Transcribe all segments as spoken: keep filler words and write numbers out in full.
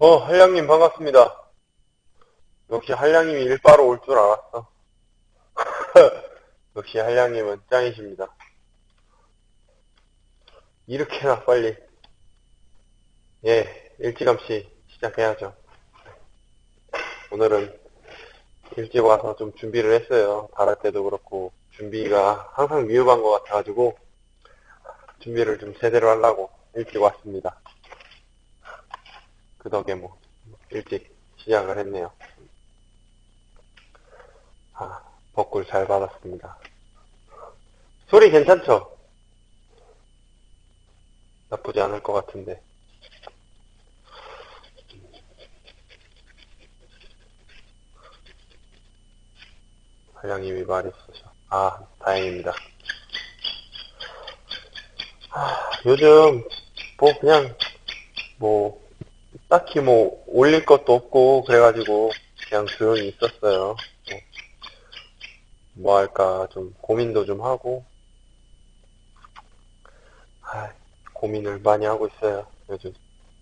어, 한량님 반갑습니다. 역시 한량님이 일바로 올 줄 알았어. 역시 한량님은 짱이십니다. 이렇게나 빨리. 예, 일찌감치 시작해야죠. 오늘은 일찍 와서 좀 준비를 했어요. 다를 때도 그렇고 준비가 항상 미흡한 것 같아가지고 준비를 좀 제대로 하려고 일찍 왔습니다. 그 덕에 뭐 일찍 시작을 했네요. 아, 벚꿀 잘 받았습니다. 소리 괜찮죠? 나쁘지 않을 것 같은데. 한량님이 말이 있으셔. 아, 다행입니다. 아, 요즘 뭐 그냥 뭐 딱히 뭐 올릴 것도 없고 그래가지고 그냥 조용히 있었어요. 뭐, 뭐 할까 좀 고민도 좀 하고. 아, 고민을 많이 하고 있어요 요즘.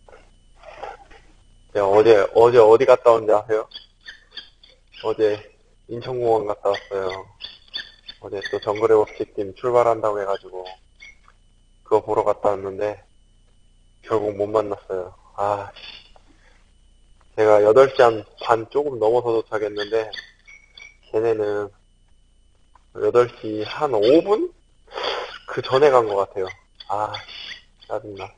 제가 어제 어제 어디 갔다 온지 아세요? 어제 인천공항 갔다 왔어요. 어제 또 정글의 법칙팀 출발한다고 해가지고 그거 보러 갔다 왔는데 결국 못 만났어요. 아, 제가 여덟 시 한 반 조금 넘어서 도착했는데 걔네는 여덟 시 한 오 분? 그 전에 간 것 같아요. 아, 짜증나.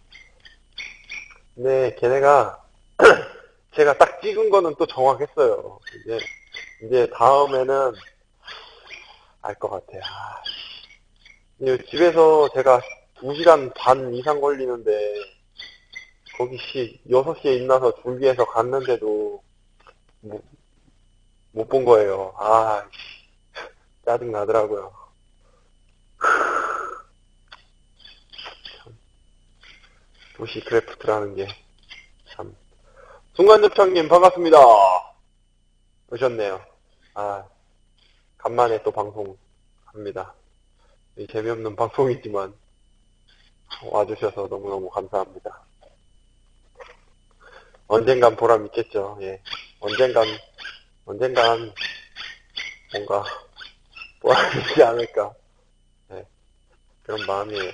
근데 걔네가 제가 딱 찍은 거는 또 정확했어요. 이제 이제 다음에는 알 것 같아요. 아, 이제 집에서 제가 두 시간 반 이상 걸리는데 거기 시 여섯 시에 일어나서 준비해서 갔는데도 못 본 거예요. 아, 짜증 나더라고요. 도시 크래프트라는 게 참. 순간접착님 반갑습니다. 오셨네요. 아, 간만에 또 방송합니다. 재미없는 방송이지만 와주셔서 너무너무 감사합니다. 언젠간 보람 있겠죠. 예. 언젠간, 언젠간 뭔가 보람이 있지 않을까. 예. 그런 마음이에요.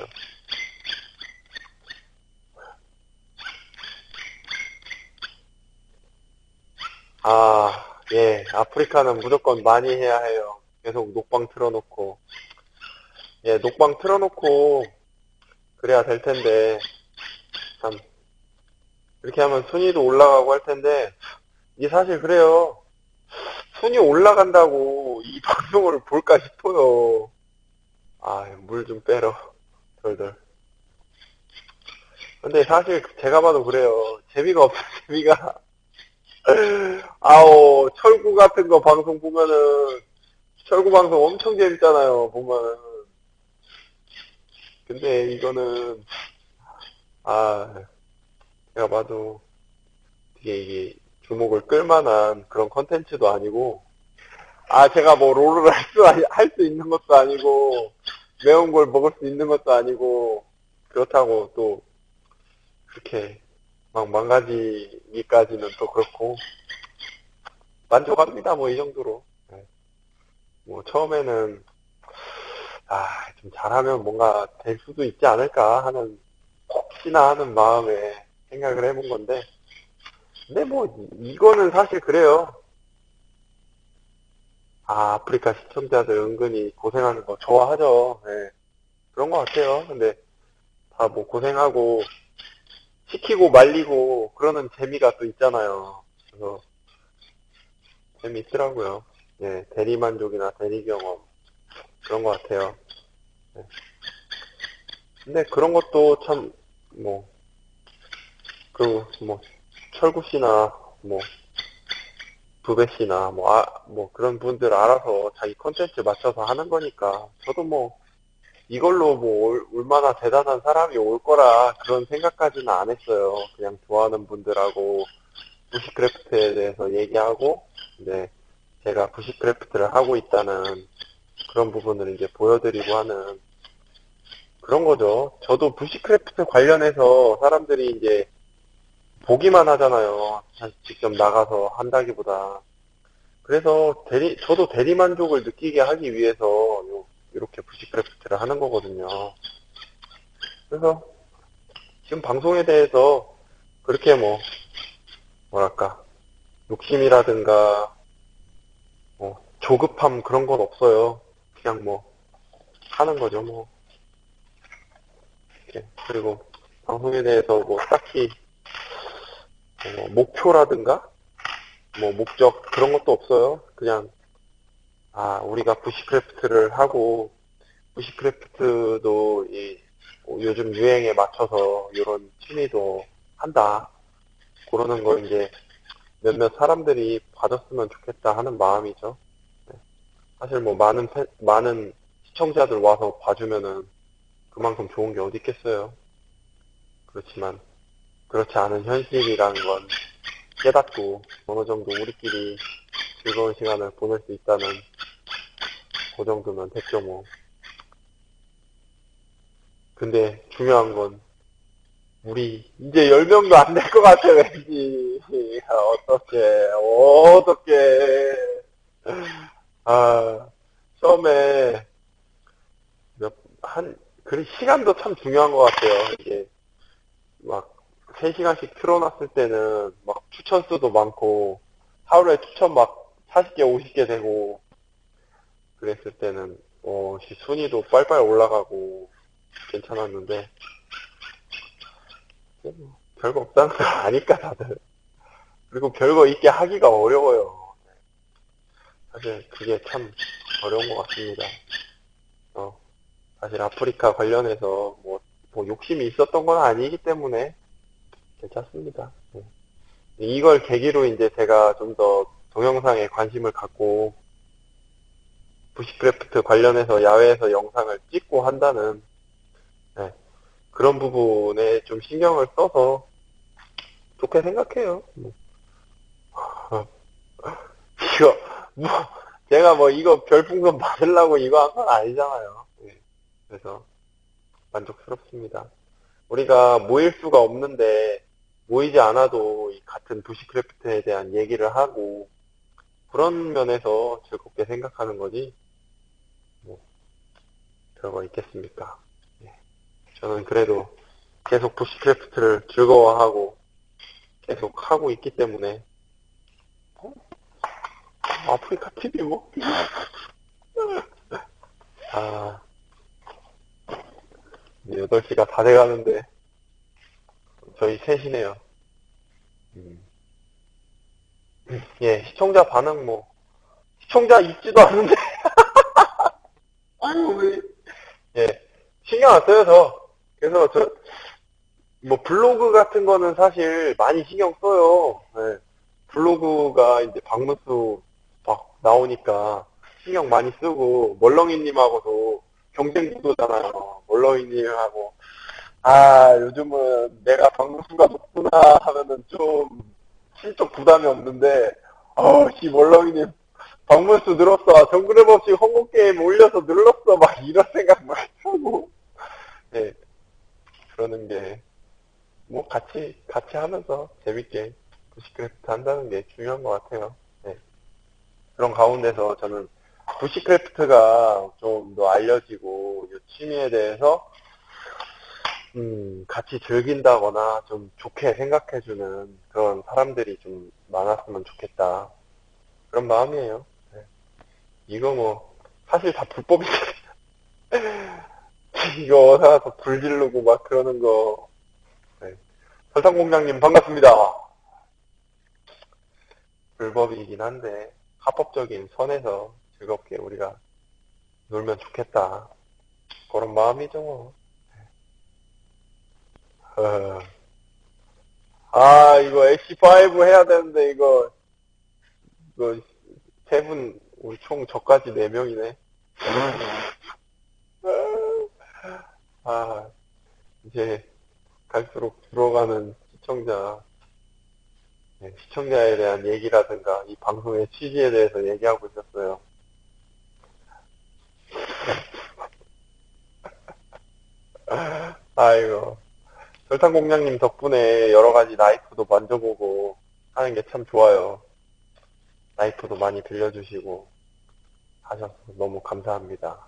아, 예. 아프리카는 무조건 많이 해야 해요. 계속 녹방 틀어놓고. 예, 녹방 틀어놓고 그래야 될 텐데 참 이렇게 하면 순위도 올라가고 할 텐데 이게 사실 그래요. 순위 올라간다고 이 방송을 볼까 싶어요. 아, 물 좀 빼러 덜덜. 근데 사실 제가 봐도 그래요. 재미가 없어. 재미가. 아오, 철구 같은 거 방송 보면은 철구 방송 엄청 재밌잖아요. 보면은. 근데 이거는 아, 제가 봐도 되게 이게 주목을 끌만한 그런 컨텐츠도 아니고, 아, 제가 뭐 롤을 할 수, 할 수 있는 것도 아니고, 매운 걸 먹을 수 있는 것도 아니고, 그렇다고 또, 그렇게 막 망가지기까지는 또 그렇고, 만족합니다, 뭐, 이 정도로. 네. 뭐, 처음에는, 아, 좀 잘하면 뭔가 될 수도 있지 않을까 하는, 혹시나 하는 마음에 생각을 해본 건데, 근데 뭐, 이거는 사실 그래요. 아, 아프리카 시청자들 은근히 고생하는 거 좋아하죠. 예. 그런 것 같아요. 근데 다 뭐 고생하고 시키고 말리고 그러는 재미가 또 있잖아요. 그래서 재미있더라고요. 예, 대리만족이나 대리경험 그런 것 같아요. 예. 근데 그런 것도 참 뭐 그 뭐 철구 씨나 뭐 부배 씨나 뭐 아 뭐 그런 분들 알아서 자기 컨텐츠 맞춰서 하는 거니까 저도 뭐 이걸로 뭐 올- 얼마나 대단한 사람이 올 거라 그런 생각까지는 안 했어요. 그냥 좋아하는 분들하고 부시크래프트에 대해서 얘기하고, 네, 제가 부시크래프트를 하고 있다는 그런 부분을 이제 보여드리고 하는 그런 거죠. 저도 부시크래프트 관련해서 사람들이 이제 보기만 하잖아요. 직접 나가서 한다기보다. 그래서 대리, 저도 대리만족을 느끼게 하기 위해서 요, 이렇게 부시크래프트를 하는 거거든요. 그래서 지금 방송에 대해서 그렇게 뭐, 뭐랄까, 욕심이라든가, 뭐, 조급함 그런 건 없어요. 그냥 뭐, 하는 거죠, 뭐. 이렇게. 그리고 방송에 대해서 뭐, 딱히, 뭐 목표라든가, 뭐, 목적, 그런 것도 없어요. 그냥, 아, 우리가 부시크래프트를 하고, 부시크래프트도 이, 뭐 요즘 유행에 맞춰서 이런 취미도 한다. 그러는 거 이제 몇몇 사람들이 봐줬으면 좋겠다 하는 마음이죠. 네. 사실 뭐 많은 패, 많은 시청자들 와서 봐주면은 그만큼 좋은 게 어디 있겠어요. 그렇지만 그렇지 않은 현실이라는 건 깨닫고 어느 정도 우리끼리 즐거운 시간을 보낼 수 있다는 그 정도면 됐죠 뭐. 근데 중요한 건 우리 이제 열 명도 안 될 것 같아 왠지. 어떡해 어떡해. 아 처음에 몇 한 그 시간도 참 중요한 것 같아요. 이게 막 세 시간씩 틀어놨을 때는 막 추천 수도 많고 하루에 추천 막 사십 개 오십 개 되고 그랬을 때는 어 순위도 빨빨 올라가고 괜찮았는데 뭐 별거 없다는 거 아니까 다들. 그리고 별거 있게 하기가 어려워요. 사실 그게 참 어려운 것 같습니다. 어, 사실 아프리카 관련해서 뭐, 뭐 욕심이 있었던 건 아니기 때문에 괜찮습니다. 네. 이걸 계기로 이제 제가 좀 더 동영상에 관심을 갖고 부시크래프트 관련해서 야외에서 영상을 찍고 한다는 네, 그런 부분에 좀 신경을 써서 좋게 생각해요. 뭐. 이거 뭐 제가 뭐 이거 별풍선 받으려고 이거 한 건 아니잖아요. 네. 그래서 만족스럽습니다. 우리가 모일 수가 없는데 모이지 않아도 이 같은 부시크래프트에 대한 얘기를 하고 그런 면에서 즐겁게 생각하는 거지 뭐 별거 있겠습니까? 예. 저는 그래도 계속 부시크래프트를 즐거워하고 계속 하고 있기 때문에 어? 아프리카 티비 뭐? 아 여덟 시가 다 돼가는데 저희 셋이네요. 음. 예, 시청자 반응 뭐 시청자 있지도 않은데 아유 왜 예, 신경 안 써요, 저. 그래서 저, 뭐, 블로그 같은 거는 사실 많이 신경 써요. 예. 블로그가 이제 방문수 막 나오니까 신경 많이 쓰고, 멀렁이님하고도 경쟁 구도잖아요. 멀렁이님하고, 아, 요즘은 내가 방문수가 높구나 하면은 좀 심적 부담이 없는데, 어, 씨, 멀렁이님 방문수 늘었어. 정글의 법칙 홍보게임 올려서 늘렀어. 막 이런 생각 막 하고. 예, 그러는 게, 뭐, 같이, 같이 하면서 재밌게 부시크래프트 한다는 게 중요한 것 같아요. 예. 그런 가운데서 저는 부시크래프트가 좀 더 알려지고, 이 취미에 대해서, 음, 같이 즐긴다거나 좀 좋게 생각해주는 그런 사람들이 좀 많았으면 좋겠다. 그런 마음이에요. 예. 이거 뭐, 사실 다 불법이지. 이거 어디서 불 지르고 막 그러는 거. 네. 설탕공장님 반갑습니다. 불법이긴 한데 합법적인 선에서 즐겁게 우리가 놀면 좋겠다. 그런 마음이죠. 뭐. 어. 아 이거 엑스파이브 해야 되는데 이거 이거 세 분 우리 총 저까지 네 명이네. 아 이제 갈수록 줄어가는 시청자 네, 시청자에 대한 얘기라든가 이 방송의 취지에 대해서 얘기하고 있었어요. 아이고 설탕공장님 덕분에 여러 가지 나이프도 만져보고 하는 게 참 좋아요. 나이프도 많이 빌려주시고 하셔서 너무 감사합니다.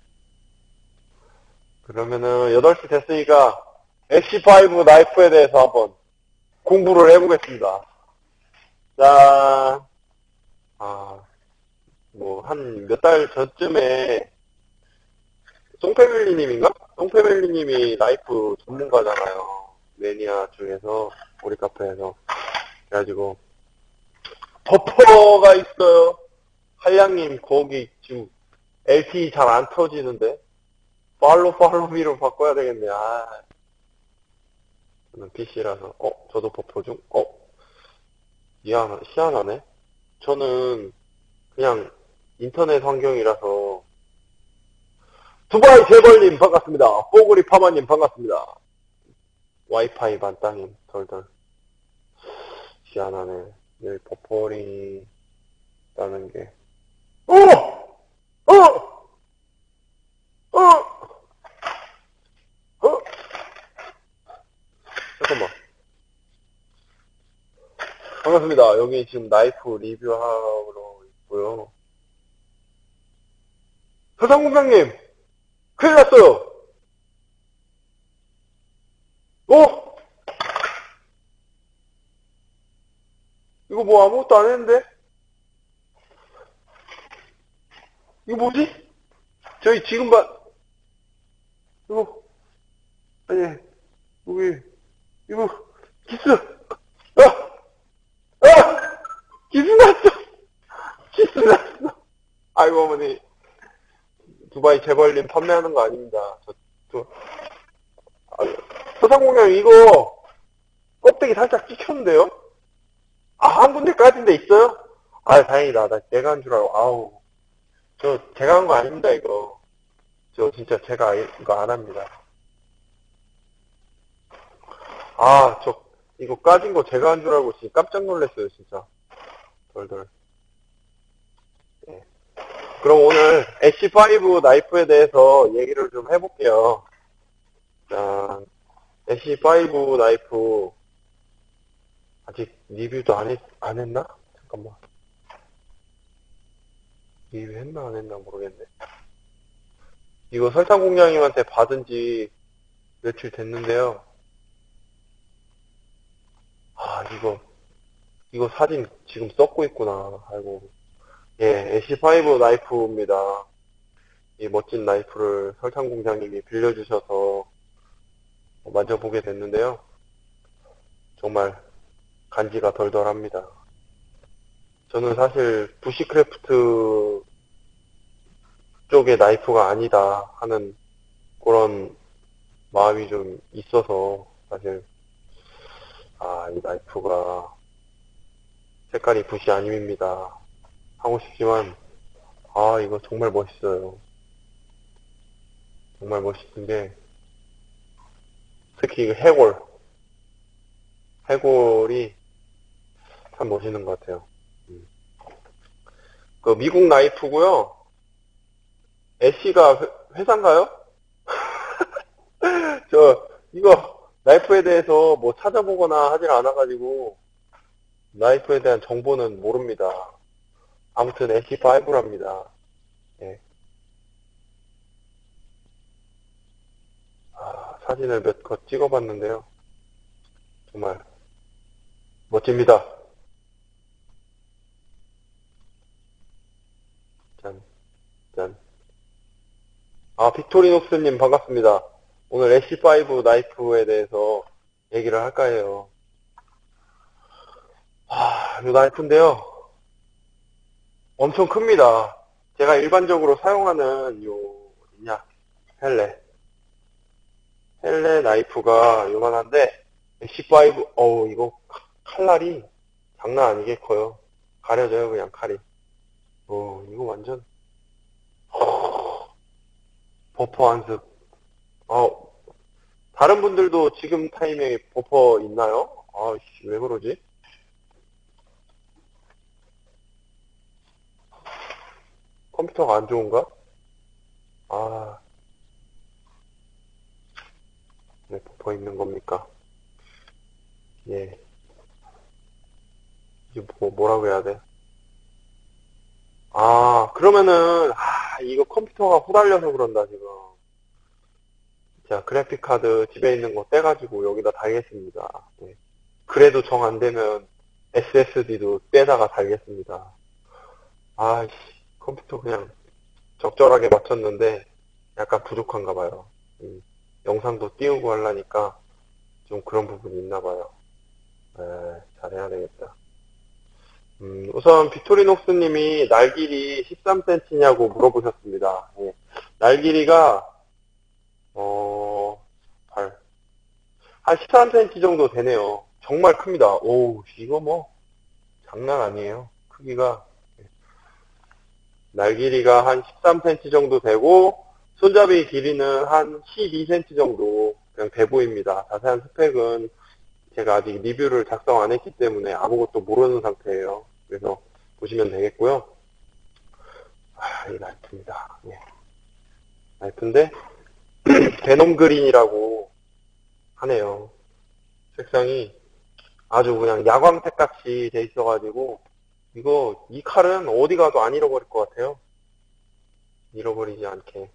그러면은 여덟 시 됐으니까 엑시 파이브 나이프에 대해서 한번 공부를 해보겠습니다. 자, 아, 뭐, 한 몇 달 전쯤에, 송패밀리님인가? 송패밀리님이 나이프 전문가잖아요. 매니아 중에서, 우리 카페에서. 그래가지고, 버퍼가 있어요. 한량님, 거기 지금 엘티 잘 안 터지는데? 팔로 팔로비로 바꿔야 되겠네. 아, 저는 피씨라서. 어, 저도 버퍼 중? 어, 희한, 희한하네. 저는 그냥 인터넷 환경이라서 두바이 재벌님 반갑습니다. 뽀구리 파마님 반갑습니다. 와이파이 만땅님 덜덜 희한하네. 내일 버퍼링이 있다는 게 어! 어! 어! 어! 잠깐만. 반갑습니다. 여기 지금 나이프 리뷰하러 있고요. 서상공장님 큰일 났어요. 어? 이거 뭐 아무것도 안 했는데? 이거 뭐지? 저희 지금 봐, 이거, 아니, 여기, 이거, 기스, 아! 아! 기스 났어! 기스 났어! 아이고, 어머니. 두바이 재벌님 판매하는 거 아닙니다. 저, 저, 아, 서상공장 이거, 껍데기 살짝 찍혔는데요? 아, 한 군데 까진 데 있어요? 아, 다행이다. 나 내가 한 줄 알고, 아우. 저, 제가 한 거 아닙니다, 이거. 저, 진짜 제가 이거 안 합니다. 아, 저, 이거 까진 거 제가 한 줄 알고 진짜 깜짝 놀랐어요, 진짜. 덜덜. 예. 그럼 오늘 엑시 파이브 나이프에 대해서 얘기를 좀 해볼게요. 자, 엑시 파이브 나이프, 아직 리뷰도 안 했, 안 했나? 잠깐만. 리뷰했나 안 했나 모르겠네. 이거 설탕공장님한테 받은 지 며칠 됐는데요. 아, 이거, 이거 사진 지금 썼고 있구나. 아이고. 예, 엑시 파이브 나이프입니다. 이 멋진 나이프를 설탕공장님이 빌려주셔서 만져보게 됐는데요. 정말 간지가 덜덜합니다. 저는 사실 부시크래프트 쪽의 나이프가 아니다 하는 그런 마음이 좀 있어서 사실 아, 이 나이프가 색깔이 부시 아님입니다 하고 싶지만 아, 이거 정말 멋있어요. 정말 멋있는 게 특히 이 해골 해골이 참 멋있는 것 같아요. 음. 그 미국 나이프고요. 애쉬가 회사인가요? 저 이거 나이프에 대해서 뭐 찾아보거나 하질 않아가지고 나이프에 대한 정보는 모릅니다. 아무튼 애쉬 파이브랍니다. 예. 아, 사진을 몇 컷 찍어봤는데요. 정말 멋집니다. 짠, 짠. 아, 빅토리녹스님 반갑습니다. 오늘 애쉬 파이브 나이프에 대해서 얘기를 할까 해요. 아, 이 나이프인데요. 엄청 큽니다. 제가 일반적으로 사용하는 요, 뭐냐, 헬레. 헬레 나이프가 요만한데, 엑시 파이브, 어우, 이거 칼날이 장난 아니게 커요. 가려져요, 그냥 칼이. 어, 이거 완전, 버퍼 한습. 어, 다른 분들도 지금 타이밍에 버퍼 있나요? 아씨, 왜 그러지? 컴퓨터가 안 좋은가? 아, 네, 버퍼 더 있는 겁니까? 예. 이게 뭐, 뭐라고 해야 돼? 아, 그러면은, 아, 이거 컴퓨터가 후달려서 그런다, 지금. 자, 그래픽카드 집에 있는 거 떼가지고 여기다 달겠습니다. 예. 그래도 정 안 되면 에스에스디도 빼다가 달겠습니다. 아이씨, 컴퓨터 그냥 적절하게 맞췄는데 약간 부족한가 봐요. 음, 영상도 띄우고 하려니까 좀 그런 부분이 있나 봐요. 에, 잘해야 되겠다. 음, 우선 비토리녹스님이 날 길이 십삼 센티미터냐고 물어보셨습니다. 예. 날 길이가 어, 발, 한 십삼 센티미터 정도 되네요. 정말 큽니다. 오, 이거 뭐 장난 아니에요. 크기가. 날 길이가 한 십삼 센티미터 정도 되고 손잡이 길이는 한 십이 센티미터 정도 그냥 돼 보입니다. 자세한 스펙은 제가 아직 리뷰를 작성 안 했기 때문에 아무것도 모르는 상태예요. 그래서 보시면 되겠고요. 아, 이 나이프입니다. 예. 나이프인데 베놈 그린이라고 하네요. 색상이 아주 그냥 야광색 같이 돼 있어가지고 이거 이 칼은 어디 가도 안 잃어버릴 것 같아요. 잃어버리지 않게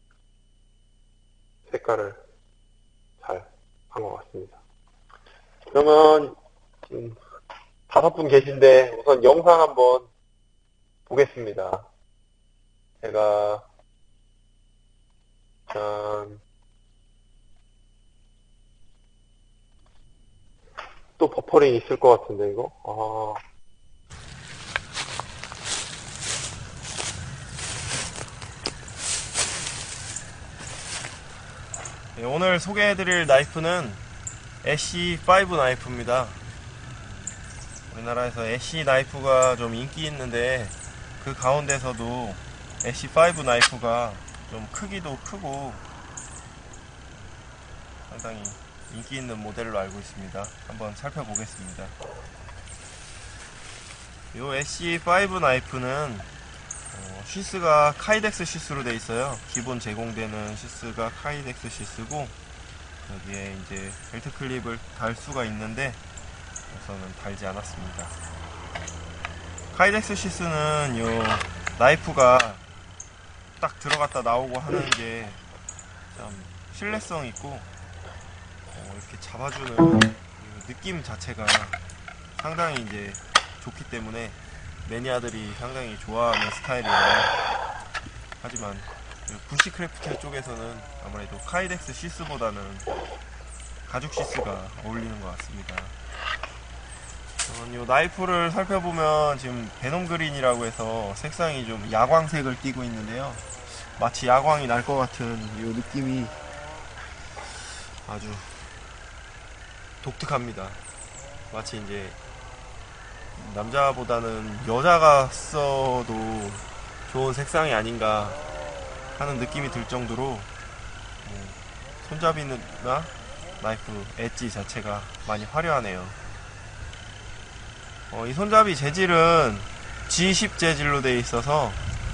색깔을 잘 한 것 같습니다. 그러면 지금 다섯 분 계신데 우선 영상 한번 보겠습니다. 제가 짠, 또 버퍼링 있을 것 같은데 이거 아, 네, 오늘 소개해드릴 나이프는 애쉬 파이브 나이프입니다. 우리나라에서 애쉬 나이프가 좀 인기 있는데 그 가운데서도 애쉬 파이브 나이프가 좀 크기도 크고 상당히 인기 있는 모델로 알고 있습니다. 한번 살펴보겠습니다. 이 애쉬 파이브 나이프는 어, 시스가 카이덱스 시스로 되어 있어요. 기본 제공되는 시스가 카이덱스 시스고 여기에 이제 벨트 클립을 달 수가 있는데 우선은 달지 않았습니다. 카이덱스 시스는 요 나이프가 딱 들어갔다 나오고 하는 게 참 신뢰성 있고 어, 이렇게 잡아주는 느낌 자체가 상당히 이제 좋기 때문에 매니아들이 상당히 좋아하는 스타일이에요. 하지만 부시크래프트 쪽에서는 아무래도 카이덱스 시스보다는 가죽 시스가 어울리는 것 같습니다. 어, 이 나이프를 살펴보면 지금 베놈 그린이라고 해서 색상이 좀 야광색을 띠고 있는데요. 마치 야광이 날 것 같은 이 느낌이 아주 독특합니다. 마치 이제 남자보다는 여자가 써도 좋은 색상이 아닌가 하는 느낌이 들 정도로 뭐 손잡이나 나이프 엣지 자체가 많이 화려하네요. 어, 이 손잡이 재질은 지 십 재질로 되어 있어서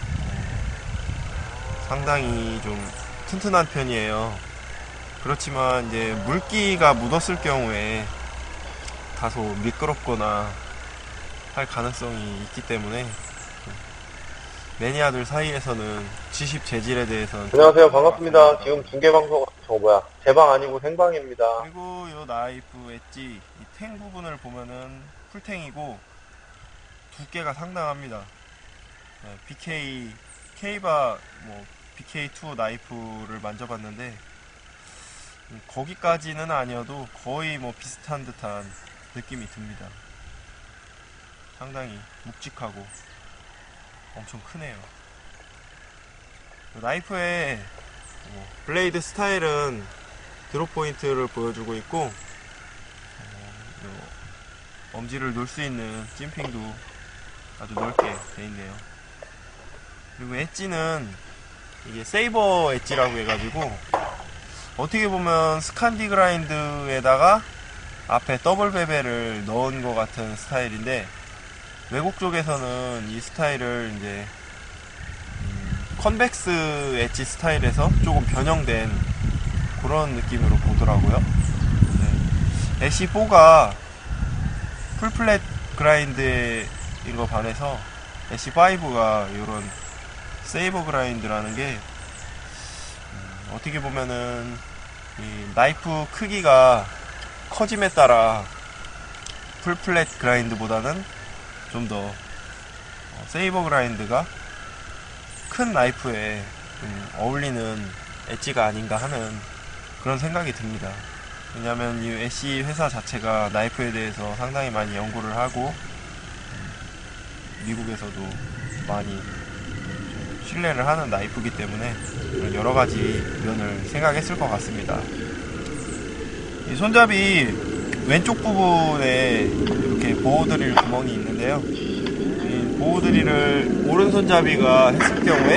상당히 좀 튼튼한 편이에요. 그렇지만 이제 물기가 묻었을 경우에 다소 미끄럽거나 할 가능성이 있기 때문에 매니아들 사이에서는 지 십 재질에 대해서는 안녕하세요. 반갑습니다. 지금 중계방송 저 뭐야 제방 아니고 생방입니다. 그리고 이 나이프 엣지 이 탱 부분을 보면은 풀탱이고 두께가 상당합니다. 네, 비케이 K바 뭐 비케이 투 나이프를 만져봤는데 거기까지는 아니어도 거의 뭐 비슷한 듯한 느낌이 듭니다. 상당히 묵직하고 엄청 크네요. 나이프의 블레이드 스타일은 드롭 포인트를 보여주고 있고 어, 엄지를 놓을 수 있는 찜핑도 아주 넓게 되어 있네요. 그리고 엣지는 이게 세이버 엣지라고 해가지고 어떻게 보면 스칸디 그라인드에다가 앞에 더블 베벨을 넣은 것 같은 스타일인데 외국 쪽에서는 이 스타일을 이제 음, 컨벡스 엣지 스타일에서 조금 변형된 그런 느낌으로 보더라고요. 애쉬포가 풀플랫 그라인드인 거 반해서 애쉬파이브가 이런 세이버 그라인드라는 게 음, 어떻게 보면은 이 나이프 크기가 커짐에 따라 풀플랫 그라인드보다는 좀 더 어, 세이버 그라인드가 큰 나이프에 좀 어울리는 엣지가 아닌가 하는 그런 생각이 듭니다. 왜냐하면 이 애쉬 회사 자체가 나이프에 대해서 상당히 많이 연구를 하고 미국에서도 많이 신뢰를 하는 나이프이기 때문에 여러 가지 면을 생각했을 것 같습니다. 이 손잡이 왼쪽 부분에 이렇게 보호 드릴 구멍이 있는데요. 이 보호 드릴을 오른손잡이가 했을 경우에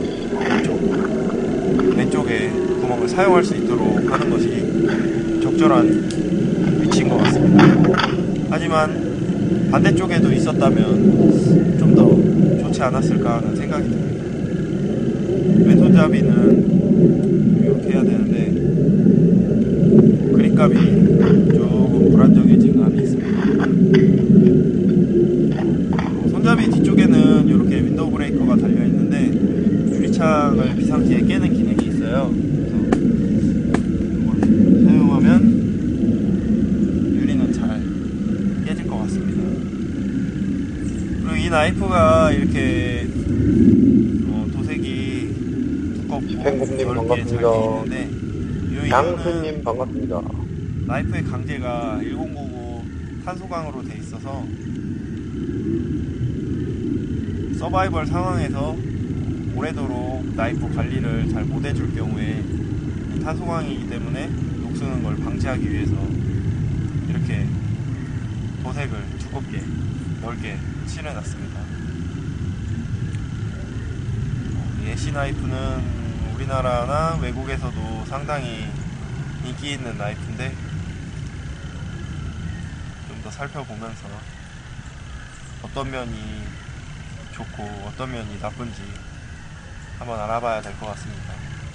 왼쪽, 왼쪽에 구멍을 사용할 수 있도록 하는 것이 적절한 위치인 것 같습니다. 하지만 반대쪽에도 있었다면 좀 더 좋지 않았을까 하는 생각이 듭니다. 왼손잡이는 이렇게 해야 되는데 그립감이 조금 불안정해진 감이 있습니다. 손잡이 뒤쪽에는 이렇게 윈도우 브레이커가 달려있는데 유리창을 비상시에 깨는 기능이 있어요. 그래서 이걸 사용하면 유리는 잘 깨질 것 같습니다. 그리고 이 나이프가 이렇게 어, 도색이 두껍고 집행국님 넓게 잘 반갑습니다. 되어 있는데 양수님 반갑습니다. 나이프의 강제가 천구십구 탄소광으로 돼 있어서 서바이벌 상황에서 오래도록 나이프 관리를 잘 못해줄 경우에 탄소광이기 때문에 녹쓰는 걸 방지하기 위해서 이렇게 도색을 두껍게 넓게 칠해놨습니다. 이 애쉬 나이프는 우리나라나 외국에서도 상당히 인기 있는 나이프인데 좀 더 살펴보면서 어떤 면이 좋고 어떤 면이 나쁜지 한번 알아봐야 될 것 같습니다.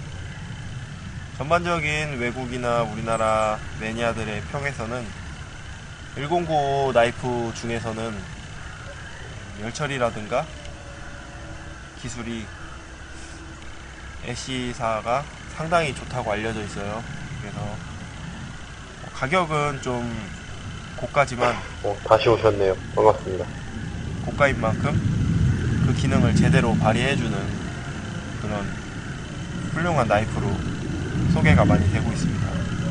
전반적인 외국이나 우리나라 매니아들의 평에서는 천구십구 나이프 중에서는 열처리라든가 기술이 애쉬사가 상당히 좋다고 알려져 있어요. 그래서 가격은 좀 고가지만 어, 다시 오셨네요. 반갑습니다. 고가인 만큼 그 기능을 제대로 발휘해주는 그런 훌륭한 나이프로 소개가 많이 되고 있습니다.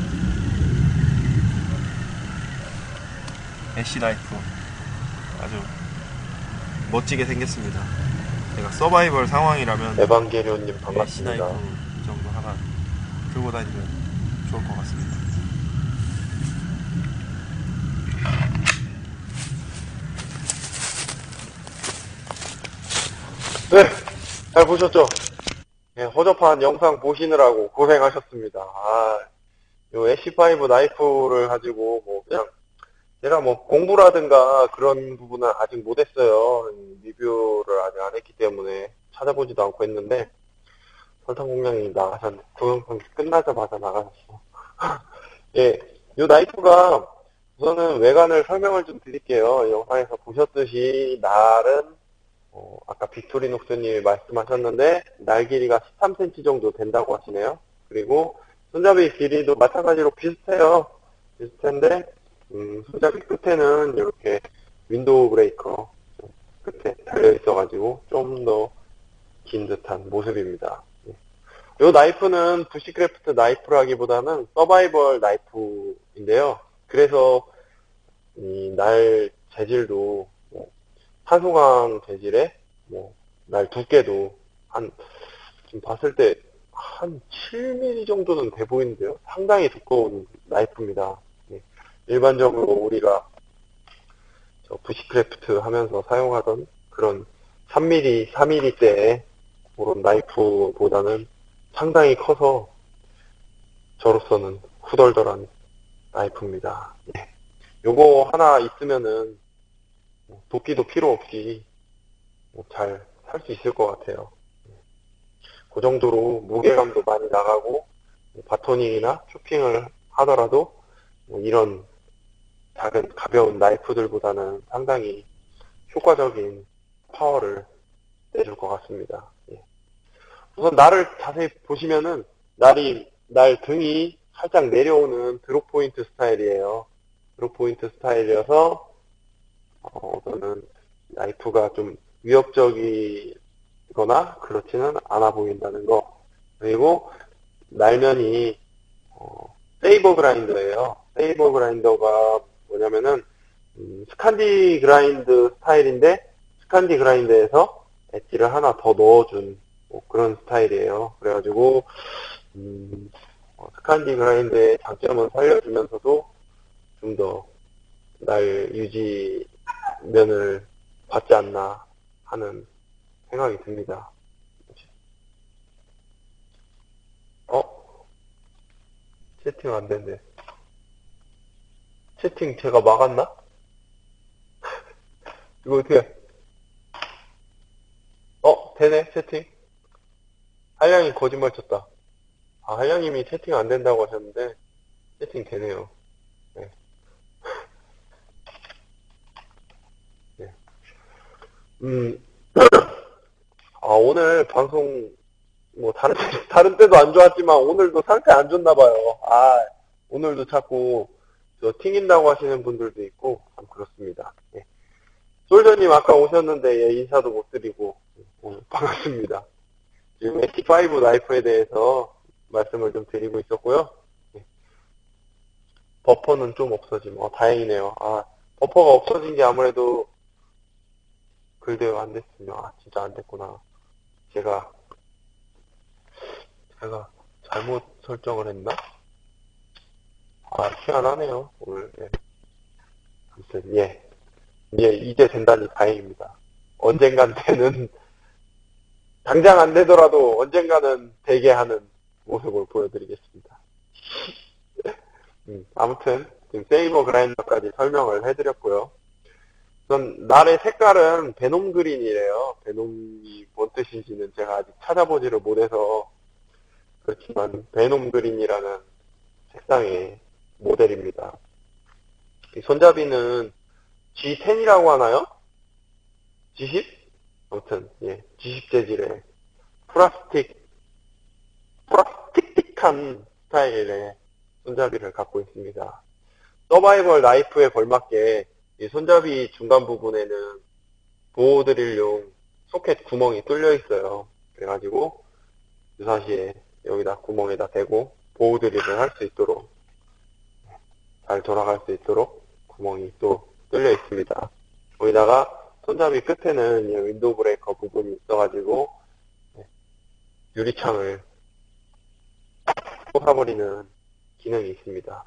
애쉬 나이프 아주 멋지게 생겼습니다. 제가 서바이벌 상황이라면 에반게리온님 애쉬 반갑습니다. 나이프 정도 하나 들고 다니면 좋을 것 같습니다. 네, 잘 보셨죠? 네, 허접한 영상 보시느라고 고생하셨습니다. 아, 요 애쉬파이브 나이프를 가지고 뭐 그냥 제가 뭐 공부라든가 그런 부분은 아직 못했어요. 리뷰를 아직 안 했기 때문에 찾아보지도 않고 했는데 설탕 공장이 나가셨네. 동영상 끝나자마자 나가셨어. 예, 요 나이프가 우선은 외관을 설명을 좀 드릴게요. 영상에서 보셨듯이 날은 어, 아까 빅토리녹스님이 말씀하셨는데 날 길이가 십삼 센티미터 정도 된다고 하시네요. 그리고 손잡이 길이도 마찬가지로 비슷해요. 비슷한데 음, 손잡이 끝에는 이렇게 윈도우 브레이커 끝에 달려 있어가지고 좀 더 긴 듯한 모습입니다. 이 나이프는 부시크래프트 나이프라기보다는 서바이벌 나이프인데요. 그래서 이 날 재질도 뭐 탄소광 재질의 뭐 날 두께도 한 지금 봤을 때 한 칠 밀리미터 정도는 돼 보이는데요. 상당히 두꺼운 나이프입니다. 예. 일반적으로 우리가 저 부시크래프트 하면서 사용하던 그런 삼 밀리미터, 사 밀리미터대의 그런 나이프보다는 상당히 커서 저로서는 후덜덜한 나이프입니다. 예. 요거 하나 있으면은 도끼도 필요 없이 잘 살 수 있을 것 같아요. 그 정도로 무게감도 많이 나가고 바토닝이나 쇼핑을 하더라도 뭐 이런 작은 가벼운 나이프들보다는 상당히 효과적인 파워를 내줄 것 같습니다. 예. 우선 날을 자세히 보시면은 날이 날 등이 살짝 내려오는 드롭 포인트 스타일이에요. 드롭 포인트 스타일이어서 어, 저는 나이프가 좀 위협적이거나 그렇지는 않아 보인다는 거. 그리고 날면이 어, 세이버 그라인더예요. 세이버 그라인더가 뭐냐면은 음, 스칸디 그라인드 스타일인데 스칸디 그라인드에서 엣지를 하나 더 넣어준 뭐 그런 스타일이에요. 그래가지고 음, 어, 스칸디 그라인드의 장점은 살려주면서도 좀 더 날 유지 면을 받지 않나 하는 생각이 듭니다. 어? 채팅 안 된대. 채팅 제가 막았나? 이거 어떻게, 어, 되네, 채팅. 한량이 거짓말 쳤다. 아, 한량님이 채팅 안 된다고 하셨는데, 채팅 되네요. 네. 네. 음, 아, 오늘 방송, 뭐, 다른, 때- 다른 때도 안 좋았지만, 오늘도 상태 안 좋나봐요. 아, 오늘도 자꾸, 저, 튕긴다고 하시는 분들도 있고, 참 그렇습니다. 예. 솔저님 아까 오셨는데, 예, 인사도 못 드리고, 어, 반갑습니다. 지금 에이치 오 나이프에 대해서 말씀을 좀 드리고 있었고요. 예. 버퍼는 좀 없어짐. 어, 다행이네요. 아, 버퍼가 없어진 게 아무래도 글대로 안 됐으면, 아, 진짜 안 됐구나. 제가, 제가 잘못 설정을 했나? 아, 희한하네요, 오늘. 예. 아무튼, 예. 예, 이제 된다니 다행입니다. 언젠간 되는, 당장 안 되더라도 언젠가는 되게 하는 모습을 보여드리겠습니다. 음, 아무튼, 지금 세이버 그라인더까지 설명을 해드렸고요. 우선 날의 색깔은 베놈 그린이래요. 베놈이 뭔 뜻인지는 제가 아직 찾아보지를 못해서 그렇지만 베놈 그린이라는 색상의 모델입니다. 이 손잡이는 지 텐이라고 하나요? 지 십? 아무튼 예, 지 십 재질의 플라스틱 플라스틱틱한 스타일의 손잡이를 갖고 있습니다. 서바이벌 나이프에 걸맞게 이 손잡이 중간 부분에는 보호 드릴용 소켓 구멍이 뚫려 있어요. 그래가지고 유사시에 여기다 구멍에다 대고 보호 드릴을 할 수 있도록 잘 돌아갈 수 있도록 구멍이 또 뚫려 있습니다. 거기다가 손잡이 끝에는 윈도우 브레이커 부분이 있어가지고 유리창을 쏟아버리는 기능이 있습니다.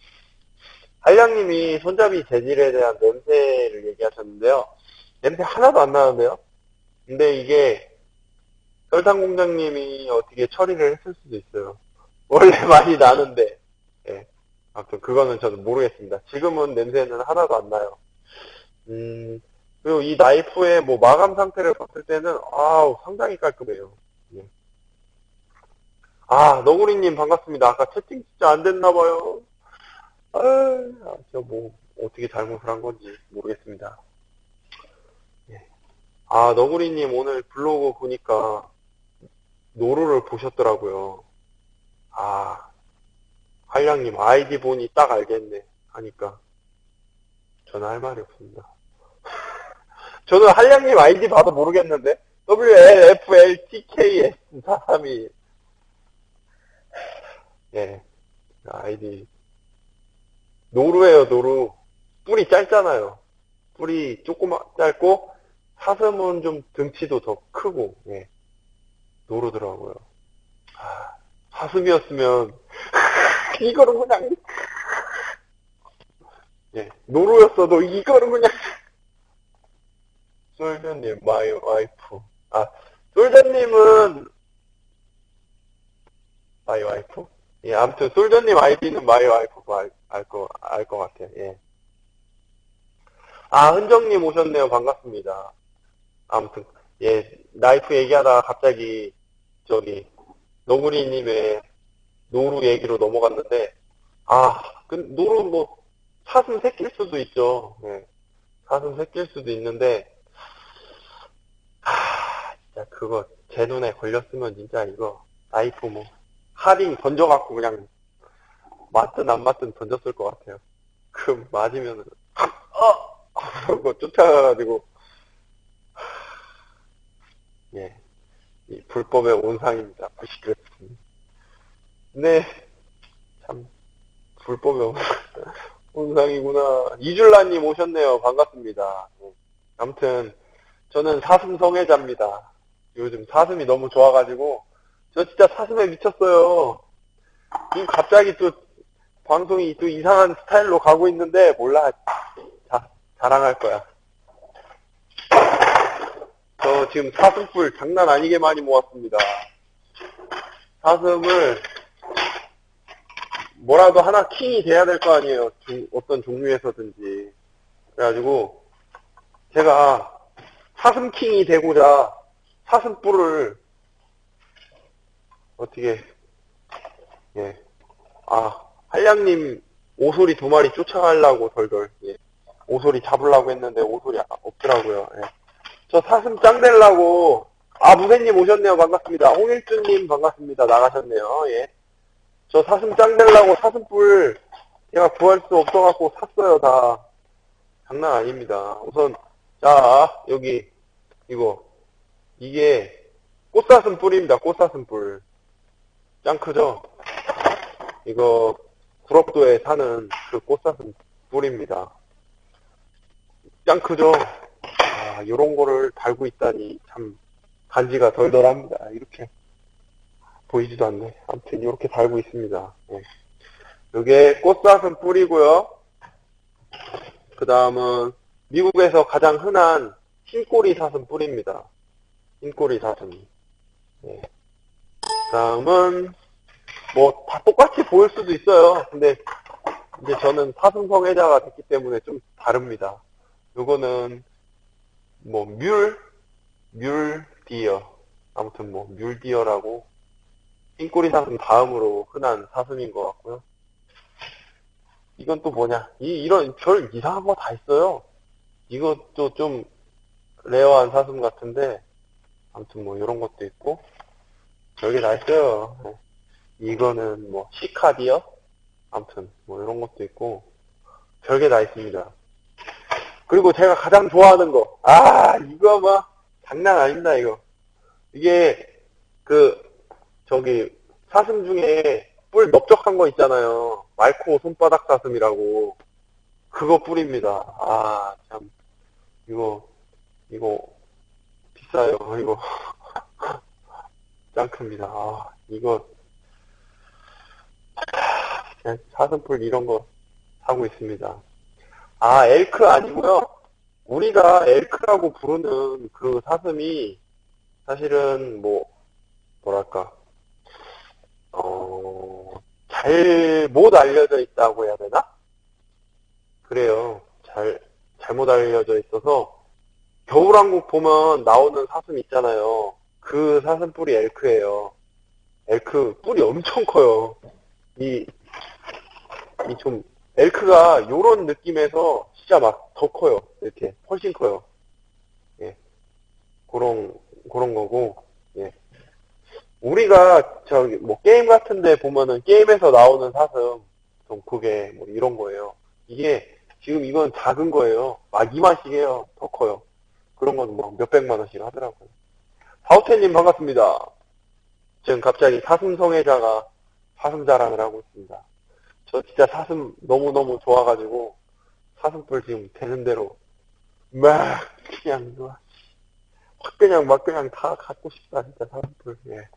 한량님이 손잡이 재질에 대한 냄새를 얘기하셨는데요. 냄새 하나도 안 나는데요. 근데 이게 설탕 공장님이 어떻게 처리를 했을 수도 있어요. 원래 많이 나는데. 예. 아무튼 그거는 저는 모르겠습니다. 지금은 냄새는 하나도 안 나요. 음, 그리고 이 나이프의 뭐 마감 상태를 봤을 때는 아우 상당히 깔끔해요. 예. 아, 너구리님 반갑습니다. 아까 채팅 진짜 안 됐나봐요. 아, 저 뭐 어떻게 잘못을 한 건지 모르겠습니다. 예. 아, 너구리님 오늘 블로그 보니까 노루를 보셨더라고요. 아, 한량님 아이디 보니 딱 알겠네 하니까 저는 할 말이 없습니다. 저는 한량님 아이디 봐도 모르겠는데 더블유 엘 에프 엘 티 케이 에스 사삼이 예, 아이디 노루예요, 노루. 뿔이 짧잖아요. 뿔이 조그마 짧고 사슴은 좀 등치도 더 크고 예, 노루더라고요. 아, 사슴이었으면 이거는 그냥 예, 노루였어도 이거는 그냥 솔저님 마이 와이프. 아, 솔저님은 마이 와이프? 예, 아무튼 솔저님 아이디는 마이 와이프고 알, 알 거, 알 것 같아요. 예. 아, 흔정님 오셨네요. 반갑습니다. 아무튼, 예, 나이프 얘기하다가 갑자기, 저기, 너구리님의 노루 얘기로 넘어갔는데, 아, 그, 노루 뭐, 사슴 새낄 수도 있죠. 예. 사슴 새낄 수도 있는데, 하, 진짜 그거 제 눈에 걸렸으면 진짜 이거 나이프 뭐 하딩 던져갖고 그냥 맞든 안 맞든 던졌을 것 같아요. 그 맞으면은 어! 그거 쫓아가가지고 예, 이 불법의 온상입니다. 부시크래프트. 네, 참 불법의 온상이구나. 이줄라님 오셨네요. 반갑습니다. 네. 아무튼 저는 사슴 성애자입니다. 요즘 사슴이 너무 좋아가지고 저 진짜 사슴에 미쳤어요. 지금 갑자기 또 방송이 또 이상한 스타일로 가고 있는데 몰라. 자, 자랑할 거야. 저 지금 사슴뿔 장난 아니게 많이 모았습니다. 사슴을 뭐라도 하나 킹이 돼야 될 거 아니에요. 중, 어떤 종류에서든지. 그래가지고 제가 사슴 킹이 되고자 사슴뿔을 어떻게 예. 아, 한량님 오소리 두 마리 쫓아가려고 덜덜 예. 오소리 잡으려고 했는데 오소리 없더라고요. 예. 저 사슴 짱 되려고 아 무쇠님 오셨네요. 반갑습니다. 홍일주님 반갑습니다. 나가셨네요. 예. 저 사슴 짱 되려고 사슴뿔 제가 구할 수 없어갖고 샀어요. 다 장난 아닙니다. 우선 자 여기 이거 이게 꽃사슴 뿔입니다. 꽃사슴 뿔 짱 크죠? 이거 구럽도에 사는 그 꽃사슴 뿔입니다. 짱 크죠? 아, 요런 거를 달고 있다니 참 간지가 덜덜합니다. 이렇게 보이지도 않네. 아무튼 이렇게 달고 있습니다. 네. 요게 꽃사슴 뿔이고요. 그 다음은 미국에서 가장 흔한 흰꼬리 사슴 뿔입니다. 흰꼬리 사슴. 네. 그 다음은 뭐 다 똑같이 보일 수도 있어요. 근데 이제 저는 사슴 성애자가 됐기 때문에 좀 다릅니다. 요거는 뭐 뮬, 뮬디어. 아무튼 뭐 뮬디어라고 흰꼬리 사슴 다음으로 흔한 사슴인 것 같고요. 이건 또 뭐냐? 이 이런 별 이상한 거 다 있어요. 이것도 좀 레어한 사슴 같은데 아무튼 뭐 이런 것도 있고 별게 다 있어요. 이거는 뭐 시카디어? 아무튼 뭐 이런 것도 있고 별게 다 있습니다. 그리고 제가 가장 좋아하는 거, 아 이거 막 장난 아닙니다. 이거 이게 그 저기 사슴 중에 뿔 넓적한 거 있잖아요. 말코 손바닥 사슴이라고 그거 뿔입니다. 아 참 이거 이거 비싸요. 이거 짱 큽니다. 아 이거 그냥 사슴뿔 이런 거 사고 있습니다. 아, 엘크 아니고요. 우리가 엘크라고 부르는 그 사슴이 사실은 뭐 뭐랄까 어, 잘 못 알려져 있다고 해야 되나? 그래요. 잘 잘못 알려져 있어서 겨울왕국 보면 나오는 사슴 있잖아요. 그 사슴뿔이 엘크예요. 엘크 뿔이 엄청 커요. 이 이 좀 엘크가 요런 느낌에서 진짜 막 더 커요. 이렇게 훨씬 커요. 예, 그런 그런 거고. 예, 우리가 저기 뭐 게임 같은데 보면은 게임에서 나오는 사슴 좀 그게 뭐 이런 거예요. 이게 지금 이건 작은 거예요. 막 이만씩이에요. 더 커요. 그런 건 뭐 몇백만 원씩 하더라고요. 사우태님 반갑습니다. 지금 갑자기 사슴 성애자가 사슴 자랑을 하고 있습니다. 저 진짜 사슴 너무너무 좋아가지고 사슴뿔 지금 되는 대로 막 그냥 확 그냥 막 그냥 다 갖고 싶다 진짜 사슴뿔. 예.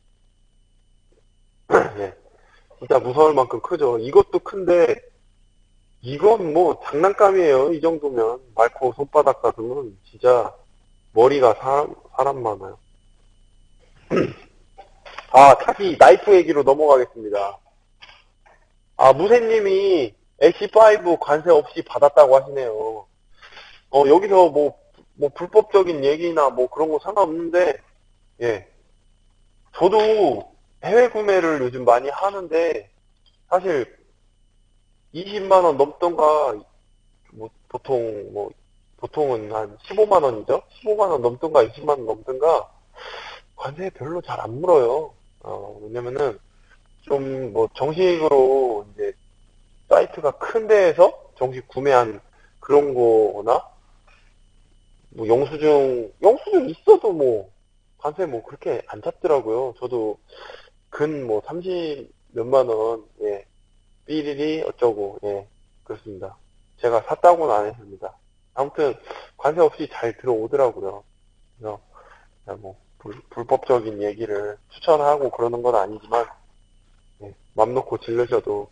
예. 진짜 무서울 만큼 크죠. 이것도 큰데 이건 뭐 장난감이에요. 이 정도면 말코 손바닥 사슴은 진짜 머리가 사람 사람 많아요. 아 다시 나이프 얘기로 넘어가겠습니다. 아, 무쇠님이 엘씨 파이브 관세 없이 받았다고 하시네요. 어, 여기서 뭐, 뭐, 불법적인 얘기나 뭐 그런 거 상관없는데, 예. 저도 해외 구매를 요즘 많이 하는데, 사실, 이십만 원 넘던가, 뭐, 보통, 뭐, 보통은 한 십오만 원이죠? 십오만 원 넘던가, 이십만 원 넘던가, 관세 별로 잘 안 물어요. 어, 왜냐면은, 좀, 뭐, 정식으로, 이제, 사이트가 큰 데에서 정식 구매한 그런 거나, 뭐, 영수증, 영수증 있어도 뭐, 관세 뭐, 그렇게 안 잡더라고요. 저도, 근 뭐, 삼십 몇만 원, 예, 삐리리 어쩌고, 예, 그렇습니다. 제가 샀다고는 안 했습니다. 아무튼, 관세 없이 잘 들어오더라고요. 그래서, 그냥 뭐, 불, 불법적인 얘기를 추천하고 그러는 건 아니지만, 예, 맘 놓고 질르셔도,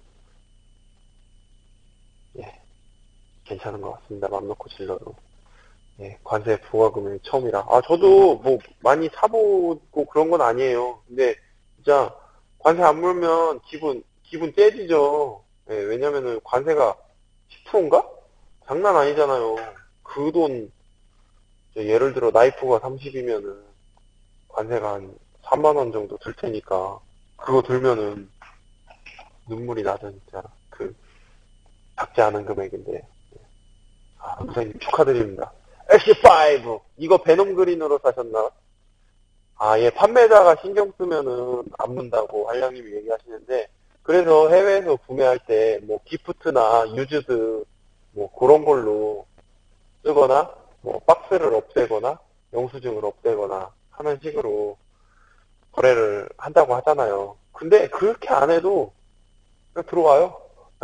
예, 괜찮은 것 같습니다. 맘 놓고 질러도. 예, 관세 부과금이 처음이라. 아, 저도 뭐, 많이 사보고 그런 건 아니에요. 근데, 진짜, 관세 안 물면 기분, 기분 째지죠. 예, 왜냐면은 관세가 십 퍼센트인가? 장난 아니잖아요. 그 돈, 예를 들어 나이프가 삼십이면은 관세가 한 삼만 원 정도 들 테니까, 그거 들면은 눈물이 나죠, 진짜. 그, 작지 않은 금액인데. 아, 선생님 축하드립니다. 엑스 파이브! 이거 베놈 그린으로 사셨나? 아, 예, 판매자가 신경 쓰면은 안 문다고 한량님이 얘기하시는데, 그래서 해외에서 구매할 때, 뭐, 기프트나 유즈드, 뭐, 그런 걸로 쓰거나, 뭐, 박스를 없애거나, 영수증을 없애거나 하는 식으로 거래를 한다고 하잖아요. 근데 그렇게 안 해도 그냥 들어와요.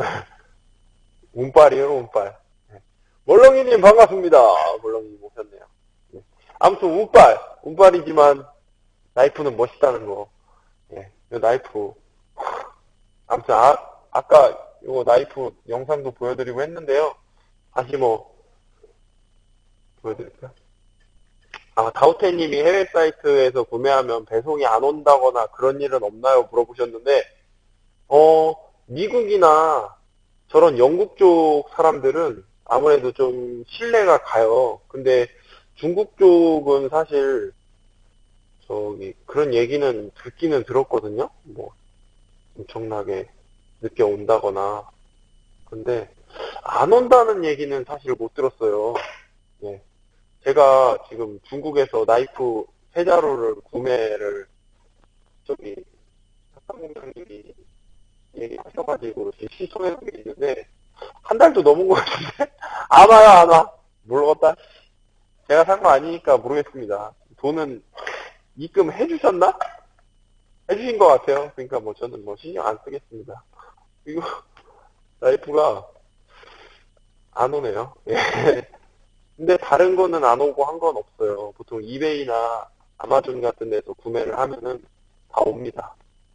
운빨이에요, 운빨. 멀렁이님 반갑습니다. 멀렁이님 오셨네요. 네. 아무튼 운빨, 운빨이지만 나이프는 멋있다는 거. 예, 이 나이프. 아무튼 아, 아까 이거 나이프 영상도 보여드리고 했는데요. 다시 뭐 보여드릴까요? 아, 다우테님이 해외 사이트에서 구매하면 배송이 안 온다거나 그런 일은 없나요? 물어보셨는데, 어, 미국이나 저런 영국 쪽 사람들은 아무래도 좀 신뢰가 가요. 근데 중국 쪽은 사실 저기 그런 얘기는 듣기는 들었거든요. 뭐 엄청나게 늦게 온다거나. 근데 안 온다는 얘기는 사실 못 들었어요. 예. 제가 지금 중국에서 나이프 세 자루를 구매를 저기 사장님이 얘기하셔가지고 지금 시청해보고 있는데 한 달도 넘은 것 같은데 안 와요, 안 와. 모르겠다. 제가 산 거 아니니까 모르겠습니다. 돈은 입금 해주셨나? 해주신 것 같아요. 그러니까 뭐 저는 뭐 신경 안 쓰겠습니다. 그리고 라이프가 안 오네요. 예. 근데 다른 거는 안 오고 한 건 없어요. 보통 이베이나 아마존 같은 데서 구매를 하면은 다 옵니다.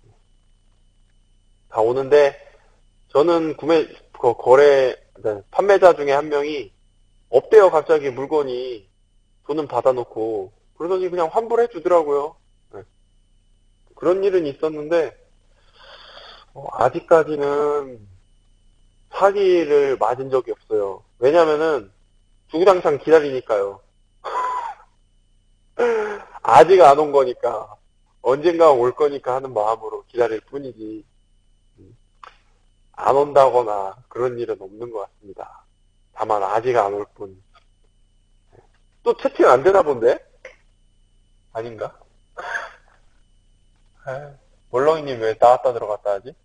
다 오는데 저는 구매 거- 거래 네, 판매자 중에 한 명이 없대요. 갑자기 물건이 돈은 받아놓고 그러더니 그냥 환불해 주더라고요. 네. 그런 일은 있었는데 어, 아직까지는 사기를 맞은 적이 없어요. 왜냐면은 주구장창 기다리니까요. 아직 안 온 거니까 언젠가 올 거니까 하는 마음으로 기다릴 뿐이지 안 온다거나 그런 일은 없는 것 같습니다. 다만 아직 안 올 뿐. 또 채팅 안 되나 본데? 아닌가? 에, 멀렁이님 왜 나왔다 들어갔다 하지?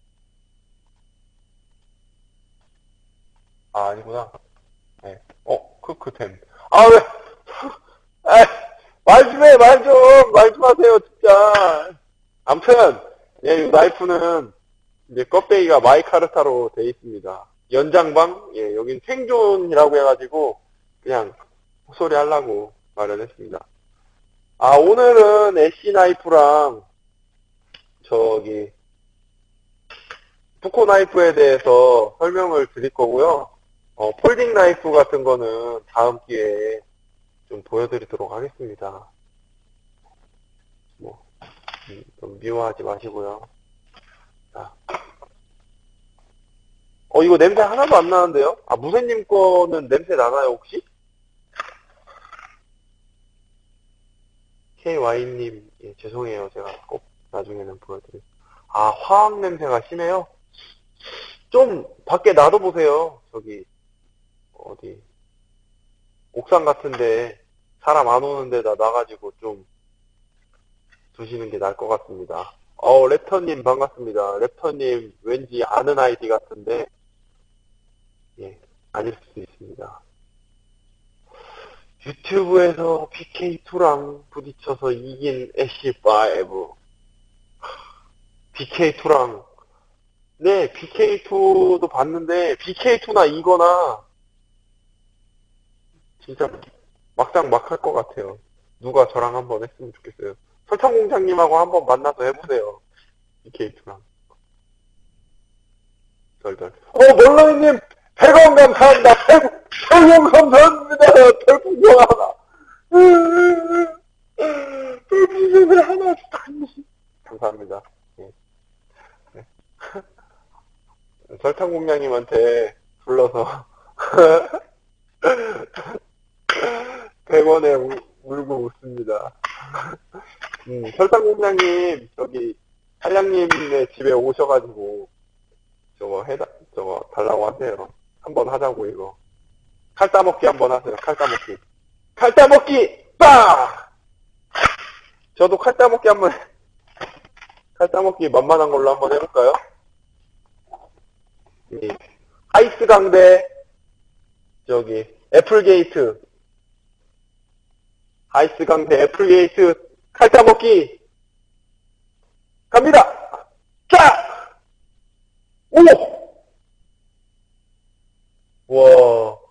아, 아니구나. 네. 어, 크크템. 아, 왜? 아, 말 좀 해, 말 좀! 말 좀 하세요, 진짜. 암튼, 예, 이 나이프는 이제 껍데기가 마이카르타로 돼 있습니다. 연장방? 예, 여긴 생존이라고 해가지고, 그냥 헛소리 하려고 말을 했습니다. 아, 오늘은 애쉬 나이프랑, 저기, 푸코 나이프에 대해서 설명을 드릴 거고요. 어, 폴딩 나이프 같은 거는 다음 기회에 좀 보여드리도록 하겠습니다. 뭐, 음, 좀 미워하지 마시고요. 자. 어, 이거 냄새 하나도 안 나는데요? 아, 무쇠님 거는 냄새 나나요, 혹시? 케이와이님, 예, 죄송해요. 제가 꼭 나중에는 보여드릴게요. 아, 화학 냄새가 심해요? 좀 밖에 놔둬보세요. 저기 어디 옥상 같은데 사람 안 오는 데다 놔가지고 좀 두시는 게 나을 것 같습니다. 어, 랩터님 반갑습니다. 랩터님 왠지 아는 아이디 같은데 예, 아닐 수도 있습니다. 유튜브에서 비케이투랑 부딪혀서 이긴 애쉬오. 비케이투랑 네, 비케이투도 봤는데 비케이투나 이거나 진짜 막상 막 할 것 같아요. 누가 저랑 한번 했으면 좋겠어요. 설탕공장님하고 한번 만나서 해보세요. 비케이투랑. 덜덜. 어, 멀로이님, 백 원 감사합니다. 백 원 감사합니다. 별풍선 하나. 별풍선을 하나 주다니. 감사합니다. 예. 네. 설탕공장님한테 불러서 백 원에 우, 울고 웃습니다. 음, 설탕공장님, 저기, 한량님네 집에 오셔가지고, 저거 해다, 저거 달라고 하세요. 한번 하자고, 이거. 칼 따먹기 한번 하세요, 칼 따먹기. 칼 따먹기! 빵! 저도 칼 따먹기 한번, 칼 따먹기 만만한 걸로 한번 해볼까요? 이, 아이스 강대, 저기, 애플게이트. 아이스 강대, 애플게이트, 칼 따먹기! 갑니다! 쫙! 오! 와.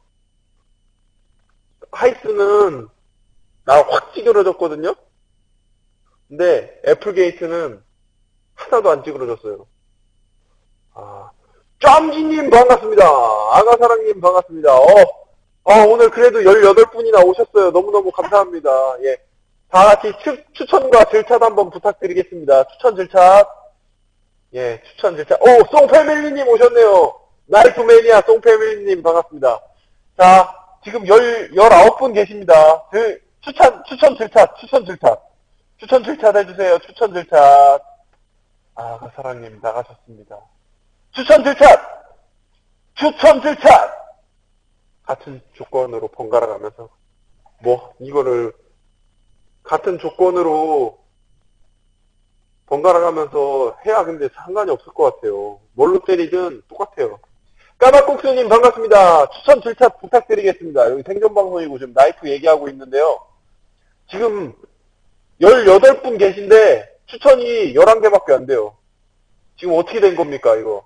하이스는 나 확 찌그러졌거든요? 근데 애플게이트는 하나도 안 찌그러졌어요. 아. 짬지님 반갑습니다. 아가사랑님 반갑습니다. 어, 어, 오늘 그래도 열여덟 분이나 오셨어요. 너무너무 감사합니다. 예. 다 같이 추, 추천과 질차 한번 부탁드리겠습니다. 추천 질차. 예, 추천 질차. 오, 송패밀리님 오셨네요. 나이프 매니아 송패밀리님 반갑습니다. 자, 지금 열, 열아홉 분 계십니다. 그, 추천, 추천 질차, 추천 질차. 추천 질차 해주세요. 추천 질차. 아, 사랑님 나가셨습니다. 추천 질차! 추천 질차! 같은 조건으로 번갈아 가면서, 뭐, 이거를, 같은 조건으로 번갈아 가면서 해야 근데 상관이 없을 것 같아요. 뭘로 때리든 똑같아요. 까마국수님 반갑습니다. 추천 질차 부탁드리겠습니다. 여기 생존방송이고 지금 나이프 얘기하고 있는데요. 지금 열여덟 분 계신데 추천이 열한 개밖에 안 돼요. 지금 어떻게 된 겁니까, 이거?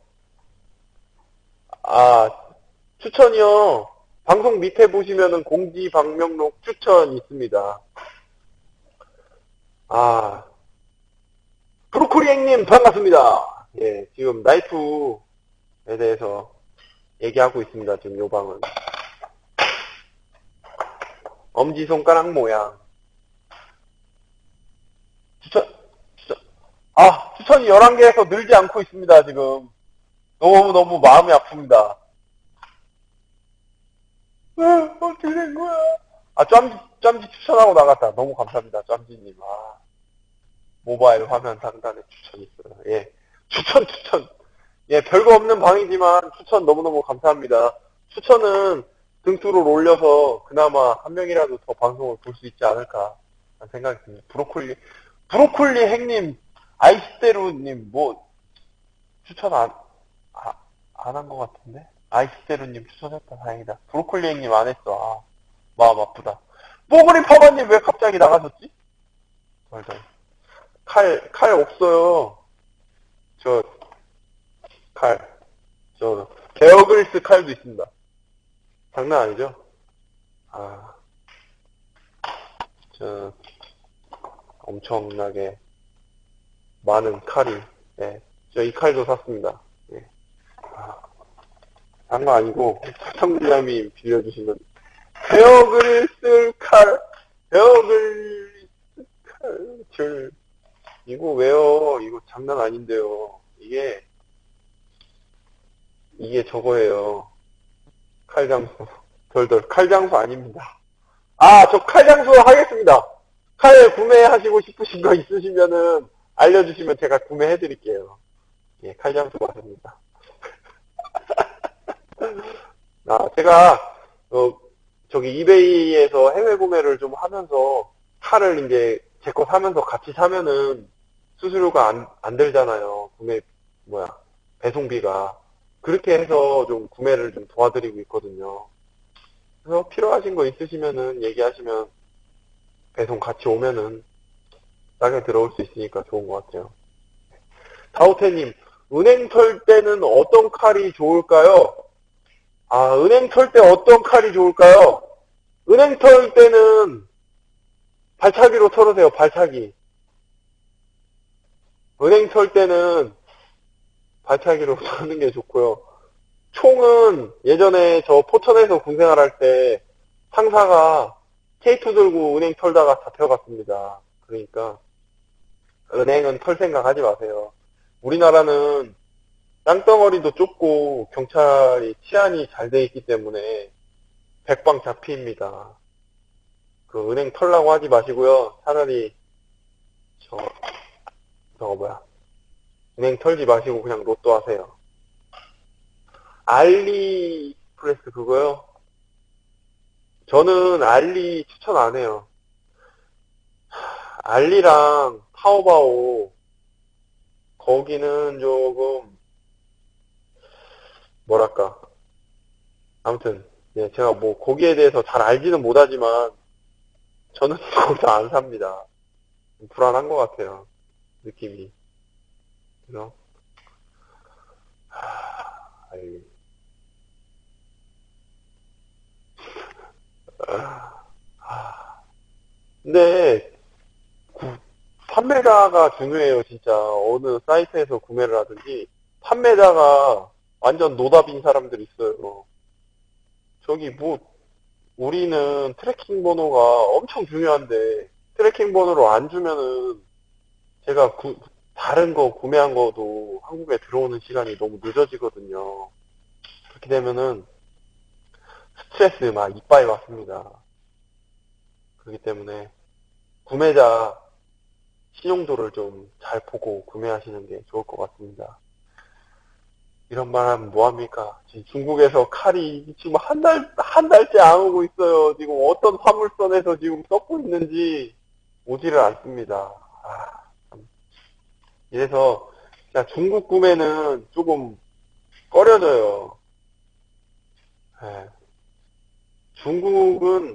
아, 추천이요. 방송 밑에 보시면은 공지 방명록 추천 있습니다. 아, 브로콜리행님 반갑습니다. 예, 지금 나이프에 대해서 얘기하고 있습니다. 지금 요 방은. 엄지손가락 모양. 추천, 추천. 아, 추천이 열한 개에서 늘지 않고 있습니다, 지금. 너무너무 마음이 아픕니다. 아, 어떻게 된 거야? 아, 짬지, 짬지 추천하고 나갔다. 너무 감사합니다, 짬지님. 아, 모바일 화면 상단에 추천 있어요. 예. 추천, 추천. 예, 별거 없는 방이지만 추천 너무너무 감사합니다. 추천은 등수를 올려서 그나마 한 명이라도 더 방송을 볼 수 있지 않을까 하는 생각이 듭니다. 브로콜리, 브로콜리 행님, 아이스테루님, 뭐, 추천 안, 아, 안 한 것 같은데? 아이스테루님 추천했다, 다행이다. 브로콜리 행님 안 했어. 아, 마음 아프다. 뽀글이 파마님 왜 갑자기 나가셨지? 덜덜. 칼, 칼 없어요. 저, 칼. 저, 베어그리스 칼도 있습니다. 장난 아니죠? 아, 저, 엄청나게 많은 칼이, 예. 저 이 칼도 샀습니다. 예. 아, 장난 아니고, 사청기자님이 빌려주신 건, 베어그리스 칼, 베어그리스 칼, 줄, 이거 왜요? 이거 장난 아닌데요. 이게, 이게 저거예요. 칼장수. 덜덜. 칼장수 아닙니다. 아, 저 칼장수 하겠습니다. 칼 구매하시고 싶으신 거 있으시면은 알려주시면 제가 구매해드릴게요. 예, 칼장수 맞습니다. 아, 제가, 어, 저기 이베이에서 해외 구매를 좀 하면서 차를 이제 제 거 사면서 같이 사면은 수수료가 안, 안 들잖아요. 구매, 뭐야, 배송비가. 그렇게 해서 좀 구매를 좀 도와드리고 있거든요. 그래서 필요하신 거 있으시면은 얘기하시면 배송 같이 오면은 싸게 들어올 수 있으니까 좋은 것 같아요. 다우태님, 은행 털 때는 어떤 칼이 좋을까요? 아, 은행 털 때 어떤 칼이 좋을까요? 은행 털 때는 발차기로 털으세요, 발차기. 은행 털 때는 발차기로 터는 게 좋고요. 총은 예전에 저 포천에서 군생활 할 때 상사가 케이 투 들고 은행 털다가 잡혀갔습니다. 그러니까 은행은 털 생각 하지 마세요. 우리나라는 땅덩어리도 좁고 경찰이 치안이 잘 돼 있기 때문에 백방 잡히입니다. 그 은행 털라고 하지 마시고요. 차라리 저 저거 뭐야 은행 털지 마시고 그냥 로또 하세요. 알리프레스 그거요? 저는 알리 추천 안 해요. 알리랑 타오바오 거기는 조금 뭐랄까 아무튼 예, 제가 뭐 거기에 대해서 잘 알지는 못하지만 저는 거기서 안 삽니다. 불안한 것 같아요. 느낌이. 그래서 하, 알리. 근데 구- 판매자가 중요해요, 진짜. 어느 사이트에서 구매를 하든지 판매자가 완전 노답인 사람들이 있어요. 저기 뭐 우리는 트래킹 번호가 엄청 중요한데 트래킹 번호를 안 주면은 제가 구- 다른 거 구매한 거도 한국에 들어오는 시간이 너무 늦어지거든요. 그렇게 되면은 스트레스 막 이빠이 받습니다. 그렇기 때문에 구매자 신용도를 좀 잘 보고 구매하시는 게 좋을 것 같습니다. 이런 말 하면 뭐합니까? 지금 중국에서 칼이 지금 한 달, 한 달째 안 오고 있어요. 지금 어떤 화물선에서 지금 썩고 있는지 오지를 않습니다. 아, 참. 이래서 그냥 중국 구매는 조금 꺼려져요. 예. 중국은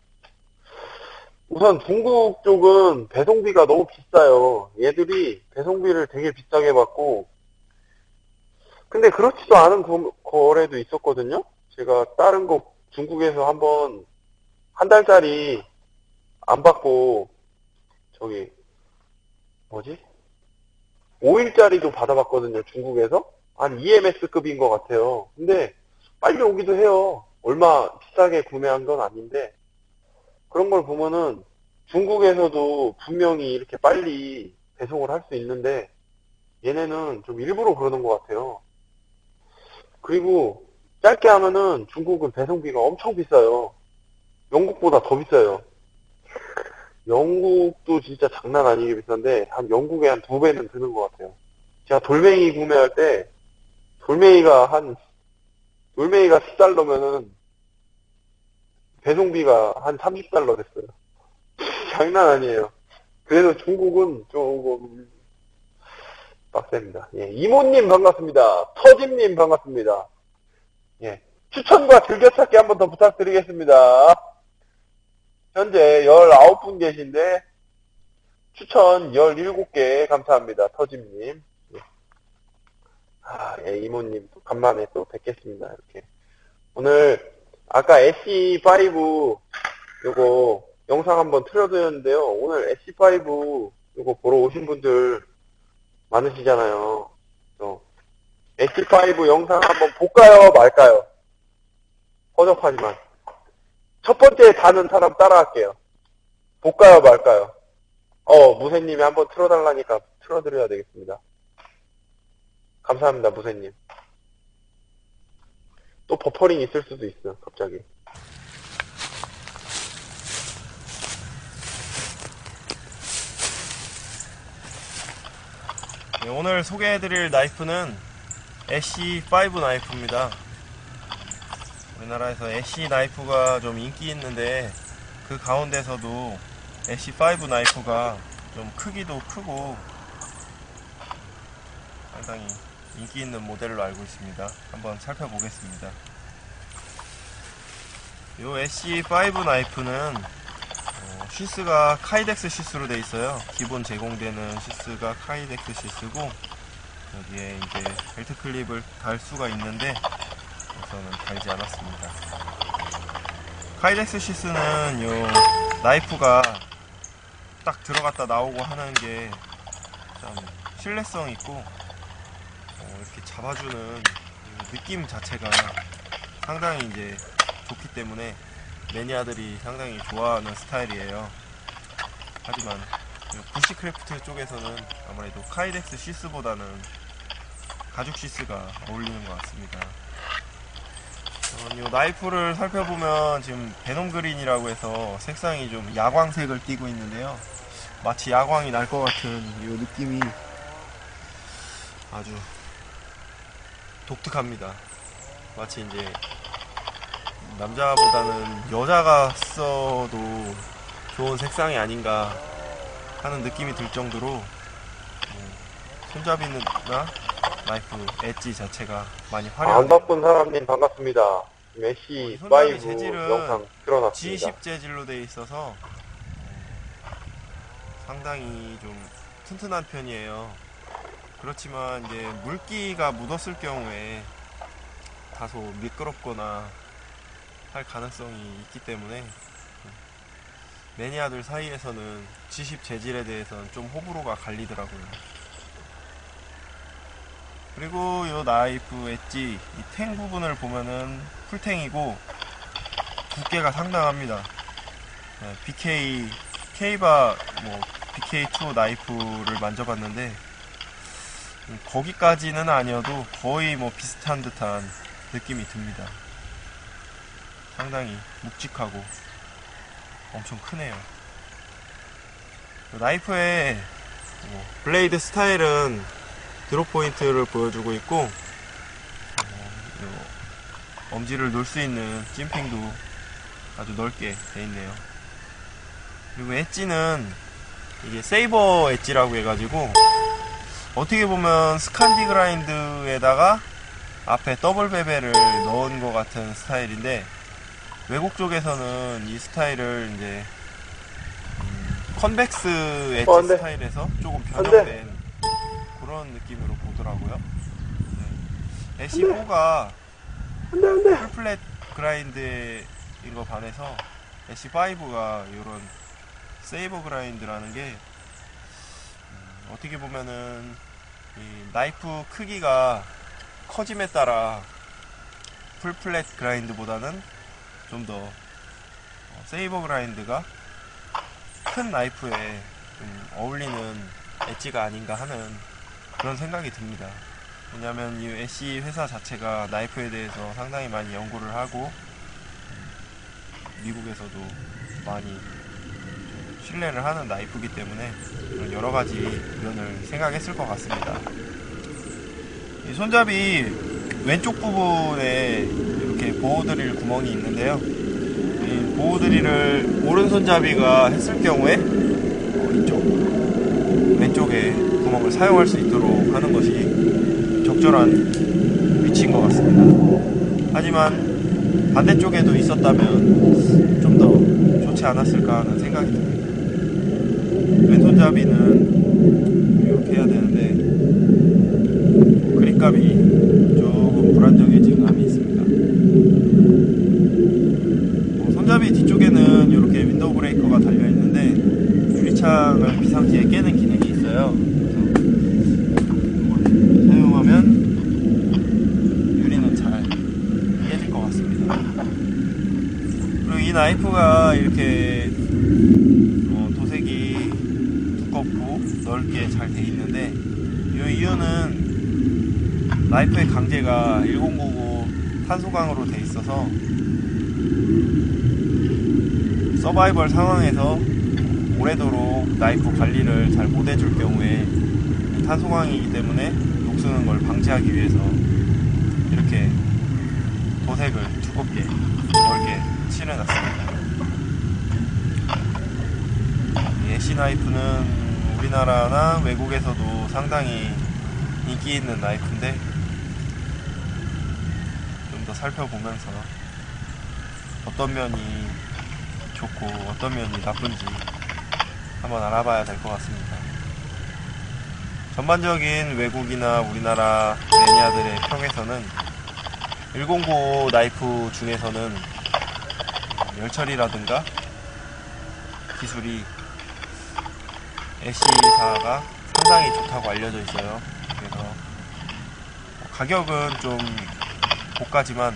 우선 중국 쪽은 배송비가 너무 비싸요. 얘들이 배송비를 되게 비싸게 받고 근데 그렇지도 않은 거, 거래도 있었거든요. 제가 다른 거 중국에서 한번 한 달짜리 안 받고 저기 뭐지? 오 일짜리도 받아봤거든요. 중국에서 한 이엠에스급인 것 같아요. 근데 빨리 오기도 해요. 얼마 비싸게 구매한 건 아닌데 그런 걸 보면은 중국에서도 분명히 이렇게 빨리 배송을 할 수 있는데 얘네는 좀 일부러 그러는 것 같아요. 그리고 짧게 하면은 중국은 배송비가 엄청 비싸요. 영국보다 더 비싸요. 영국도 진짜 장난 아니게 비싼데 한 영국의 한 두 배는 드는 것 같아요. 제가 돌멩이 구매할 때 돌멩이가 한 돌멩이가 십 달러면은 배송비가 한 삼십 달러 됐어요. 장난 아니에요. 그래서 중국은 조금 빡셉니다. 예, 이모님 반갑습니다. 터짐님 반갑습니다. 예, 추천과 즐겨찾기 한 번 더 부탁드리겠습니다. 현재 열아홉 분 계신데 추천 열일곱 개 감사합니다. 터짐님. 예. 아, 예, 이모님 또 간만에 또 뵙겠습니다. 이렇게. 오늘 아까 에스씨 파이브 요거 영상 한번 틀어드렸는데요. 오늘 에스씨 파이브 요거 보러 오신 분들 많으시잖아요. 에스씨 파이브 영상 한번 볼까요? 말까요? 허접하지만. 첫 번째 다는 사람 따라할게요. 볼까요? 말까요? 어, 무쇠님이 한번 틀어달라니까 틀어드려야 되겠습니다. 감사합니다, 무쇠님. 또 버퍼링 있을 수도 있어, 갑자기. 네, 오늘 소개해드릴 나이프는 에스씨 파이브 나이프입니다. 우리나라에서 애쉬 나이프가 좀 인기 있는데 그 가운데서도 애쉬 파이브 나이프가 좀 크기도 크고 상당히 인기 있는 모델로 알고 있습니다. 한번 살펴보겠습니다. 이 애쉬 파이브 나이프는 어, 시스가 카이덱스 시스로 되어 있어요. 기본 제공되는 시스가 카이덱스 시스고 여기에 이제 벨트 클립을 달 수가 있는데 우선은 달지 않았습니다. 카이덱스 시스는 요 나이프가 딱 들어갔다 나오고 하는 게 참 신뢰성 있고 어, 이렇게 잡아주는 느낌 자체가 상당히 이제 좋기 때문에 매니아들이 상당히 좋아하는 스타일이에요. 하지만 부시크래프트 쪽에서는 아무래도 카이덱스 시스보다는 가죽 시스가 어울리는 것 같습니다. 어, 이 나이프를 살펴보면 지금 베놈 그린이라고 해서 색상이 좀 야광색을 띠고 있는데요. 마치 야광이 날 것 같은 이 느낌이 아주 독특합니다. 마치 이제 남자보다는 여자가 써도 좋은 색상이 아닌가 하는 느낌이 들 정도로 손잡이나 나이프 엣지 자체가 많이 안 화려하네요. 바쁜 사람님 반갑습니다. 애쉬 어, 파이브 재질은 영상 틀어놨습니다. 지 십 재질로 되어 있어서 상당히 좀 튼튼한 편이에요. 그렇지만 이제 물기가 묻었을 경우에 다소 미끄럽거나 할 가능성이 있기 때문에 매니아들 사이에서는 지 십 재질에 대해서는 좀 호불호가 갈리더라고요. 그리고 이 나이프 엣지 이 탱 부분을 보면은 풀탱이고 두께가 상당합니다. 네, 비케이 K바 뭐 비케이 투 나이프를 만져봤는데 음, 거기까지는 아니어도 거의 뭐 비슷한 듯한 느낌이 듭니다. 상당히 묵직하고 엄청 크네요. 나이프의 뭐 블레이드 스타일은 드롭 포인트를 보여주고 있고 어, 엄지를 놓을 수 있는 찜핑도 아주 넓게 되어 있네요. 그리고 엣지는 이게 세이버 엣지라고 해가지고 어떻게 보면 스칸디 그라인드에다가 앞에 더블 베벨을 넣은 것 같은 스타일인데 외국 쪽에서는 이 스타일을 이제 음, 컨벡스 엣지 어, 안 돼. 스타일에서 조금 안 돼. 변형된 그런 느낌으로 보더라고요. 네. 애쉬 포가 풀플랫 그라인드인 거 반해서 애쉬 파이브가 이런 세이버 그라인드라는 게 음, 어떻게 보면은 이 나이프 크기가 커짐에 따라 풀플랫 그라인드보다는 좀 더 어, 세이버 그라인드가 큰 나이프에 좀 어울리는 엣지가 아닌가 하는 그런 생각이 듭니다. 왜냐하면 이 애쉬 회사 자체가 나이프에 대해서 상당히 많이 연구를 하고 미국에서도 많이 신뢰를 하는 나이프이기 때문에 여러 가지 면을 생각했을 것 같습니다. 이 손잡이 왼쪽 부분에 이렇게 보호드릴 구멍이 있는데요. 이 보호드릴을 오른손잡이가 했을 경우에 이쪽 왼쪽에 구멍을 사용할 수 있도록 하는 것이 적절한 위치인 것 같습니다. 하지만 반대쪽에도 있었다면 좀 더 좋지 않았을까 하는 생각이 듭니다. 왼손잡이는 이렇게 해야 되는데 그립감이 조금 불안정해진 감이 있습니다. 어, 손잡이 뒤쪽에는 이렇게 윈도우 브레이커가 달려있는데 유리창을 비상시에 깨는 기능이 있어요. 그래서 사용하면 유리는 잘 깨질 것 같습니다. 그리고 이 나이프가 이렇게 어, 도색이 두껍고 넓게 잘 돼 있는데 이 이유는 나이프의 강제가 천구십구 탄소광으로 돼 있어서 서바이벌 상황에서 오래도록 나이프 관리를 잘 못 해줄 경우에 탄소광이기 때문에 녹쓰는 걸 방지하기 위해서 이렇게 도색을 두껍게 넓게 칠해놨습니다. 이 애쉬 나이프는 우리나라나 외국에서도 상당히 인기 있는 나이프인데 좀 더 살펴보면서 어떤 면이 좋고 어떤 면이 나쁜지 한번 알아봐야 될 것 같습니다. 전반적인 외국이나 우리나라 매니아들의 평에서는 백구 나이프 중에서는 열처리라든가 기술이 애쉬사가 상당히 좋다고 알려져 있어요. 그래서 가격은 좀 고가지만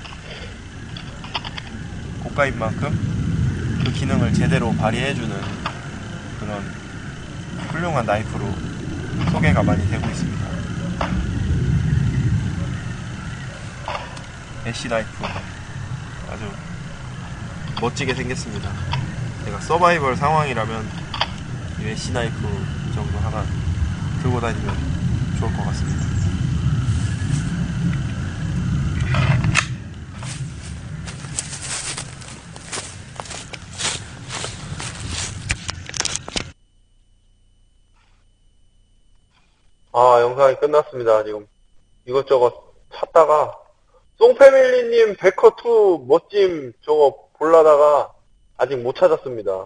고가인 만큼 그 기능을 제대로 발휘해주는 그런 훌륭한 나이프로 소개가 많이 되고 있습니다. 애쉬 나이프 아주 멋지게 생겼습니다. 제가 서바이벌 상황이라면 이 애쉬 나이프 정도 하나 들고 다니면 좋을 것 같습니다. 아, 영상이 끝났습니다. 지금 이것저것 찾다가 송패밀리님 베커투 멋짐 저거 보려다가 아직 못 찾았습니다.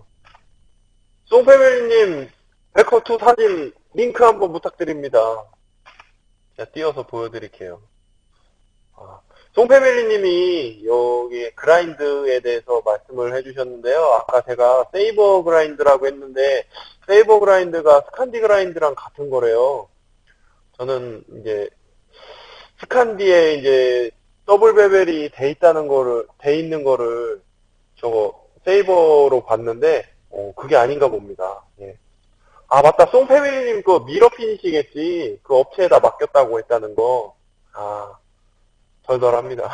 송패밀리님 베커투 사진 링크 한번 부탁드립니다. 제가 띄워서 보여드릴게요. 아, 송패밀리님이 여기 그라인드에 대해서 말씀을 해주셨는데요. 아까 제가 세이버 그라인드라고 했는데 세이버 그라인드가 스칸디 그라인드랑 같은 거래요. 저는 이제 스칸디에 이제 더블 베벨이 돼 있다는 거를 돼 있는 거를 저거 세이버로 봤는데 어, 그게 아닌가 봅니다. 예. 아 맞다, 송패밀리님 그 미러 피니시겠지. 그 업체에다 맡겼다고 했다는 거. 아 덜덜합니다.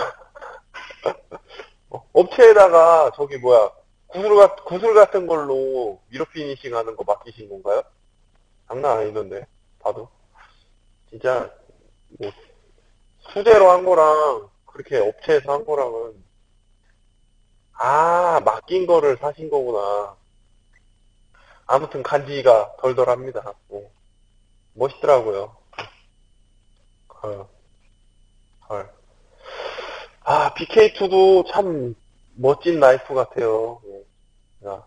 어, 업체에다가 저기 뭐야 구슬, 같, 구슬 같은 걸로 미러 피니싱 하는 거 맡기신 건가요? 장난 아니던데 봐도. 진짜 뭐 수제로 한 거랑 그렇게 업체에서 한 거랑은 아 맡긴 거를 사신 거구나. 아무튼 간지가 덜덜합니다. 네. 멋있더라고요. 헐, 헐. 아 비케이투도 참 멋진 나이프 같아요. 네. 자,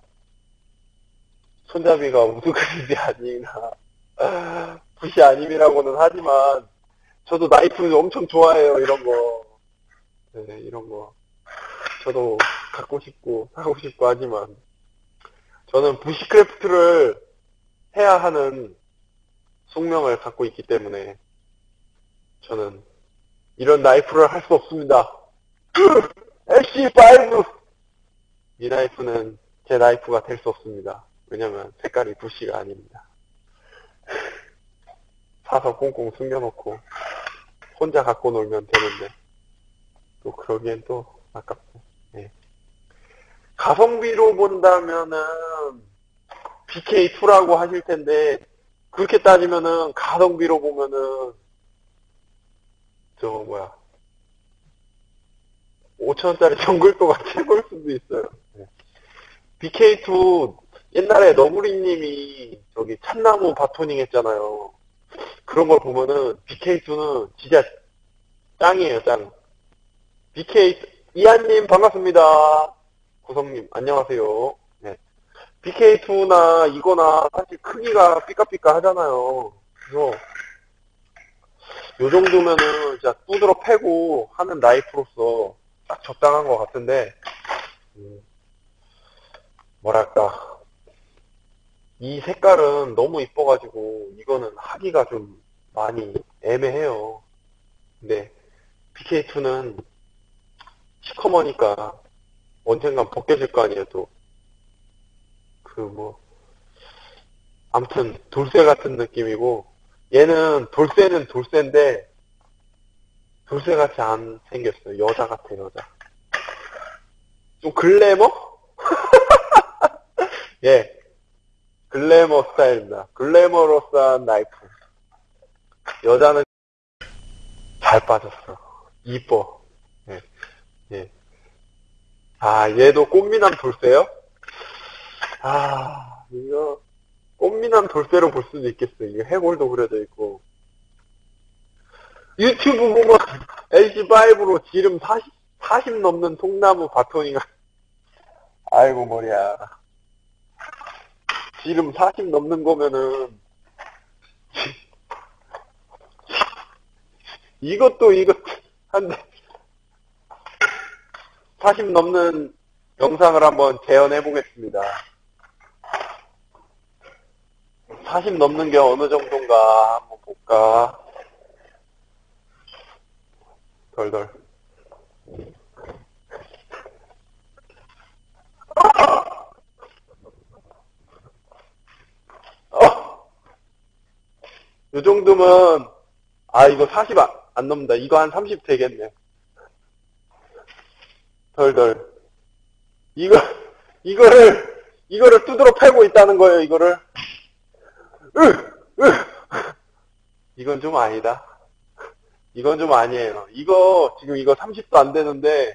손잡이가 우드그린이 아니나 붓이 아님이라고는 하지만 저도 나이프 엄청 좋아해요. 이런 거. 네, 이런 거. 저도 갖고 싶고 사고 싶고 하지만 저는 부시크래프트를 해야 하는 숙명을 갖고 있기 때문에 저는 이런 나이프를 할 수 없습니다. 애쉬 파이브! 이 나이프는 제 나이프가 될 수 없습니다. 왜냐면 색깔이 부시가 아닙니다. 사서 꽁꽁 숨겨놓고 혼자 갖고 놀면 되는데 또 그러기엔 또 아깝고. 네. 가성비로 본다면은 비케이투라고 하실 텐데 그렇게 따지면은 가성비로 보면은 저 뭐야 오천 원짜리 정글도가 최고일 수도 있어요. 네. 비케이투 옛날에 너구리님이 저기 참나무 바토닝 했잖아요. 그런 걸 보면은 비케이투는 진짜 짱이에요, 짱. 비케이투 이한님 반갑습니다. 구성님 안녕하세요. 네. 비케이투나 이거나 사실 크기가 삐까삐까 하잖아요. 그래서 요 정도면은 진짜 두드러 패고 하는 나이프로서 딱 적당한 것 같은데 음, 뭐랄까 이 색깔은 너무 이뻐가지고 이거는 하기가 좀 많이 애매해요. 근데 비케이투는 시커머니까 언젠간 벗겨질 거 아니에요. 또 그 뭐 아무튼 돌쇠 같은 느낌이고 얘는 돌쇠는 돌쇠인데 돌쇠같이 안 생겼어요. 여자 같아, 여자. 좀 글래머? 예, 글래머 스타일입니다. 글래머러스한 나이프. 여자는 잘 빠졌어. 이뻐. 예, 예. 아, 얘도 꽃미남 돌쇠요? 아, 이거, 꽃미남 돌쇠로 볼 수도 있겠어. 이게 해골도 그려져 있고. 유튜브 보면 엘지 파이브로 지름 사십, 사십 넘는 통나무 바토닝. 아이고, 머리야. 지름 사십 넘는 거면은, 이것도 이것, 한데, 사십 넘는 영상을 한번 재현해 보겠습니다. 사십 넘는 게 어느 정도인가 한번 볼까. 덜덜. 어! 요 정도면, 아, 이거 사십 안, 안 넘는다. 이거 한 삼십 되겠네. 덜덜. 이거, 이거를, 이거를 두드러 패고 있다는 거예요, 이거를. 으! 으! 이건 좀 아니다. 이건 좀 아니에요. 이거, 지금 이거 삼십도 안 되는데,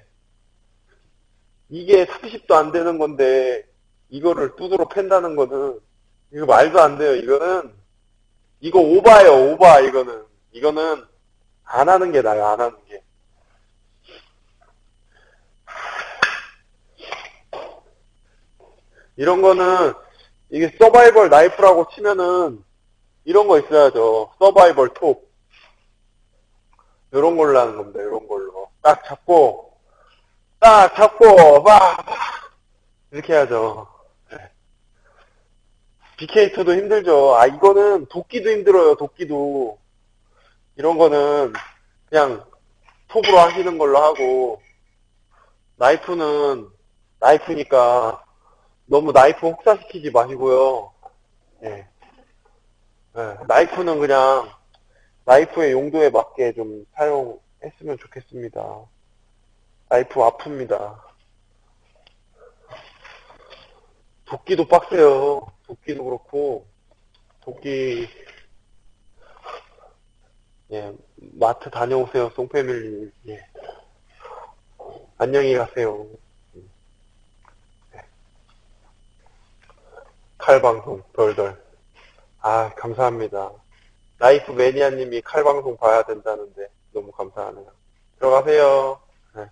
이게 삼십도 안 되는 건데, 이거를 두드러 팬다는 거는, 이거 말도 안 돼요. 이거는, 이거 오바예요, 오바, 이거는. 이거는, 안 하는 게 나아요, 안 하는 게. 이런 거는, 이게 서바이벌 나이프라고 치면은, 이런 거 있어야죠. 서바이벌 톱. 요런 걸로 하는 겁니다, 요런 걸로. 딱 잡고, 딱 잡고, 막, 이렇게 해야죠. 비케이터도 힘들죠. 아, 이거는 도끼도 힘들어요, 도끼도. 이런 거는 그냥 톱으로 하시는 걸로 하고, 나이프는, 나이프니까 너무 나이프 혹사시키지 마시고요. 예. 예, 나이프는 그냥 나이프의 용도에 맞게 좀 사용했으면 좋겠습니다. 나이프 아픕니다. 도끼도 빡세요. 도끼도 그렇고, 도끼, 예, 마트 다녀오세요, 송패밀리. 예. 안녕히 가세요. 예. 칼방송, 덜덜. 아, 감사합니다. 나이프 매니아님이 칼방송 봐야 된다는데, 너무 감사하네요. 들어가세요. 네.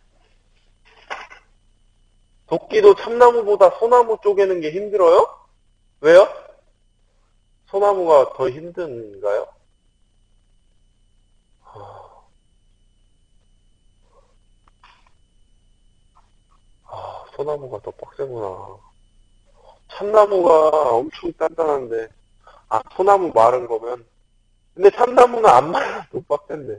도끼도 참나무보다 소나무 쪼개는 게 힘들어요? 왜요? 소나무가 더 힘든가요? 아, 소나무가 더 빡세구나. 참나무가 엄청 단단한데, 아, 소나무 마른 거면. 근데 참나무는 안 말라도 빡센데.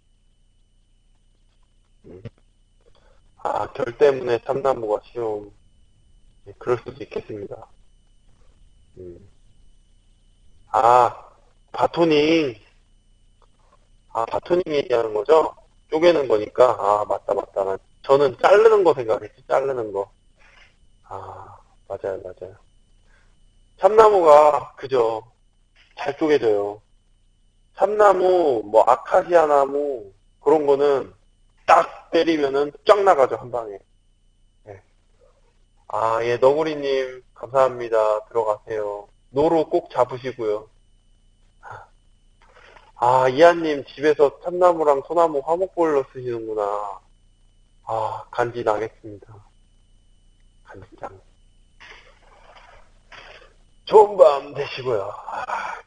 음. 아, 결 때문에 참나무가 쉬움. 예, 그럴 수도 있겠습니다. 음. 아, 바토닝. 아, 바토닝 얘기하는 거죠? 쪼개는 거니까. 아, 맞다, 맞다. 나- 저는 자르는 거 생각했지, 자르는 거. 아, 맞아요, 맞아요. 참나무가, 그죠. 잘 쪼개져요. 참나무, 뭐, 아카시아 나무, 그런 거는 딱 때리면은 쫙 나가죠, 한 방에. 예. 아, 예, 너구리님, 감사합니다. 들어가세요. 노루 꼭 잡으시고요. 아, 이한님, 집에서 참나무랑 소나무 화목보일러 쓰시는구나. 아, 간지 나겠습니다. 간지장. 좋은 밤 되시고요. 아,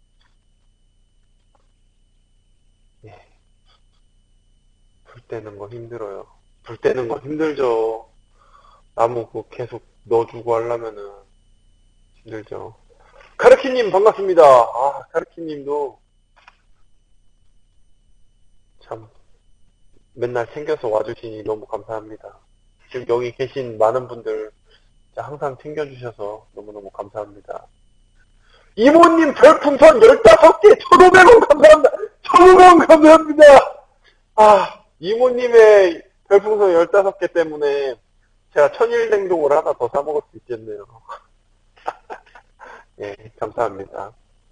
예. 불 때는 거 힘들어요. 불 때는 거 힘들죠. 나무 그 계속 넣어주고 하려면은 힘들죠. 카르키님 반갑습니다. 아, 카르키님도 참 맨날 챙겨서 와주시니 너무 감사합니다. 지금 여기 계신 많은 분들 항상 챙겨주셔서 너무너무 감사합니다. 이모님 별풍선 열다섯 개 천오백 원 감사합니다. 천오백 원 감사합니다. 아, 이모님의 별풍선 열다섯 개 때문에 제가 천일냉동을 하나 더 사먹을 수 있겠네요. 예, 감사합니다.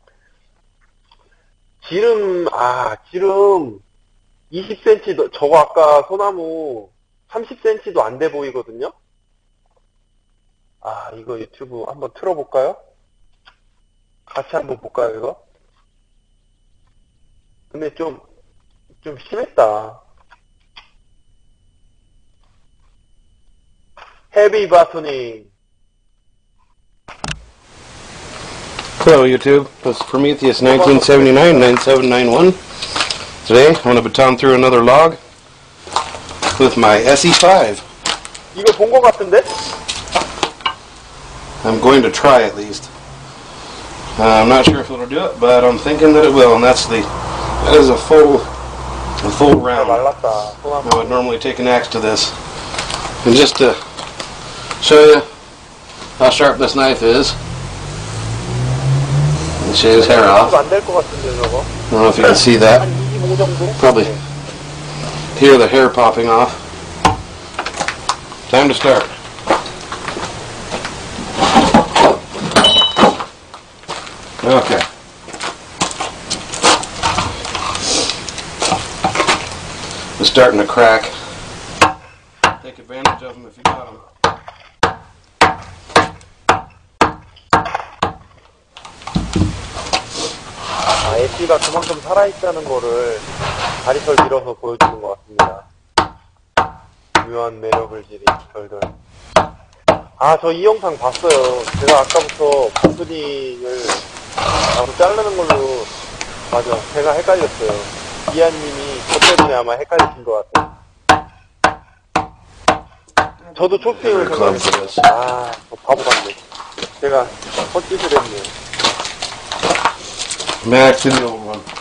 지름, 아, 지름 이십 센티미터, 저거 아까 소나무 삼십 센티미터도 안 돼 보이거든요? 아, 이거 유튜브 한번 틀어볼까요? 같이 한번 볼까요, 이거? 근데 좀, 좀 심했다. 헤비 바토닝. Hello YouTube, this is Prometheus nineteen seventy-nine nine seven nine one. Today I'm going to baton through another log with my S E five. 이거 본 것 같은데? I'm going to try at least. Uh, I'm not sure if it'll do it, but I'm thinking that it will, and that's the, that is a full, a full 아, round. 말랐다. 손 I would normally take an axe to this. And just to show you how sharp this knife is, and shave his hair off. 안될 것 같은데, 저거? I don't know if you can see that. 한 이십오 정도? Probably hear the hair popping off. Time to start. Okay. It's starting to crack. Take advantage of them if you got them. 아, 에스이가 그만큼 살아있다는 거를 다리털 길어서 보여주는 것 같습니다. 묘한 매력을 지닌 털들. 아, 저 이 영상 봤어요. 제가 아까부터 바스링을 바로 자르는 걸로, 맞아, 제가 헷갈렸어요. 이한님이 저 때문에 아마 헷갈리신 것 같아요. 저도 초핑을 생각했어요. 아, 저 바보 같네. 제가 헛짓을 했네요. Back to the old one.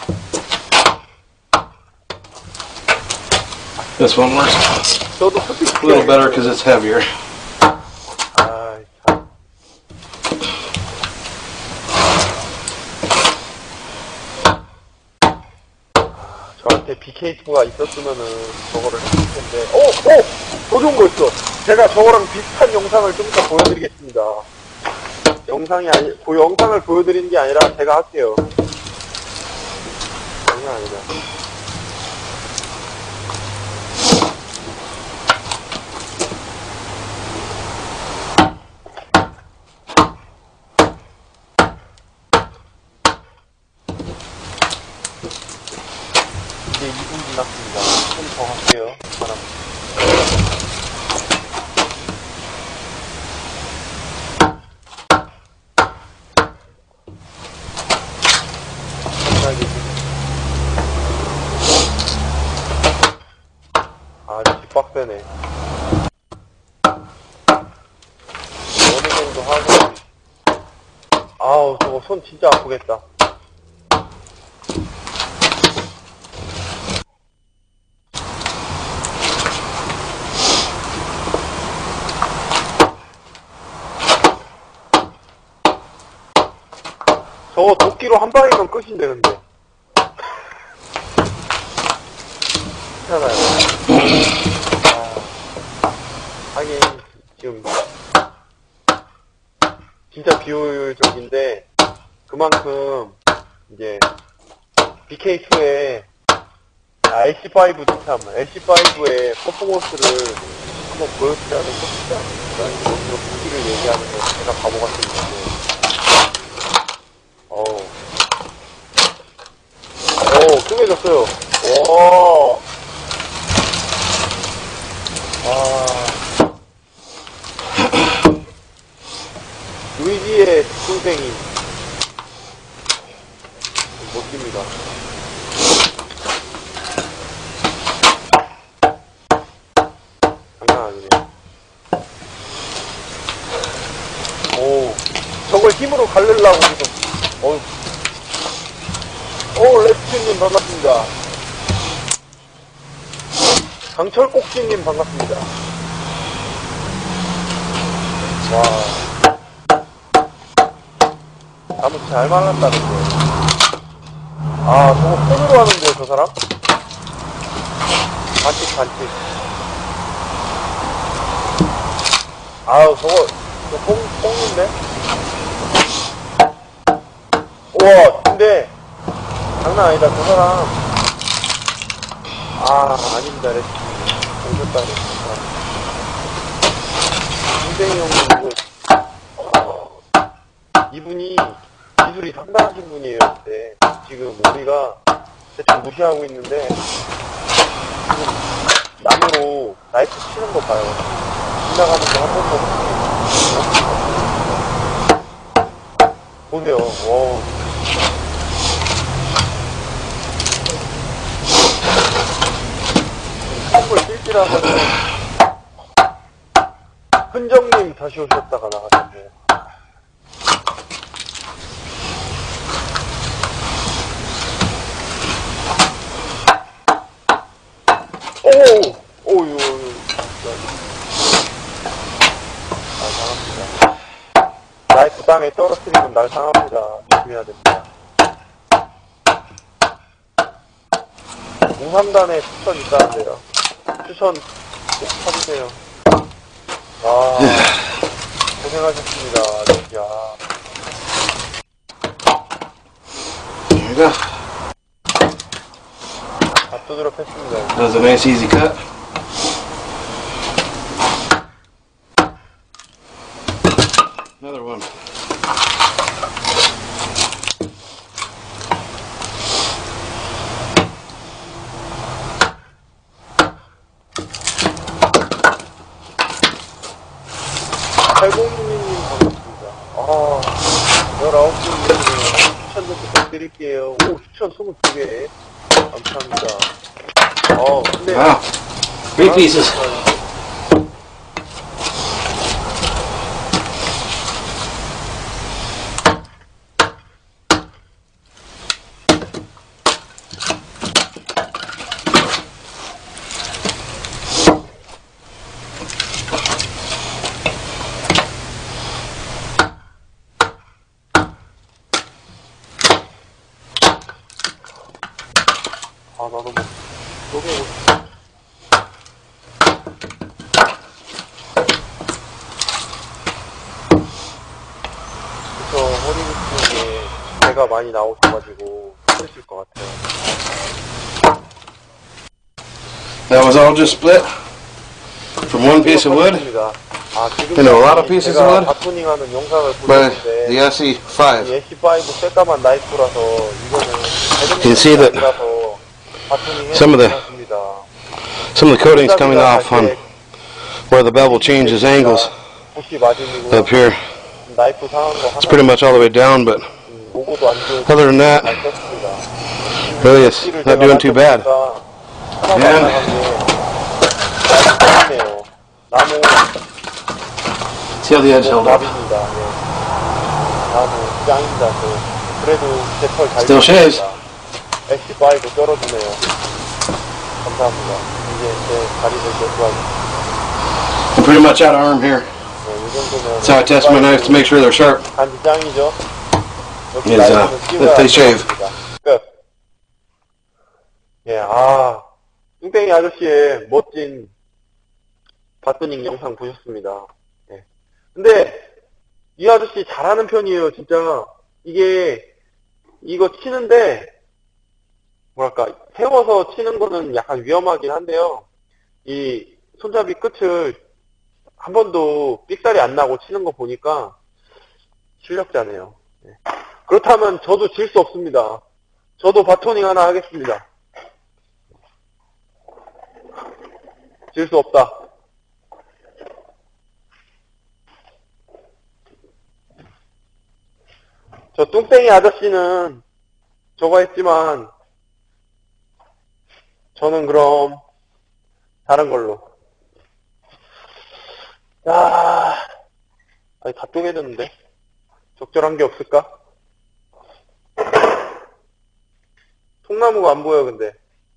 This one works 저도 초핑 a little better because it's heavier. 아, 참. 저한테 비케이스가 있었으면은 저거를 했을 텐데. 오! 오! 더 좋은 거 있어! 제가 저거랑 비슷한 영상을 좀 이따 보여드리겠습니다. 영상이 아니, 그 영상을 보여드리는 게 아니라 제가 할게요. 장난 아니다. 이제 이 분 지났습니다. 좀 더 할게요. 사람. 아주 빡세네. 어느 정도 하고. 아우, 저거 손 진짜 아프겠다. 저거 도끼로 한 방이면 끝인데, 근데. 괜찮아요. 아, 하긴, 지금, 진짜 비효율적인데, 그만큼, 이제, 비케이투에, 아, 엘씨 파이브도 참, 엘씨 파이브의 퍼포먼스를 한번 보여주자는 것이지 않습니까? 이런 무기를 얘기하는 거 제가 바보 같은 건데. 어우. 오, 뚱해졌어요. 오. 아. 루이지의 뚱땡이. 멋집니다. 장난 아니네. 오. 저걸 힘으로 가르려고 계속. 어, 오, 레스큐님 반갑습니다. 강철꼭지님 반갑습니다. 와. 나무 잘 말랐다는데. 아, 저거 폰으로 하는데요, 저 사람? 반칙, 반칙. 아우, 저거, 저 뽕, 뽕인데? 우와, 근데, 장난 아니다, 저 사람. 아, 아닙니다, 레시피. 오셨다, 레시피. 인생이 형님, 이거, 이분이 기술이 상당하신 분이에요. 근데 지금 우리가 대충 무시하고 있는데 지금 나무로 나이프 치는 거 봐요. 지나가는 거 한 번도 없어요. 보세요. 와. 선물 찔찔하고 흔정님 다시 오셨다가 나가셨네요. 오! 오유, 오유. 날 상합니다. 나이프 땅에 떨어뜨리면 날 상합니다. 조심해야 됩니다. 우삼단에 추천 있다는데요. 추천 꼭 쳐주세요. 아, 고생하셨습니다. 아저씨야. There you go. 다 두드려 팼습니다. That was a nice easy cut. Another one. 팔공육님 반갑습니다. 아, 열아홉 분님 추천 좀 부탁드릴게요. 오, 추천 이십이 개. 감사합니다. 어, 근데. Wow. Three pieces. 아, 나도 뭐, 쪼개고 싶어. 그래서 허리 굽히는 게 배가 많이 나오셔가지고 힘드실 것 같아요. That was all just split from one piece of wood 아, 지금 You know, a lot of pieces of 제가 wood? 바투닝하는 영상을 by 보는데 the S E five. 이 에스 파이브 새까만 나이프라서 이거는 You can see that 라서 바투닝 some of the- 해주셨습니다. Some of the coating's coming off on where the bevel changes angles 혹시 마진이고 up here. 나이프 상한 거 It's 하나 pretty much all the way down, but 오고도 안 좋은 other than that, 잘 썼습니다. really it's not doing too bad. 하나만 나간 게 네요. 나무 See how the edge held up. 나비입니다. 예. 나무 짱입니다. 그. 그래도 제 털 잘 Still shaves. 에스 파이브 떨어지네요. 감사합니다. 이제 제 다리를 좋아하겠습니다. I'm pretty much out of arm here. 네, 이 정도면 So I test my knives to make sure they're sharp. 간지 짱이죠. 여기 Is, uh, 라인은 띄워야 if they shave. 됩니다. 끝. 예, 아, 뚱땡이 아저씨의 멋진 바트닝 영상 보셨습니다. 예. 근데 이 아저씨 잘하는 편이에요, 진짜. 이게 이거 치는데 뭐랄까 세워서 치는 거는 약간 위험하긴 한데요. 이 손잡이 끝을 한 번도 삑살이 안 나고 치는 거 보니까 실력자네요. 예. 그렇다면 저도 질 수 없습니다. 저도 바토닝 하나 하겠습니다. 질 수 없다. 저 뚱땡이 아저씨는 저거 했지만 저는 그럼 다른 걸로. 야, 아니 다 쪼개졌는데 적절한 게 없을까? 통나무가 안 보여 근데.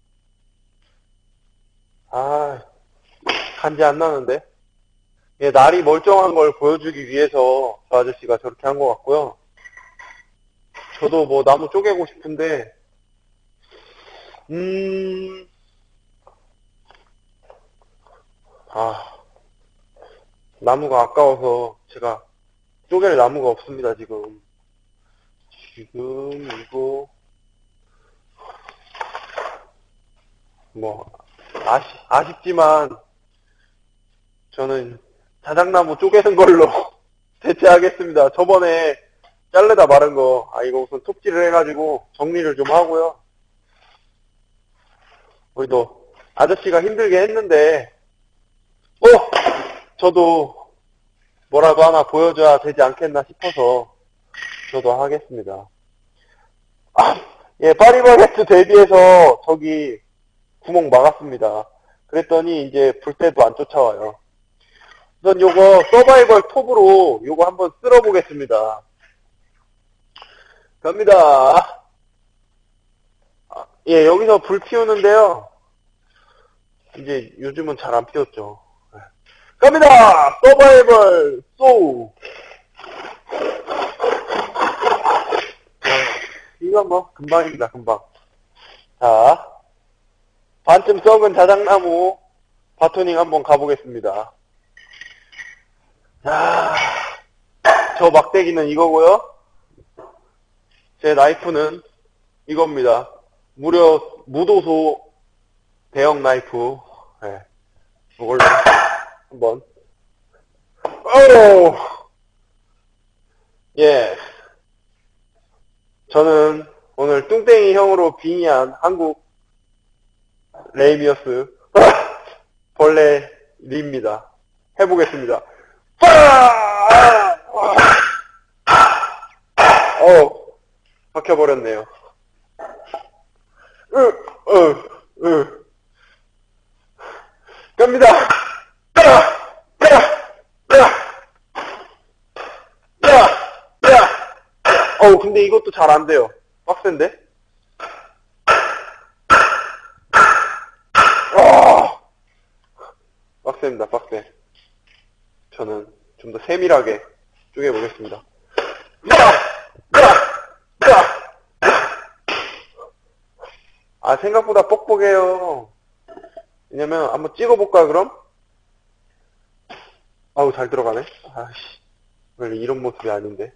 아, 간지 안 나는데. 예, 날이 멀쩡한 걸 보여주기 위해서 저 아저씨가 저렇게 한 것 같고요. 저도 뭐 나무 쪼개고 싶은데, 음, 아, 나무가 아까워서 제가 쪼갤 나무가 없습니다, 지금. 지금 이거, 뭐, 아쉽, 아쉽지만, 저는 자작나무 쪼개는 걸로 대체하겠습니다. 저번에 자르다 마른 거, 아, 이거 우선 톱질을 해가지고 정리를 좀 하고요. 우리도 아저씨가 힘들게 했는데, 어! 저도 뭐라도 하나 보여줘야 되지 않겠나 싶어서 저도 하겠습니다. 아, 예, 파리바게트 대비해서 저기 구멍 막았습니다. 그랬더니 이제 불 때도 안 쫓아와요. 우선 요거 서바이벌 톱으로 요거 한번 쓸어 보겠습니다. 갑니다. 아, 예, 여기서 불 피우는데요. 이제 요즘은 잘 안 피웠죠. 갑니다! 서바이벌 소우! 이건 뭐 금방입니다. 금방. 자, 반쯤 썩은 자작나무 바토닝 한번 가보겠습니다. 자, 저 막대기는 이거고요. 제 나이프는 이겁니다. 무려 무도소 대형 나이프. 네, 이걸로 한번. 오! 예. 저는 오늘 뚱땡이 형으로 빙의한 한국 레이미어스 벌레 리입니다. 해보겠습니다. 어, 박혀버렸네요. 으, 으, 으. 갑니다. 어우, 근데 이것도 잘 안 돼요. 빡센데? 아, 빡셉니다, 빡세. 저는 좀 더 세밀하게 쪼개보겠습니다. 아, 생각보다 뻑뻑해요. 왜냐면, 한번 찍어볼까, 그럼? 아우, 잘 들어가네. 아이씨, 원래 이런 모습이 아닌데.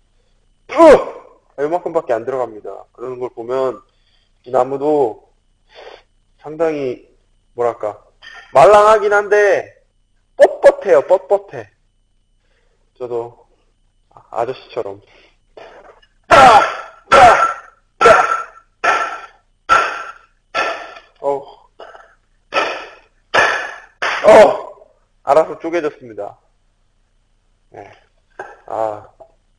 으! 이만큼밖에 안 들어갑니다. 그러는 걸 보면, 이 나무도 상당히, 뭐랄까, 말랑하긴 한데, 뻣뻣해요, 뻣뻣해. 저도, 아저씨처럼. 어우. 어! 알아서 쪼개졌습니다. 네. 아.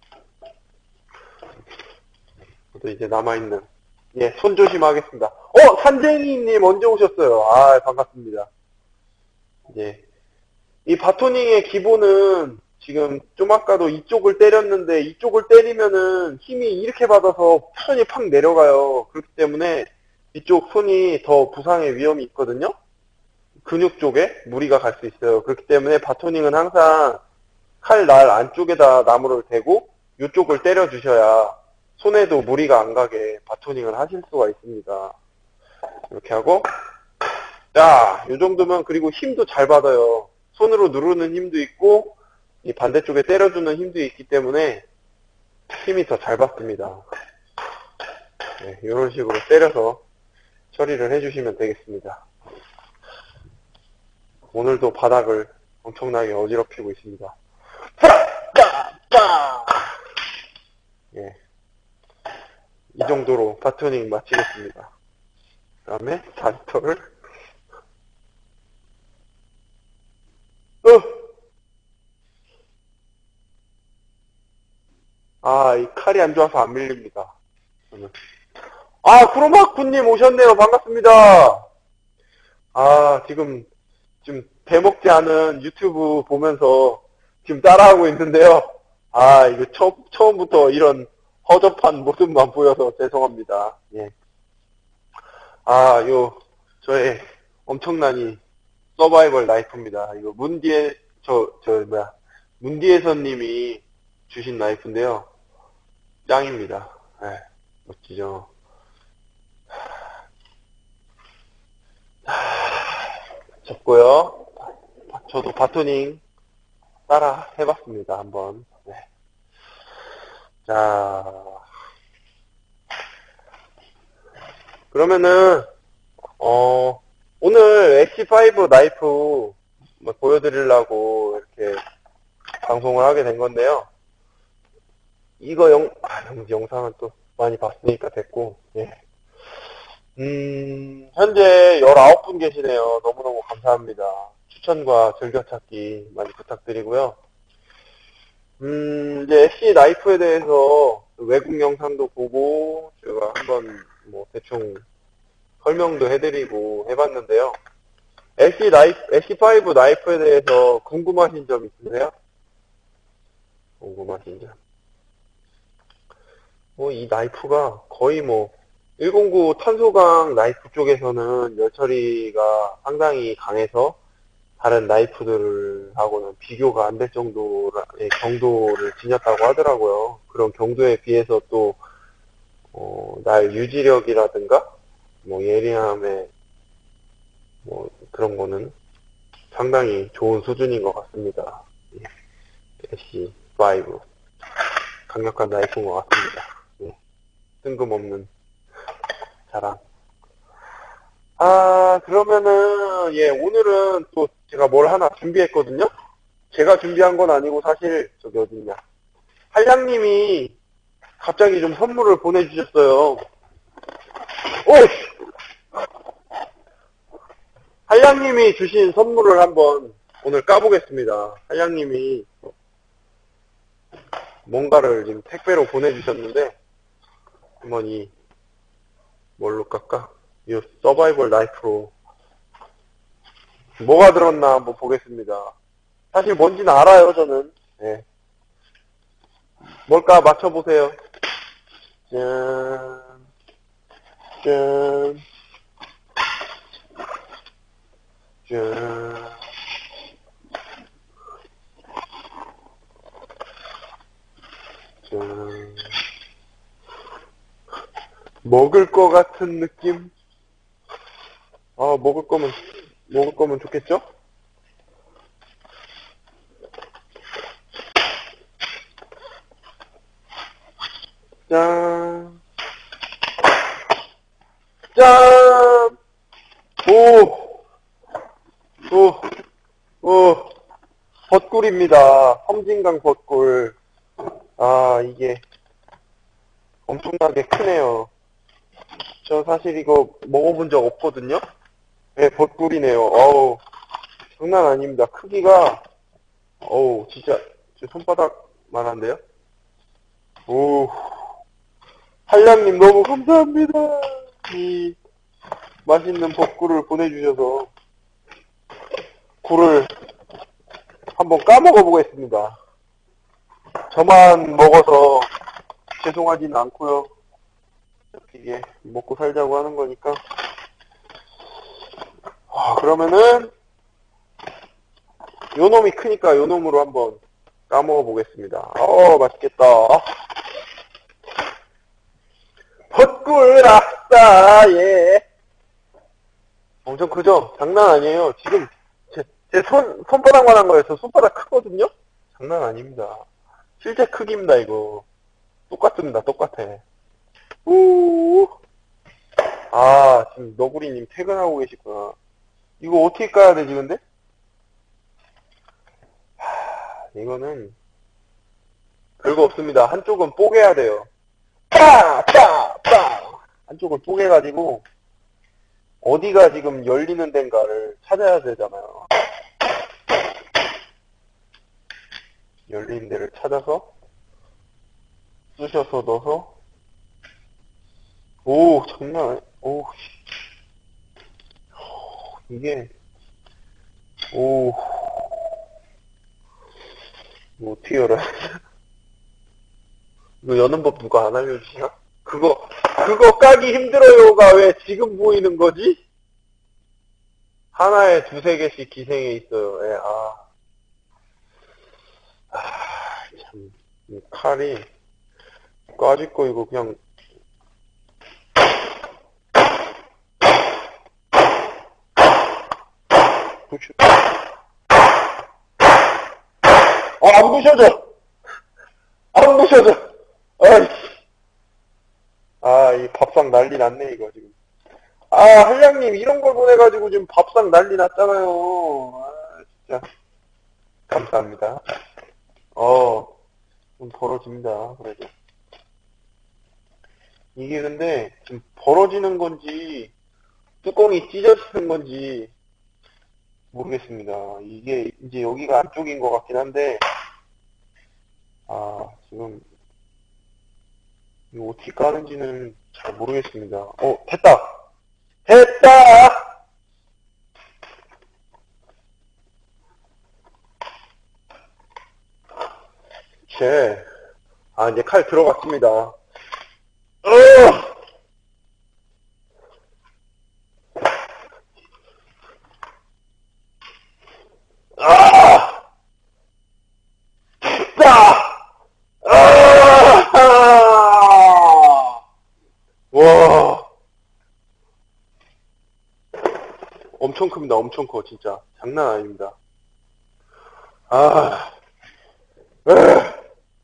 저도 이제 남아있는. 예, 손 조심하겠습니다. 어! 산쟁이님 언제 오셨어요? 아, 반갑습니다. 이제. 이 바토닝의 기본은 지금 좀 아까도 이쪽을 때렸는데 이쪽을 때리면은 힘이 이렇게 받아서 쿠션이 팍 내려가요. 그렇기 때문에 이쪽 손이 더 부상의 위험이 있거든요. 근육 쪽에 무리가 갈 수 있어요. 그렇기 때문에 바토닝은 항상 칼 날 안쪽에다 나무를 대고 이쪽을 때려 주셔야 손에도 무리가 안 가게 바토닝을 하실 수가 있습니다. 이렇게 하고, 자, 이 정도면, 그리고 힘도 잘 받아요. 손으로 누르는 힘도 있고 이 반대쪽에 때려주는 힘도 있기 때문에 힘이 더 잘 받습니다. 네, 이런 식으로 때려서 처리를 해주시면 되겠습니다. 오늘도 바닥을 엄청나게 어지럽히고 있습니다. 예, 이 정도로 바토닝 마치겠습니다. 그 다음에 잔털을 어! 아, 이 칼이 안 좋아서 안 밀립니다. 저는. 아, 크로마쿠님 오셨네요. 반갑습니다. 아, 지금, 지금 대먹지 않은 유튜브 보면서 지금 따라하고 있는데요. 아, 이거 처, 처음부터 이런 허접한 모습만 보여서 죄송합니다. 예. 아, 요, 저의 엄청나니 서바이벌 나이프입니다. 이거 문디에, 저, 저, 뭐야, 문디에서님이 주신 나이프인데요. 짱입니다. 네, 멋지죠. 접고요. 저도 바토닝 따라 해봤습니다. 한번. 네. 자, 그러면은 어 오늘 엑시 파이브 나이프 뭐 보여드리려고 이렇게 방송을 하게 된 건데요. 이거 영, 아, 영, 영상은 또 많이 봤으니까 됐고, 예. 음, 현재 열아홉 분 계시네요. 너무너무 감사합니다. 추천과 즐겨찾기 많이 부탁드리고요. 음, 이제 에스씨 나이프에 대해서 외국 영상도 보고, 제가 한번 뭐 대충 설명도 해드리고 해봤는데요. 에스씨 나이프, 에스씨 파이브 나이프에 대해서 궁금하신 점 있으세요? 궁금하신 점. 뭐, 이 나이프가 거의 뭐, 일공구 탄소강 나이프 쪽에서는 열 처리가 상당히 강해서 다른 나이프들하고는 비교가 안 될 정도의 경도를 지녔다고 하더라고요. 그런 경도에 비해서 또, 어, 날 유지력이라든가, 뭐, 예리함에, 뭐, 그런 거는 상당히 좋은 수준인 것 같습니다. 에스씨 파이브. 강력한 나이프인 것 같습니다. 예. 뜬금없는 자랑. 아, 그러면은, 예, 오늘은 또 제가 뭘 하나 준비했거든요? 제가 준비한 건 아니고 사실, 저기 어딨냐. 한량님이 갑자기 좀 선물을 보내주셨어요. 오! 한량님이 주신 선물을 한번 오늘 까보겠습니다. 한량님이 뭔가를 지금 택배로 보내주셨는데, 한번 이, 뭘로 깎까? 이 서바이벌 나이프로 뭐가 들었나 한번 보겠습니다. 사실 뭔지는 알아요, 저는. 예. 뭘까 맞춰보세요. 짠, 짠, 짠. 짠. 먹을 것 같은 느낌? 아, 먹을 거면, 먹을 거면 좋겠죠? 짠. 짠! 오! 오! 오! 벚꿀입니다. 섬진강 벚꿀. 아, 이게 엄청나게 크네요. 저 사실 이거 먹어본 적 없거든요? 네, 벚꿀이네요. 어우, 장난 아닙니다. 크기가, 어우, 진짜, 제 손바닥만한데요? 오, 한량님 너무 감사합니다. 이 맛있는 벚꿀을 보내주셔서 꿀을 한번 까먹어 보겠습니다. 저만 먹어서 죄송하진 않고요. 이게 먹고 살자고 하는 거니까. 아, 그러면은 요 놈이 크니까 요 놈으로 한번 까먹어 보겠습니다. 어, 맛있겠다. 벚꿀 아싸, 예. 엄청 크죠? 장난 아니에요. 지금 제, 제 손, 손바닥만 한 거예요. 저 손바닥 크거든요? 장난 아닙니다. 실제 크기입니다, 이거. 똑같습니다, 똑같아. 우. 아, 지금 너구리님 퇴근하고 계시구나. 이거 어떻게 까야 되지, 근데? 하, 이거는 별거 없습니다. 한쪽은 뽀개야 돼요. 빠! 빠! 빠! 한쪽을 뽀개가지고 어디가 지금 열리는 데인가를 찾아야 되잖아요. 열리는 데를 찾아서 쑤셔서 넣어서 오, 장난 아니, 오, 이게, 오, 뭐 어떻게 열어야 이거 여는 법 누가 안 알려주시나? 그거, 그거 까기 힘들어요가 왜 지금 보이는 거지? 하나에 두세 개씩 기생해 있어요. 예, 아. 아, 참, 이 칼이, 까짓 거 이거 그냥, 부셔. 어, 안 부셔져! 안 부셔져! 아이씨. 아, 이 밥상 난리 났네, 이거 지금. 아, 한량님, 이런 걸 보내가지고 지금 밥상 난리 났잖아요. 아, 진짜. 감사합니다. 어, 좀 벌어집니다. 그래도. 이게 근데 좀 벌어지는 건지 뚜껑이 찢어지는 건지 모르겠습니다. 이게 이제 여기가 안쪽인 것 같긴 한데 아 지금 이거 어떻게 까는지는 잘 모르겠습니다. 어 됐다! 됐다! 제, 아 이제 칼 들어갔습니다. 어! 아! 됐다! 아! 와! 엄청 큽니다. 엄청 커 진짜. 장난 아닙니다. 아, 에휴.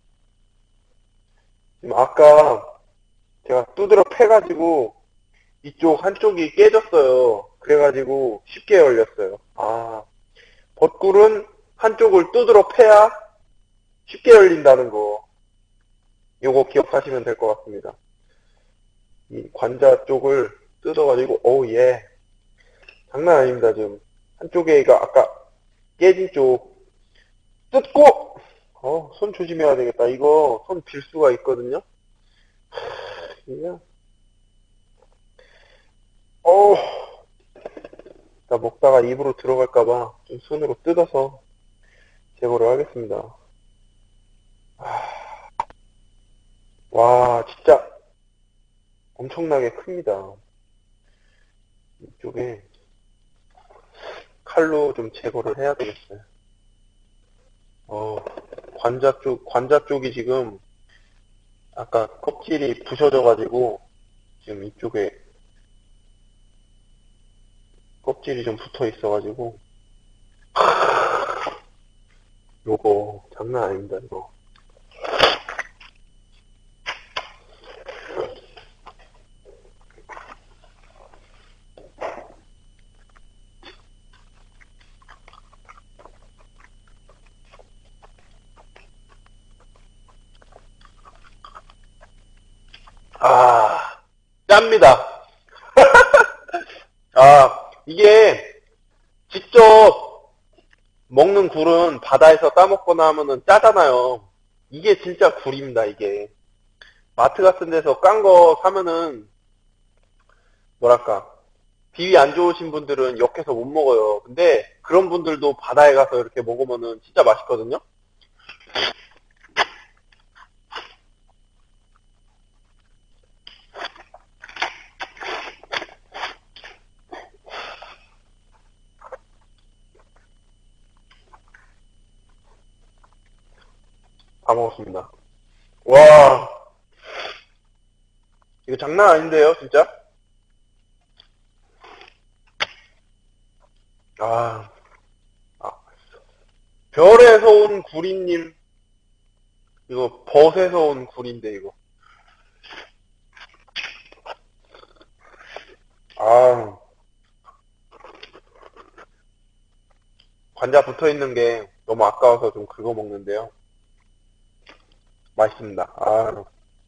지금 아까 제가 두드러 패가지고 이쪽 한쪽이 깨졌어요. 그래가지고 쉽게 열렸어요. 아, 벚꿀은 한쪽을 두드러 패야 쉽게 열린다는 거. 요거 기억하시면 될 것 같습니다. 이 관자 쪽을 뜯어가지고, 어우, 예. 장난 아닙니다, 지금. 한쪽에가 아까 깨진 쪽 뜯고, 어, 손 조심해야 되겠다. 이거 손 빌 수가 있거든요. 그냥, 어우, 나 먹다가 입으로 들어갈까봐 좀 손으로 뜯어서 제거를 하겠습니다. 와, 진짜 엄청나게 큽니다. 이쪽에 칼로 좀 제거를 해야 되겠어요. 어, 관자 쪽, 관자 쪽이 지금 아까 껍질이 부셔져가지고 지금 이쪽에 껍질이 좀 붙어 있어가지고 요거 장난 아닙니다, 이거. 아, 짭니다. 아, 이게 직접 먹는 굴은 바다에서 따먹거나 하면은 짜잖아요. 이게 진짜 굴입니다, 이게. 마트 같은 데서 깐 거 사면은, 뭐랄까, 비위 안 좋으신 분들은 역해서 못 먹어요. 근데 그런 분들도 바다에 가서 이렇게 먹으면은 진짜 맛있거든요? 다 먹었습니다. 와, 이거 장난 아닌데요, 진짜? 아, 아, 별에서 온 구리님, 이거 벗에서 온 굴인데, 이거. 아, 관자 붙어 있는 게 너무 아까워서 좀 긁어 먹는데요. 맛있습니다. 아,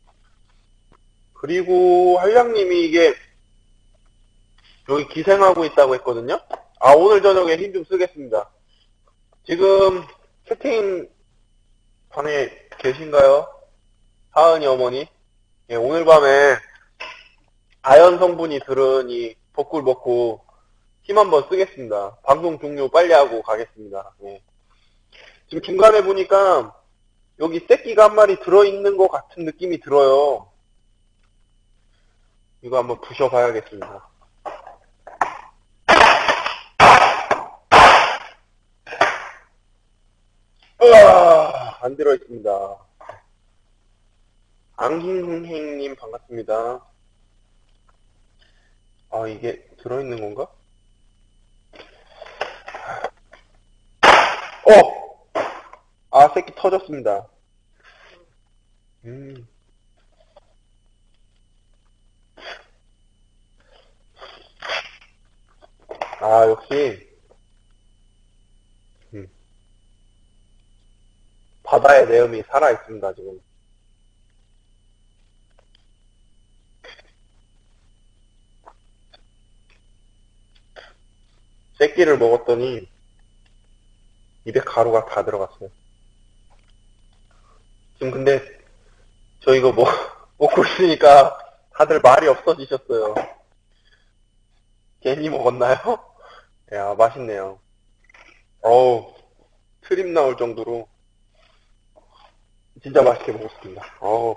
그리고 한량님이 이게 여기 기생하고 있다고 했거든요. 아, 오늘 저녁에 힘 좀 쓰겠습니다. 지금 채팅방에 계신가요? 하은이 어머니? 예, 오늘 밤에 아연 성분이 들은 이 벚꿀 먹고 힘 한번 쓰겠습니다. 방송 종료 빨리 하고 가겠습니다. 예. 지금 중간에 보니까 여기 새끼가 한 마리 들어있는 것 같은 느낌이 들어요. 이거 한번 부셔봐야겠습니다. 으아, 안 들어있습니다. 앙힝행님 반갑습니다. 아, 이게 들어있는 건가? 어! 아, 새끼 터졌습니다. 음. 아, 역시. 음. 바다의 내음이 살아있습니다, 지금. 새끼를 먹었더니 입에 가루가 다 들어갔어요. 지금 근데 저 이거 뭐 먹고 있으니까 다들 말이 없어지셨어요. 괜히 먹었나요? 야, 맛있네요. 어우, 트림 나올 정도로 진짜 맛있게 먹었습니다. 어우,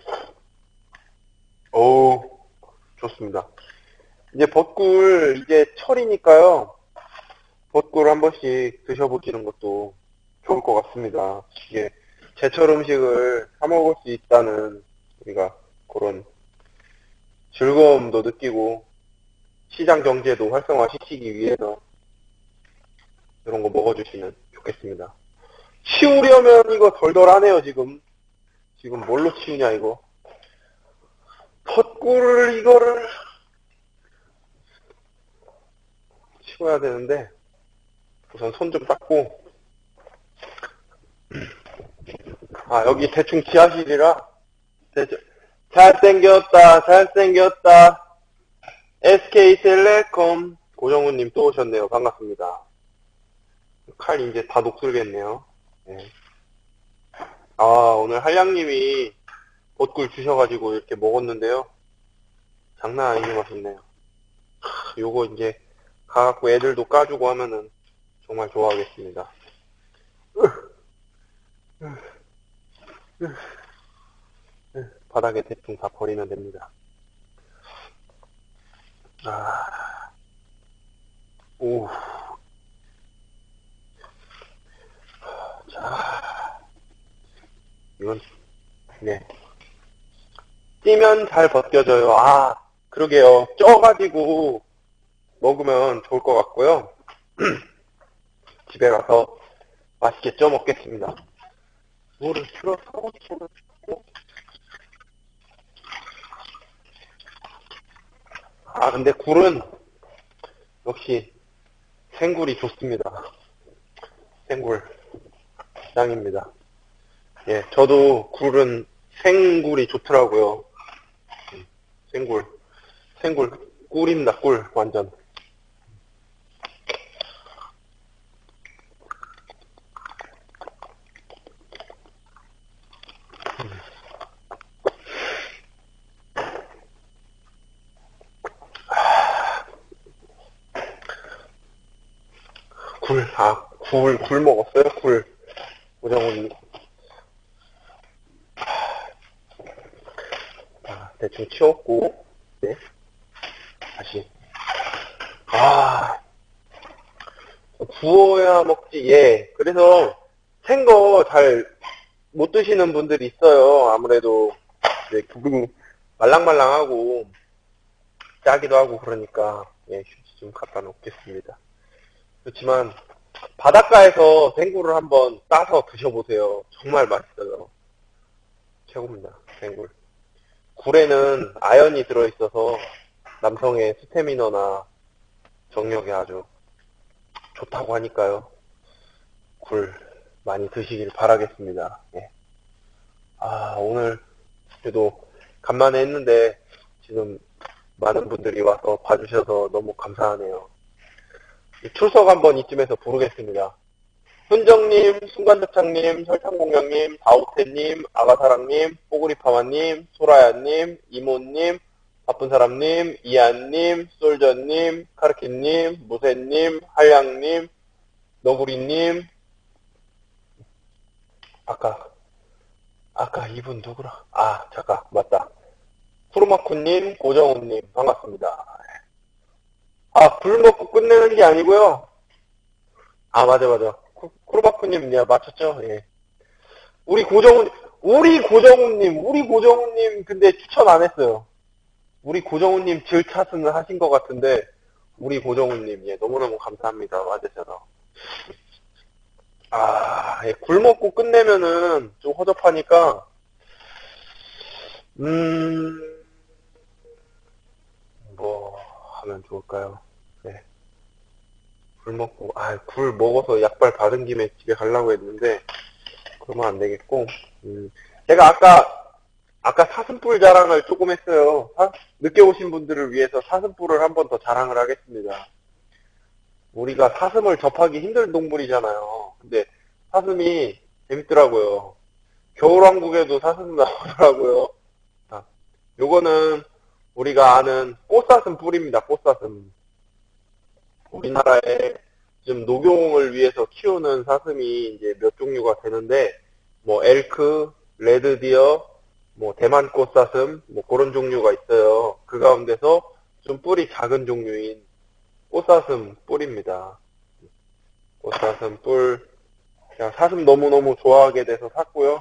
어우, 좋습니다. 이제 벚꿀 이제 철이니까요. 벚꿀 한 번씩 드셔보시는 것도 좋을 것 같습니다. 이게 제철 음식을 사 먹을 수 있다는 우리가 그런 즐거움도 느끼고 시장 경제도 활성화시키기 위해서 이런 거 먹어주시면 좋겠습니다. 치우려면 이거 덜덜하네요, 지금. 지금 뭘로 치우냐, 이거. 벚꿀을 이거를 치워야 되는데 우선 손 좀 닦고. 아, 여기 대충 지하실이라 대충 잘생겼다 잘생겼다 에스케이텔레콤 고정우님 또 오셨네요. 반갑습니다. 칼 이제 다 녹슬겠네요. 네. 아, 오늘 한량님이 벚꿀 주셔가지고 이렇게 먹었는데요. 장난 아니게 맛있네요. 요거 이제 가갖고 애들도 까주고 하면은 정말 좋아하겠습니다. 바닥에 대충 다 버리면 됩니다. 아, 오. 자, 이건, 네. 찌면 잘 벗겨져요. 아, 그러게요. 쪄가지고 먹으면 좋을 것 같고요. 집에 가서 맛있게 쪄 먹겠습니다. 물을 틀어서, 아, 근데 굴은 역시 생굴이 좋습니다. 생굴 짱입니다. 예, 저도 굴은 생굴이 좋더라고요. 생굴, 생굴 꿀입니다. 꿀 완전. 굴, 아, 굴, 굴 먹었어요? 굴. 오정훈. 아, 대충 치웠고, 네. 다시. 아, 구워야 먹지, 예. 그래서 생거 잘 못 드시는 분들이 있어요. 아무래도, 이제, 구분, 말랑말랑하고, 짜기도 하고 그러니까, 예, 휴지 좀 갖다 놓겠습니다. 그렇지만 바닷가에서 생굴을 한번 따서 드셔보세요. 정말 맛있어요. 최고입니다. 생굴. 굴에는 아연이 들어있어서 남성의 스태미너나 정력에 아주 좋다고 하니까요. 굴 많이 드시길 바라겠습니다. 예. 아, 오늘 그래도 간만에 했는데 지금 많은 분들이 와서 봐주셔서 너무 감사하네요. 출석 한번 이쯤에서 부르겠습니다. 훈정님, 순간접착님, 설탕공양님, 다우태님, 아가사랑님, 뽀구리파마님, 소라야님, 이모님, 바쁜사람님, 이안님, 솔저님, 카르키님, 무쇠님, 한량님, 너구리님, 아까, 아까 이분 누구라? 아, 잠깐, 맞다. 쿠르마쿠님, 고정훈님, 반갑습니다. 아, 굴 먹고 끝내는 게 아니고요. 아, 맞아, 맞아. 쿠르바쿠님, 야, 맞췄죠? 예. 우리 고정훈, 우리 고정훈님, 우리 고정훈님, 근데 추천 안 했어요. 우리 고정훈님 질차스는 하신 것 같은데, 우리 고정훈님, 예, 너무너무 감사합니다. 와주셔서. 아, 예, 굴 먹고 끝내면은 좀 허접하니까, 음, 뭐, 하면 좋을까요? 네. 굴 먹고, 아, 굴 먹어서 약발 받은 김에 집에 가려고 했는데, 그러면 안 되겠고, 음, 제가 아까, 아까 사슴뿔 자랑을 조금 했어요. 사, 늦게 오신 분들을 위해서 사슴뿔을 한 번 더 자랑을 하겠습니다. 우리가 사슴을 접하기 힘든 동물이잖아요. 근데 사슴이 재밌더라고요. 겨울왕국에도 사슴 나오더라고요. 자, 요거는 우리가 아는 꽃사슴 뿔입니다. 꽃사슴. 우리나라에 지금 녹용을 위해서 키우는 사슴이 이제 몇 종류가 되는데, 뭐 엘크, 레드디어, 뭐 대만 꽃사슴, 뭐 그런 종류가 있어요. 그 가운데서 좀 뿔이 작은 종류인 꽃사슴 뿔입니다. 꽃사슴 뿔. 그냥 사슴 너무너무 좋아하게 돼서 샀고요.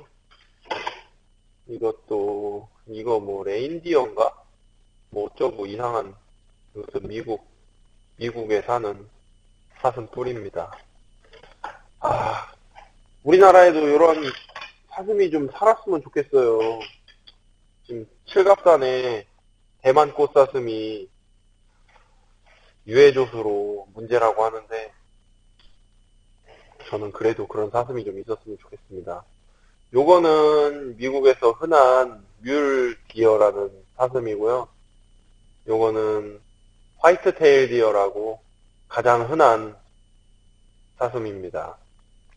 이것도, 이거 뭐 레인디어인가? 뭐 어쩌고 이상한, 이것도 미국, 미국에 사는 사슴 뿔입니다. 아, 우리나라에도 이런 사슴이 좀 살았으면 좋겠어요. 지금 칠갑산에 대만 꽃사슴이 유해조수로 문제라고 하는데, 저는 그래도 그런 사슴이 좀 있었으면 좋겠습니다. 요거는 미국에서 흔한 뮬 디어라는 사슴이고요. 요거는 화이트 테일 디어라고 가장 흔한 사슴입니다.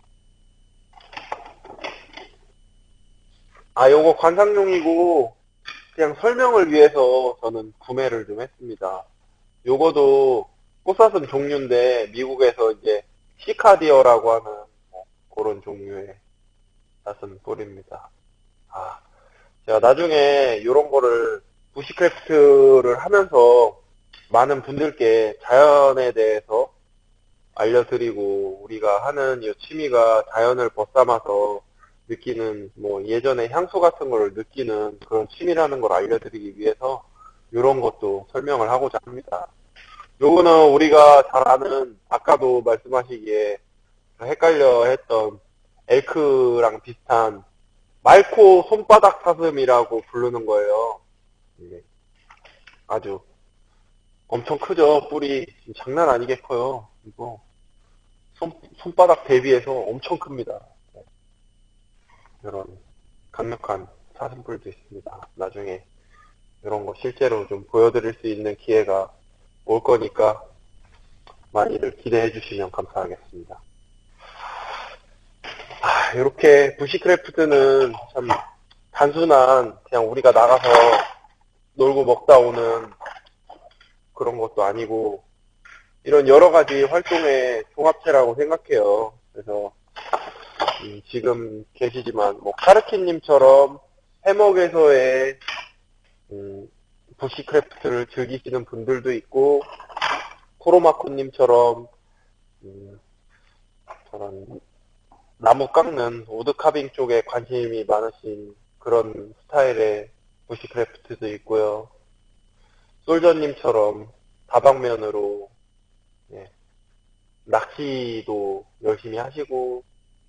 아, 요거 관상용이고 그냥 설명을 위해서 저는 구매를 좀 했습니다. 요거도 꽃사슴 종류인데 미국에서 이제 시카디어라고 하는 뭐 그런 종류의 사슴 뿔입니다. 아, 제가 나중에 요런 거를 부시크래프트를 하면서 많은 분들께 자연에 대해서 알려드리고 우리가 하는 이 취미가 자연을 벗삼아서 느끼는 뭐 예전에 향수 같은 걸 느끼는 그런 취미라는 걸 알려드리기 위해서 이런 것도 설명을 하고자 합니다. 요거는 우리가 잘 아는 아까도 말씀하시기에 헷갈려 했던 엘크랑 비슷한 말코 손바닥 사슴이라고 부르는 거예요. 아주 엄청 크죠. 뿔이 장난 아니게 커요. 이거 손, 손바닥 대비해서 엄청 큽니다. 이런 강력한 사슴뿔도 있습니다. 나중에 이런 거 실제로 좀 보여드릴 수 있는 기회가 올 거니까 많이들 기대해 주시면 감사하겠습니다. 아, 이렇게 부시크래프트는 참 단순한 그냥 우리가 나가서 놀고 먹다 오는 그런 것도 아니고 이런 여러 가지 활동의 종합체라고 생각해요. 그래서 음, 지금 계시지만 뭐 카르키님처럼 해먹에서의 음, 부시크래프트를 즐기시는 분들도 있고 코로마코님처럼 음, 저런 나무 깎는 우드카빙 쪽에 관심이 많으신 그런 스타일의 부시크래프트도 있고요. 솔저님처럼 다방면으로 예, 낚시도 열심히 하시고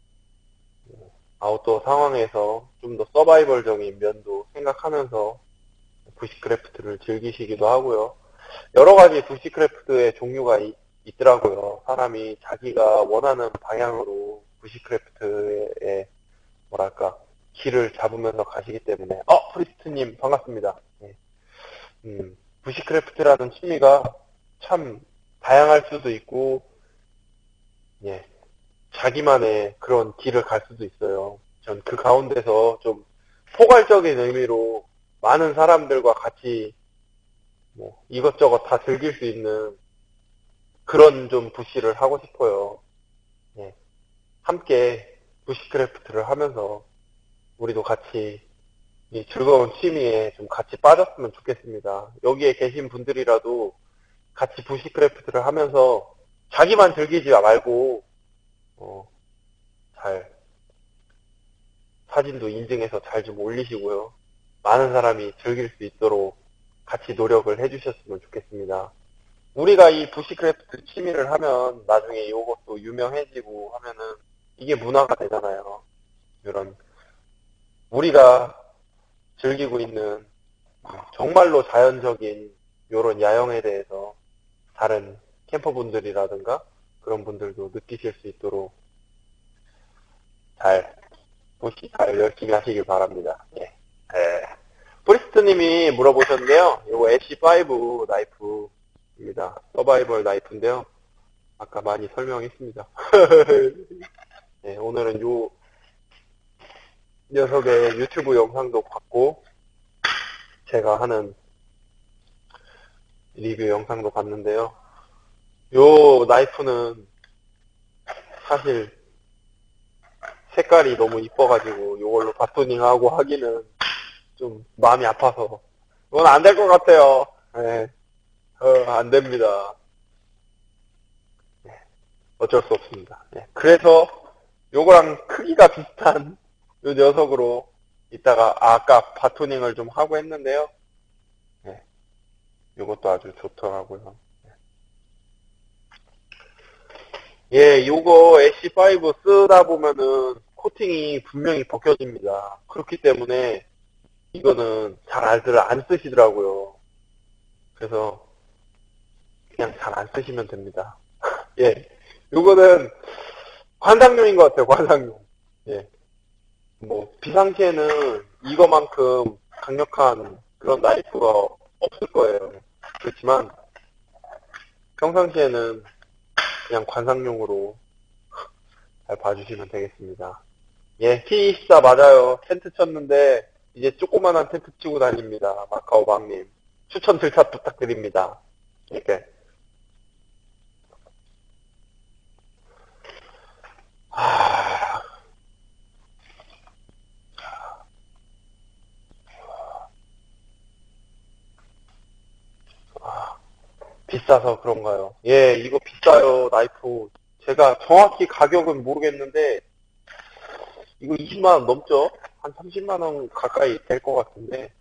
아웃도어 상황에서 좀 더 서바이벌적인 면도 생각하면서 부시크래프트를 즐기시기도 하고요. 여러 가지 부시크래프트의 종류가 이, 있더라고요. 사람이 자기가 원하는 방향으로 부시크래프트의 뭐랄까 길을 잡으면서 가시기 때문에 어! 프리스트님 반갑습니다. 예. 음, 부시크래프트라는 취미가 참 다양할 수도 있고 예, 자기만의 그런 길을 갈 수도 있어요. 전 그 가운데서 좀 포괄적인 의미로 많은 사람들과 같이 뭐 이것저것 다 즐길 수 있는 그런 좀 부시를 하고 싶어요. 예, 함께 부시크래프트를 하면서 우리도 같이 이 즐거운 취미에 좀 같이 빠졌으면 좋겠습니다. 여기에 계신 분들이라도 같이 부시크래프트를 하면서 자기만 즐기지 말고 어, 잘 사진도 인증해서 잘 좀 올리시고요. 많은 사람이 즐길 수 있도록 같이 노력을 해주셨으면 좋겠습니다. 우리가 이 부시크래프트 취미를 하면 나중에 이것도 유명해지고 하면은 이게 문화가 되잖아요. 이런 우리가 즐기고 있는 정말로 자연적인 이런 야영에 대해서 다른 캠퍼분들이라든가 그런 분들도 느끼실 수 있도록 잘 부시 잘 열심히 하시길 바랍니다. 예. 예. 프리스트님이 물어보셨는데요. 이거 애쉬 파이브 나이프입니다. 서바이벌 나이프인데요. 아까 많이 설명했습니다. 예, 오늘은 요 녀석의 유튜브 영상도 봤고, 제가 하는 리뷰 영상도 봤는데요. 요 나이프는 사실 색깔이 너무 이뻐가지고 요걸로 바토닝하고 하기는 좀 마음이 아파서 이건 안 될 것 같아요. 네. 어, 안 됩니다. 네. 어쩔 수 없습니다. 네. 그래서 요거랑 크기가 비슷한 요 녀석으로 이따가 아까 바토닝을 좀 하고 했는데요. 네. 요것도 아주 좋더라고요. 예, 요거 애쉬 파이브 쓰다 보면은 코팅이 분명히 벗겨집니다. 그렇기 때문에 이거는 잘 알들 안 쓰시더라고요. 그래서 그냥 잘 안 쓰시면 됩니다. 예, 요거는 관상용인 것 같아요. 관상용. 예, 뭐 비상시에는 이거만큼 강력한 그런 나이프가 없을 거예요. 그렇지만 평상시에는 그냥 관상용으로 잘 봐주시면 되겠습니다. 예, 티 이십사 맞아요. 텐트 쳤는데 이제 조그만한 텐트 치고 다닙니다. 마카오방님. 추천 들탑 부탁드립니다. 이렇게. 하... 비싸서 그런가요? 예, 이거 비싸요, 나이프. 제가 정확히 가격은 모르겠는데, 이거 이십만 원 넘죠? 한 삼십만 원 가까이 될 것 같은데,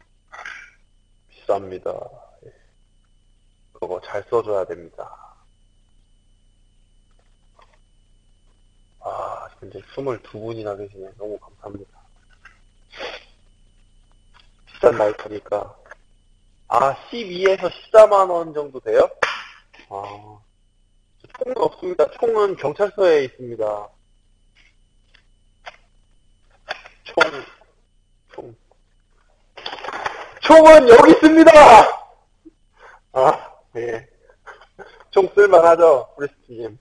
비쌉니다. 그거 잘 써줘야 됩니다. 아, 근데 스물두 분이나 계시네. 너무 감사합니다. 비싼 나이프니까. 아, 십이에서 십사만 원 정도 돼요? 아, 총은 없습니다. 총은 경찰서에 있습니다. 총, 총. 총은 여기 있습니다! 아, 예. 총 쓸만하죠, 프리스티님.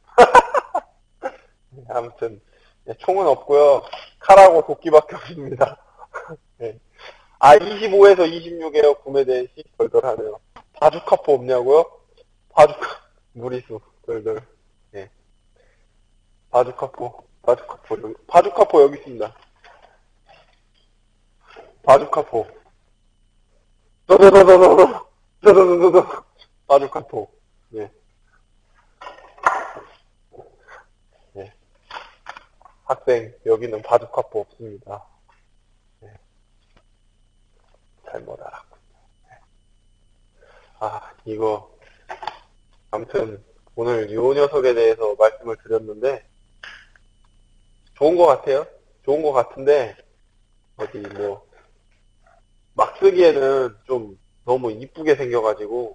아무튼, 예, 총은 없고요. 칼하고 도끼밖에 없습니다. 예. 아, 이십오에서 이십육에요. 구매된 시 덜덜하네요. 바주카포 없냐고요? 바주카, 무리수, 덜덜. 예. 바주카포, 바주카포, 여기, 바주카포 여기 있습니다. 바주카포. 더더더더더더. 더더더더더. 바주카포. 예. 예. 학생, 여기는 바주카포 없습니다. 예. 잘못 알았고. 예. 아, 이거. 아무튼, 오늘 요 녀석에 대해서 말씀을 드렸는데, 좋은 것 같아요. 좋은 것 같은데, 어디 뭐, 막 쓰기에는 좀 너무 이쁘게 생겨가지고,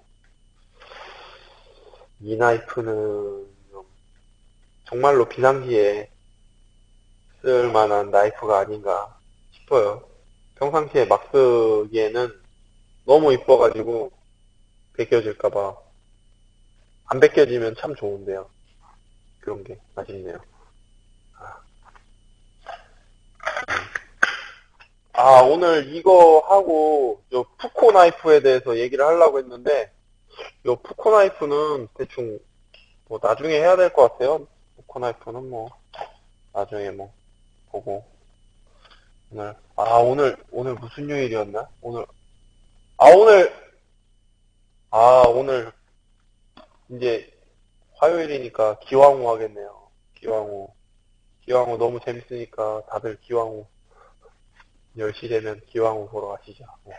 이 나이프는 좀 정말로 비상시에 쓸 만한 나이프가 아닌가 싶어요. 평상시에 막 쓰기에는 너무 이뻐가지고, 벗겨질까봐. 안 벗겨지면 참 좋은데요. 그런 게 아쉽네요. 아, 오늘 이거 하고, 요 푸코 나이프에 대해서 얘기를 하려고 했는데, 요 푸코 나이프는 대충, 뭐, 나중에 해야 될 것 같아요. 푸코 나이프는 뭐, 나중에 뭐, 보고. 오늘, 아, 오늘, 오늘 무슨 요일이었나? 오늘, 아, 오늘, 아, 오늘, 이제, 화요일이니까 기왕후 하겠네요. 기왕후. 기왕후 너무 재밌으니까 다들 기왕후. 열 시 되면 기왕후 보러 가시죠. 네.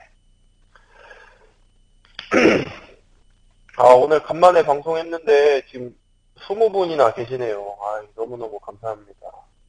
아, 오늘 간만에 방송했는데 지금 스무 분이나 계시네요. 아, 너무너무 감사합니다.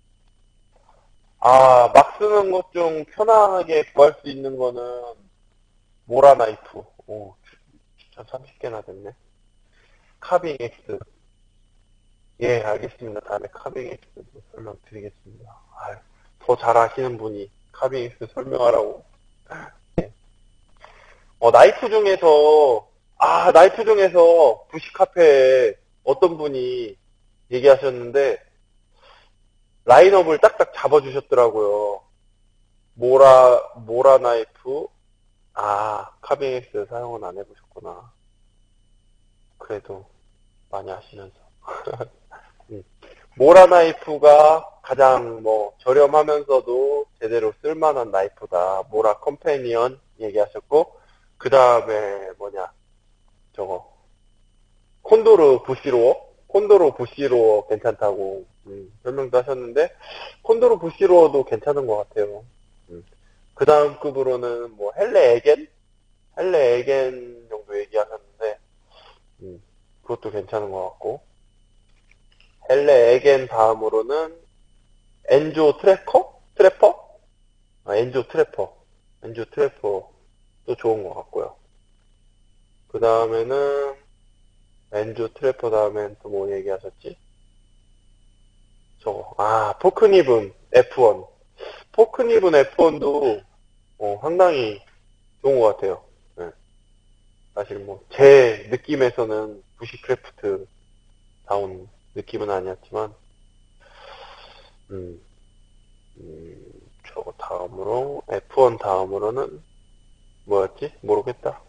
아, 막 쓰는 것 중 편안하게 구할 수 있는 거는 모라 나이프. 오, 추천 삼십 개나 됐네. 카빙 X. 예, 알겠습니다. 다음에 카빙 X 설명드리겠습니다. 아, 더 잘 아시는 분이 카빙엑스 설명하라고. 네. 어, 나이프 중에서, 아, 나이프 중에서 부시 카페에 어떤 분이 얘기하셨는데, 라인업을 딱딱 잡아주셨더라고요. 모라, 모라 나이프, 아, 카빙엑스 사용은 안 해보셨구나. 그래도 많이 하시면서. 음. 모라 나이프가 가장 뭐 저렴하면서도 제대로 쓸만한 나이프다. 모라 컴패니언 얘기하셨고, 그 다음에 뭐냐, 저거, 콘도르 부시로어? 콘도르 부시로어 괜찮다고 음, 설명도 하셨는데, 콘도르 부시로어도 괜찮은 것 같아요. 음. 그 다음 급으로는 뭐 헬레 에겐? 헬레 에겐 정도 얘기하셨는데, 음, 그것도 괜찮은 것 같고, 헬레 에겐 다음으로는 엔조 트래커? 트래퍼? 아, 엔조 트래퍼. 엔조 트래퍼도 좋은 것 같고요. 그 다음에는 엔조 트래퍼 다음엔 또 뭐 얘기하셨지? 저거, 아, 포크니븐 에프 원. 포크니븐 에프 원도 어, 상당히 좋은 것 같아요. 네. 사실 뭐, 제 느낌에서는 부시크래프트 다운 느낌은 아니었지만, 음, 음, 저거 다음으로, 에프 원 다음으로는, 뭐였지? 모르겠다.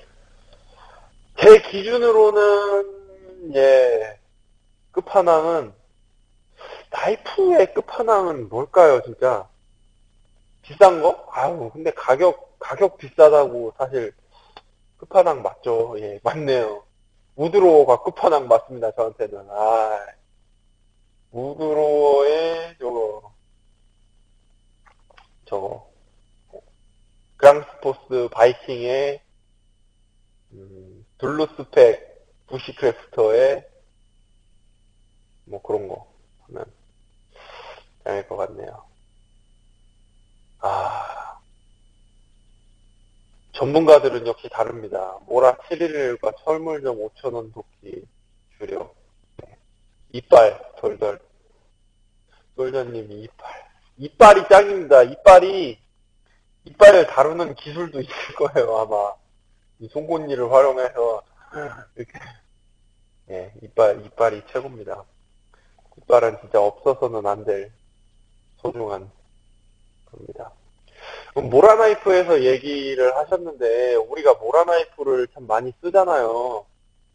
제 기준으로는, 예, 끝판왕은, 나이프의 끝판왕은 뭘까요, 진짜? 비싼 거? 아우, 근데 가격, 가격 비싸다고 사실 끝판왕 맞죠? 예, 맞네요. 우드로어가 끝판왕 맞습니다, 저한테는. 아, 우드로어의 저거, 저거, 그랑스포스 바이킹의, 음, 블루스펙 부시크래프터의, 뭐 그런 거 하면 짱일 것 같네요. 아, 전문가들은 역시 다릅니다. 모라 칠백십일과 철물점 오천 원 도끼 주력. 이빨, 돌돌. 솔저님이 이빨. 이빨이 짱입니다. 이빨이, 이빨을 다루는 기술도 있을 거예요, 아마. 이 송곳니를 활용해서, 이렇게. 예, 이빨, 이빨이 최고입니다. 이빨은 진짜 없어서는 안 될 소중한 겁니다. 모라나이프에서 얘기를 하셨는데, 우리가 모라나이프를 참 많이 쓰잖아요.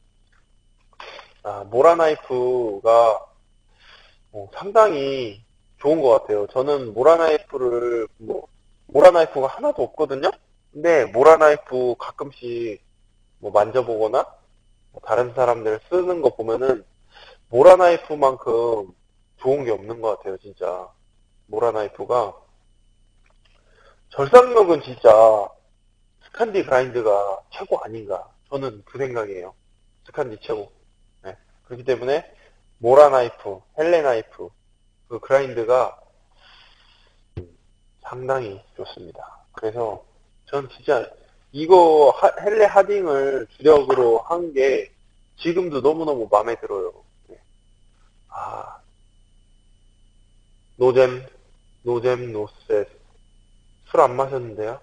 아, 모라나이프가 어, 상당히 좋은 것 같아요. 저는 모라나이프를, 뭐, 모라나이프가 하나도 없거든요? 근데 모라나이프 가끔씩 뭐 만져보거나, 뭐 다른 사람들 쓰는 거 보면은, 모라나이프만큼 좋은 게 없는 것 같아요, 진짜. 모라나이프가. 절삭력은 진짜 스칸디 그라인드가 최고 아닌가. 저는 그 생각이에요. 스칸디 최고. 네. 그렇기 때문에 모라나이프, 헬레나이프, 그 그라인드가 상당히 좋습니다. 그래서 전 진짜 이거 하, 헬레 하딩을 주력으로 한 게 지금도 너무너무 마음에 들어요. 네. 아, 노잼, 노잼, 노셋. 술 안 마셨는데요?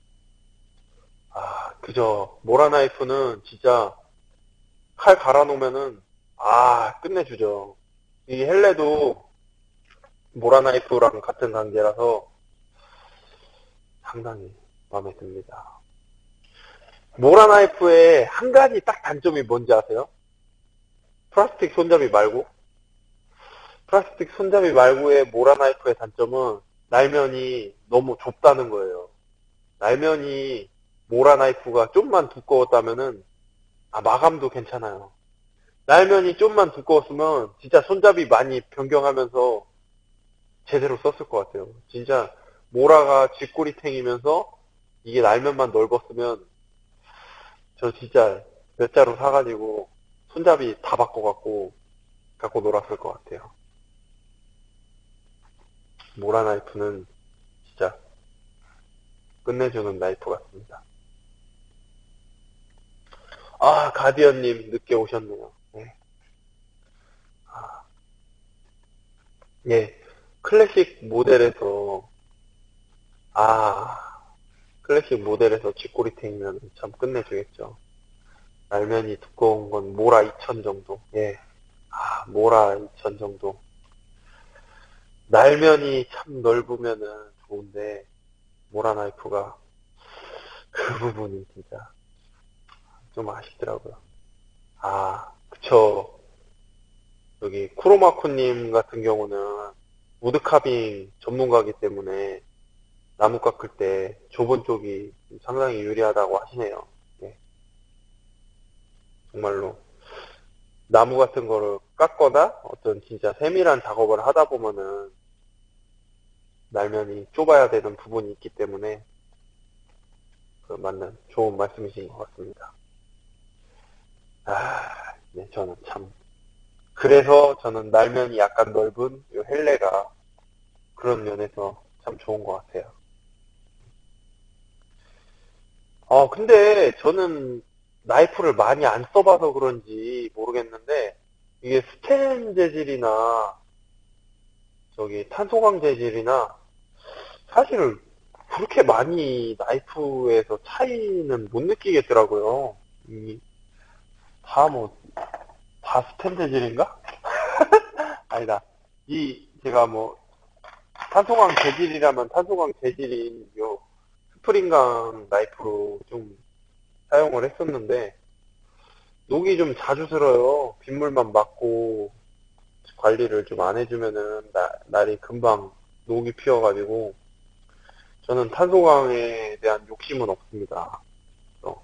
아, 그저, 모라나이프는 진짜 칼 갈아놓으면은, 아, 끝내주죠. 이 헬레도 모라나이프랑 같은 관계라서 상당히 마음에 듭니다. 모라나이프의 한 가지 딱 단점이 뭔지 아세요? 플라스틱 손잡이 말고? 플라스틱 손잡이 말고의 모라나이프의 단점은 날면이 너무 좁다는 거예요. 날면이 모라나이프가 좀만 두꺼웠다면은 아 마감도 괜찮아요. 날면이 좀만 두꺼웠으면 진짜 손잡이 많이 변경하면서 제대로 썼을 것 같아요. 진짜 모라가 쥐꼬리탱이면서 이게 날면만 넓었으면 저 진짜 몇 자루 사가지고 손잡이 다 바꿔갖고 갖고 놀았을 것 같아요. 모라 나이프는 진짜 끝내주는 나이프 같습니다. 아, 가디언님 늦게 오셨네요. 네. 아, 예, 클래식 모델에서 클래식 모델에서 쥐꼬리탱이면 참 끝내주겠죠. 날면이 두꺼운 건 모라 이천 정도. 예. 아, 모라 이천 정도. 날면이 참 넓으면은 좋은데, 모라 나이프가 그 부분이 진짜 좀 아쉽더라고요. 아, 그쵸. 여기 쿠로마쿠님 같은 경우는 우드카빙 전문가이기 때문에 나무 깎을 때 좁은 쪽이 상당히 유리하다고 하시네요. 예. 정말로 나무 같은 거를 깎거나 어떤 진짜 세밀한 작업을 하다 보면은 날면이 좁아야 되는 부분이 있기 때문에 그 맞는 좋은 말씀이신 것 같습니다. 아, 네, 저는 참 그래서 저는 날면이 약간 넓은 이 헬레가 그런 면에서 참 좋은 것 같아요. 어, 근데 저는 나이프를 많이 안 써봐서 그런지 모르겠는데 이게 스텐 재질이나 저기 탄소광 재질이나 사실 그렇게 많이 나이프에서 차이는 못 느끼겠더라고요. 이, 다 뭐, 다 스텐 재질인가? 아니다. 이, 제가 뭐, 탄소광 재질이라면 탄소광 재질인 요 스프링강 나이프로 좀 사용을 했었는데, 녹이 좀 자주 들어요. 빗물만 맞고 관리를 좀 안 해주면은 나, 날이 금방 녹이 피어가지고, 저는 탄소광에 대한 욕심은 없습니다. 그래서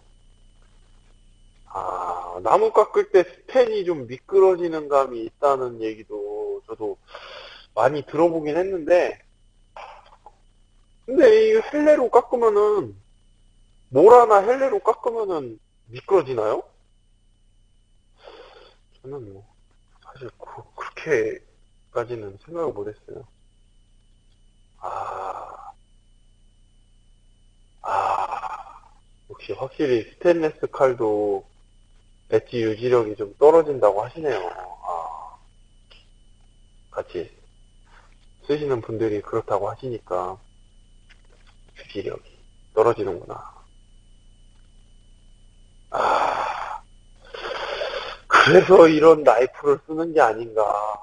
아, 나무 깎을 때 스텐이 좀 미끄러지는 감이 있다는 얘기도 저도 많이 들어보긴 했는데, 근데 이 헬레로 깎으면은, 모라나 헬레로 깎으면은 미끄러지나요? 저는 뭐, 사실 그, 그렇게까지는 생각을 못했어요. 아, 아, 역시 확실히 스테인레스 칼도 엣지 유지력이 좀 떨어진다고 하시네요. 아, 같이 쓰시는 분들이 그렇다고 하시니까 유지력이 떨어지는구나. 아, 그래서 이런 나이프를 쓰는 게 아닌가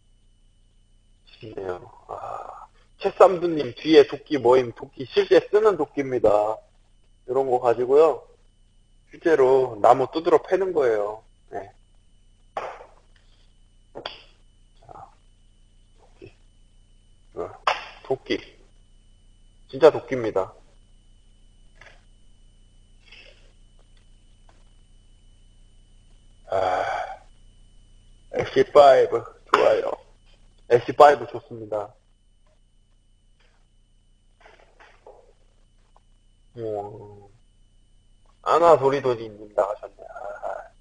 싶네요. 아, 채쌈두님 뒤에 도끼 모임, 도끼 실제 쓰는 도끼입니다. 이런 거 가지고요. 실제로 나무 두드러 패는 거예요. 네. 자, 도끼. 어, 도끼. 진짜 도끼입니다. 아, 엑시 파이브 좋아요. 엑시 파이브 좋습니다. 음, 아나 도리도리님 나가셨네. 아,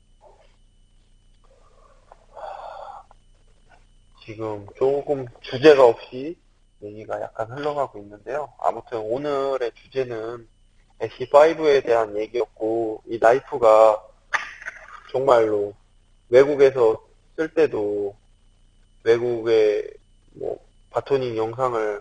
지금 조금 주제가 없이 얘기가 약간 흘러가고 있는데요. 아무튼 오늘의 주제는 엑시 파이브에 대한 얘기였고, 이 나이프가 정말로 외국에서 쓸 때도 외국의 뭐 바토닝 영상을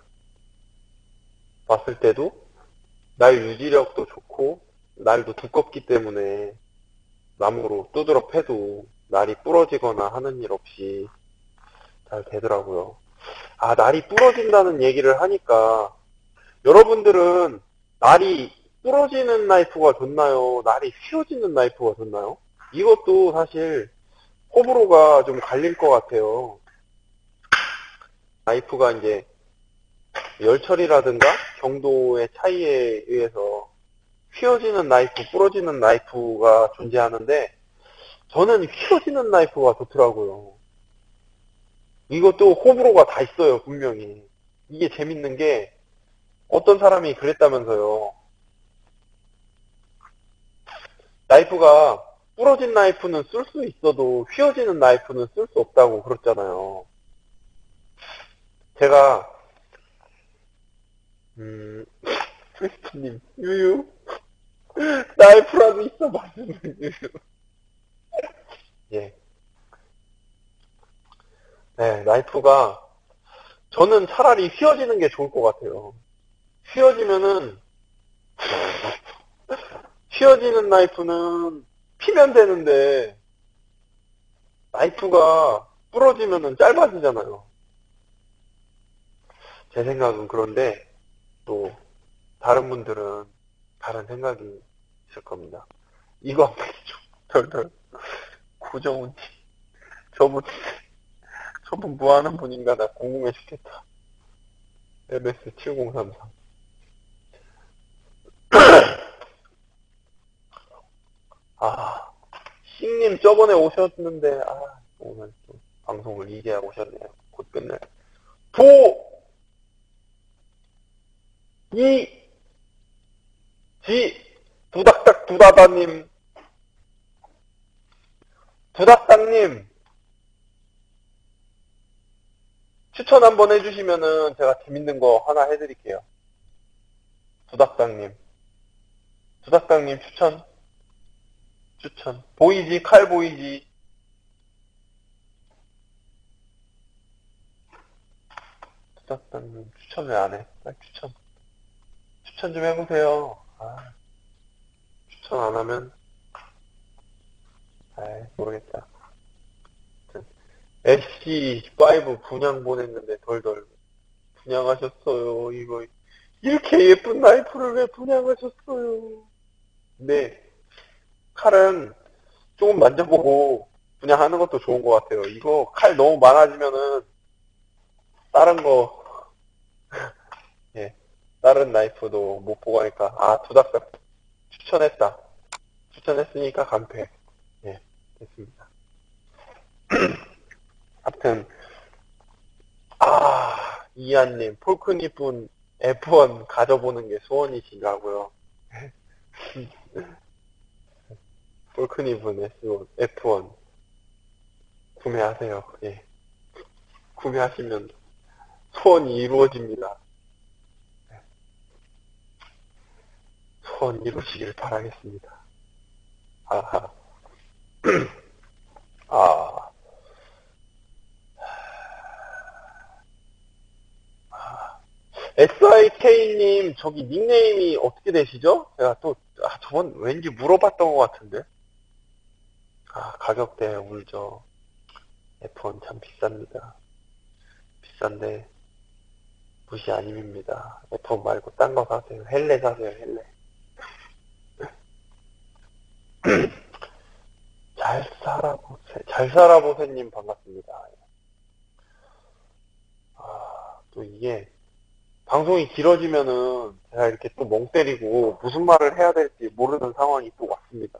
봤을 때도 날 유지력도 좋고 날도 두껍기 때문에 나무로 두드러 패도 날이 부러지거나 하는 일 없이 잘 되더라고요. 아, 날이 부러진다는 얘기를 하니까 여러분들은 날이 부러지는 나이프가 좋나요? 날이 휘어지는 나이프가 좋나요? 이것도 사실 호불호가 좀 갈릴 것 같아요. 나이프가 이제 열처리라든가 경도의 차이에 의해서 휘어지는 나이프, 부러지는 나이프가 존재하는데 저는 휘어지는 나이프가 좋더라고요. 이것도 호불호가 다 있어요, 분명히. 이게 재밌는 게 어떤 사람이 그랬다면서요. 나이프가 부러진 나이프는 쓸 수 있어도 휘어지는 나이프는 쓸 수 없다고 그랬잖아요. 제가 음, 트위스트님, 유유. 나이프라도 있어, 맞으면 유유. 예. 네, 나이프가, 저는 차라리 휘어지는 게 좋을 것 같아요. 휘어지면은, 휘어지는 나이프는 피면 되는데, 나이프가 부러지면은 짧아지잖아요. 제 생각은 그런데, 또, 다른 분들은 다른 생각이 있을 겁니다. 이거 한 번이죠. 덜덜. 구정훈 씨. 저분, 저분 뭐 하는 분인가 나 궁금해 죽겠다. 엠에스 칠공삼삼. 아, 싱님 저번에 오셨는데, 아, 오늘 또 방송을 이제야 오셨네요. 곧 끝날. 도, 이, 지, 두닥닥 두다다님, 두닥닥님, 추천 한번 해주시면은 제가 재밌는 거 하나 해드릴게요. 두닥닥님. 두닥닥님 추천. 추천. 보이지? 칼 보이지? 두닥닥님 추천 왜 안 해? 빨리 추천. 추천 좀 해보세요. 아, 추천 안 하면, 아이, 모르겠다. 에스씨 오 분양 보냈는데 덜덜 분양하셨어요. 이거 이렇게 예쁜 나이프를 왜 분양하셨어요? 네, 칼은 조금 만져보고 분양하는 것도 좋은 것 같아요. 이거 칼 너무 많아지면은 다른 거 예, 다른 나이프도 못 보고 하니까 아 두닥닥 추천했다. 추천했으니까 간패. 예, 됐습니다. 하여튼 아, 이한님, 폴크니분 에프원 가져보는 게 소원이신가고요. 폴크니분 에프원 구매하세요. 예, 구매하시면 소원이 이루어집니다. 소원 이루시길 바라겠습니다. 아하. 아. 에스아이케이님, 저기 닉네임이 어떻게 되시죠? 제가 또, 아, 저번 왠지 물어봤던 것 같은데. 아, 가격대 울죠. 에프원 참 비쌉니다. 비싼데, 무시 아님입니다. 에프원 말고 딴 거 사세요. 헬레 사세요, 헬레. 잘 살아보세, 잘 살아보세님 반갑습니다. 아, 또 이게, 방송이 길어지면은 제가 이렇게 또 멍 때리고 무슨 말을 해야 될지 모르는 상황이 또 왔습니다.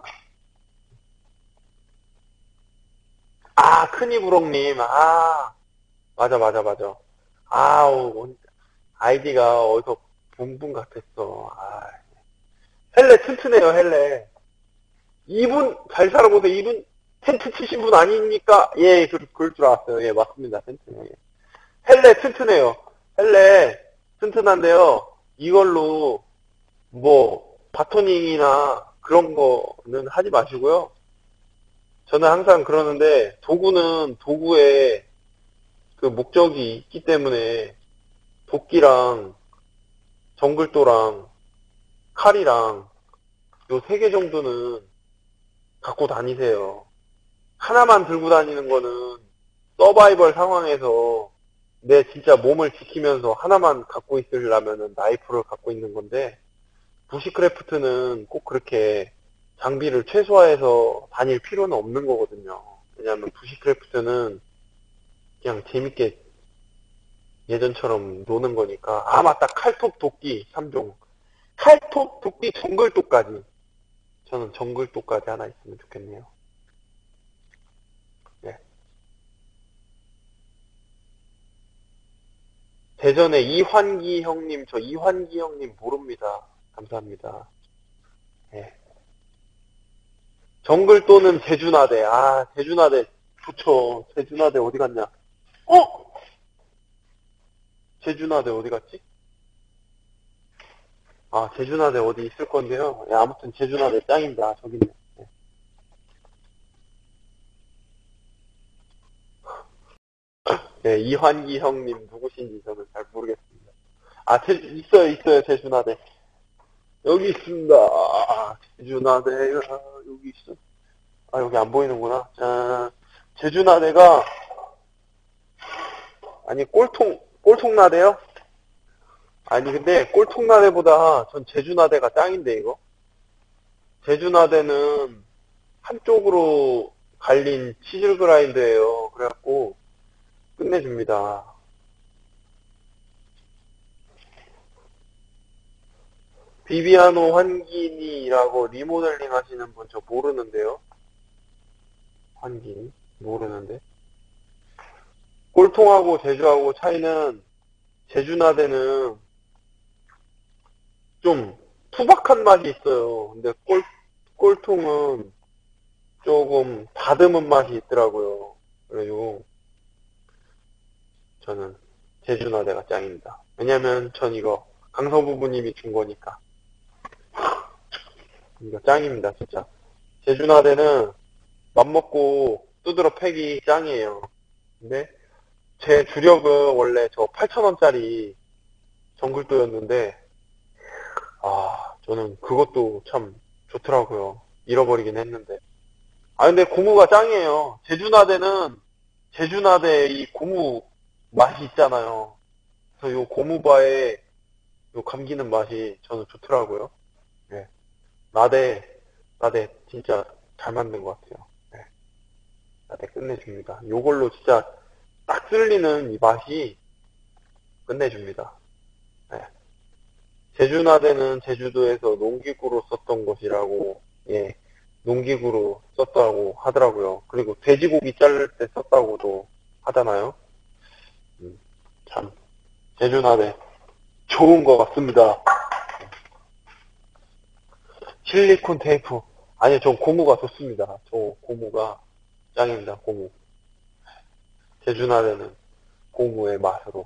아, 크니부렁님, 아, 맞아, 맞아, 맞아. 아우, 아이디가 어디서 본 분 같았어. 아, 헬레 튼튼해요, 헬레. 이분, 잘 살아보세요. 이분, 텐트 치신 분 아닙니까? 예, 그, 그럴 줄 알았어요. 예, 맞습니다. 튼튼해요. 예. 헬레 튼튼해요. 헬레 튼튼한데요. 이걸로 뭐 바토닝이나 그런 거는 하지 마시고요. 저는 항상 그러는데 도구는 도구에 그 목적이 있기 때문에 도끼랑 정글도랑 칼이랑 요 세 개 정도는 갖고 다니세요. 하나만 들고 다니는 거는 서바이벌 상황에서 내 진짜 몸을 지키면서 하나만 갖고 있으려면은 나이프를 갖고 있는 건데, 부시크래프트는 꼭 그렇게 장비를 최소화해서 다닐 필요는 없는 거거든요. 왜냐하면 부시크래프트는 그냥 재밌게 예전처럼 노는 거니까. 아, 맞다. 칼톱 도끼 삼 종. 칼톱 도끼 정글도까지. 저는 정글도까지 하나 있으면 좋겠네요. 네. 대전에 이환기 형님, 저 이환기 형님 모릅니다. 감사합니다. 네. 정글도는 제주나대. 아, 제주나대 좋죠. 제주나대 어디 갔냐? 어? 제주나대 어디 갔지? 아, 제주나대 어디 있을 건데요. 예, 아무튼 제주나대 짱입니다. 저기 있네. 네. 네, 이환기 형님 누구신지 저는 잘 모르겠습니다. 아, 제, 있어요, 있어요, 제주나대. 여기 있습니다. 아, 제주나대가 여기 있어. 아, 여기 안 보이는구나. 자, 제주나대가, 아니, 꼴통, 꼴통나대요? 아니, 근데 꼴통나대보다 전 제주나대가 짱인데, 이거? 제주나대는 한쪽으로 갈린 치즐 그라인드예요. 그래갖고, 끝내줍니다. 비비아노 환기니라고 리모델링 하시는 분 저 모르는데요. 환기니? 모르는데. 꼴통하고 제주하고 차이는 제주나대는 좀 투박한 맛이 있어요. 근데 꼴, 꼴통은 조금 다듬은 맛이 있더라고요. 그래요. 저는 제주나대가 짱입니다. 왜냐면 전 이거 강서부부님이 준 거니까. 이거 짱입니다, 진짜. 제주나대는 맘먹고 두드러 패기 짱이에요. 근데 제 주력은 원래 저 팔천 원짜리 정글도였는데, 아, 저는 그것도 참 좋더라고요. 잃어버리긴 했는데. 아, 근데 고무가 짱이에요. 제주나대는 제주나대 이 고무 맛이 있잖아요. 그래서 요 고무바에 요 감기는 맛이 저는 좋더라고요. 네. 나대, 나대 진짜 잘 만든 것 같아요. 네. 나대 끝내줍니다. 요걸로 진짜 딱 쓸리는 이 맛이 끝내줍니다. 네. 제주나대는 제주도에서 농기구로 썼던 것이라고, 예, 농기구로 썼다고 하더라고요. 그리고 돼지고기 자를 때 썼다고도 하잖아요. 음, 참, 제주나대 좋은 것 같습니다. 실리콘 테이프. 아니, 전 고무가 좋습니다. 저 고무가 짱입니다, 고무. 제주나대는 고무의 맛으로.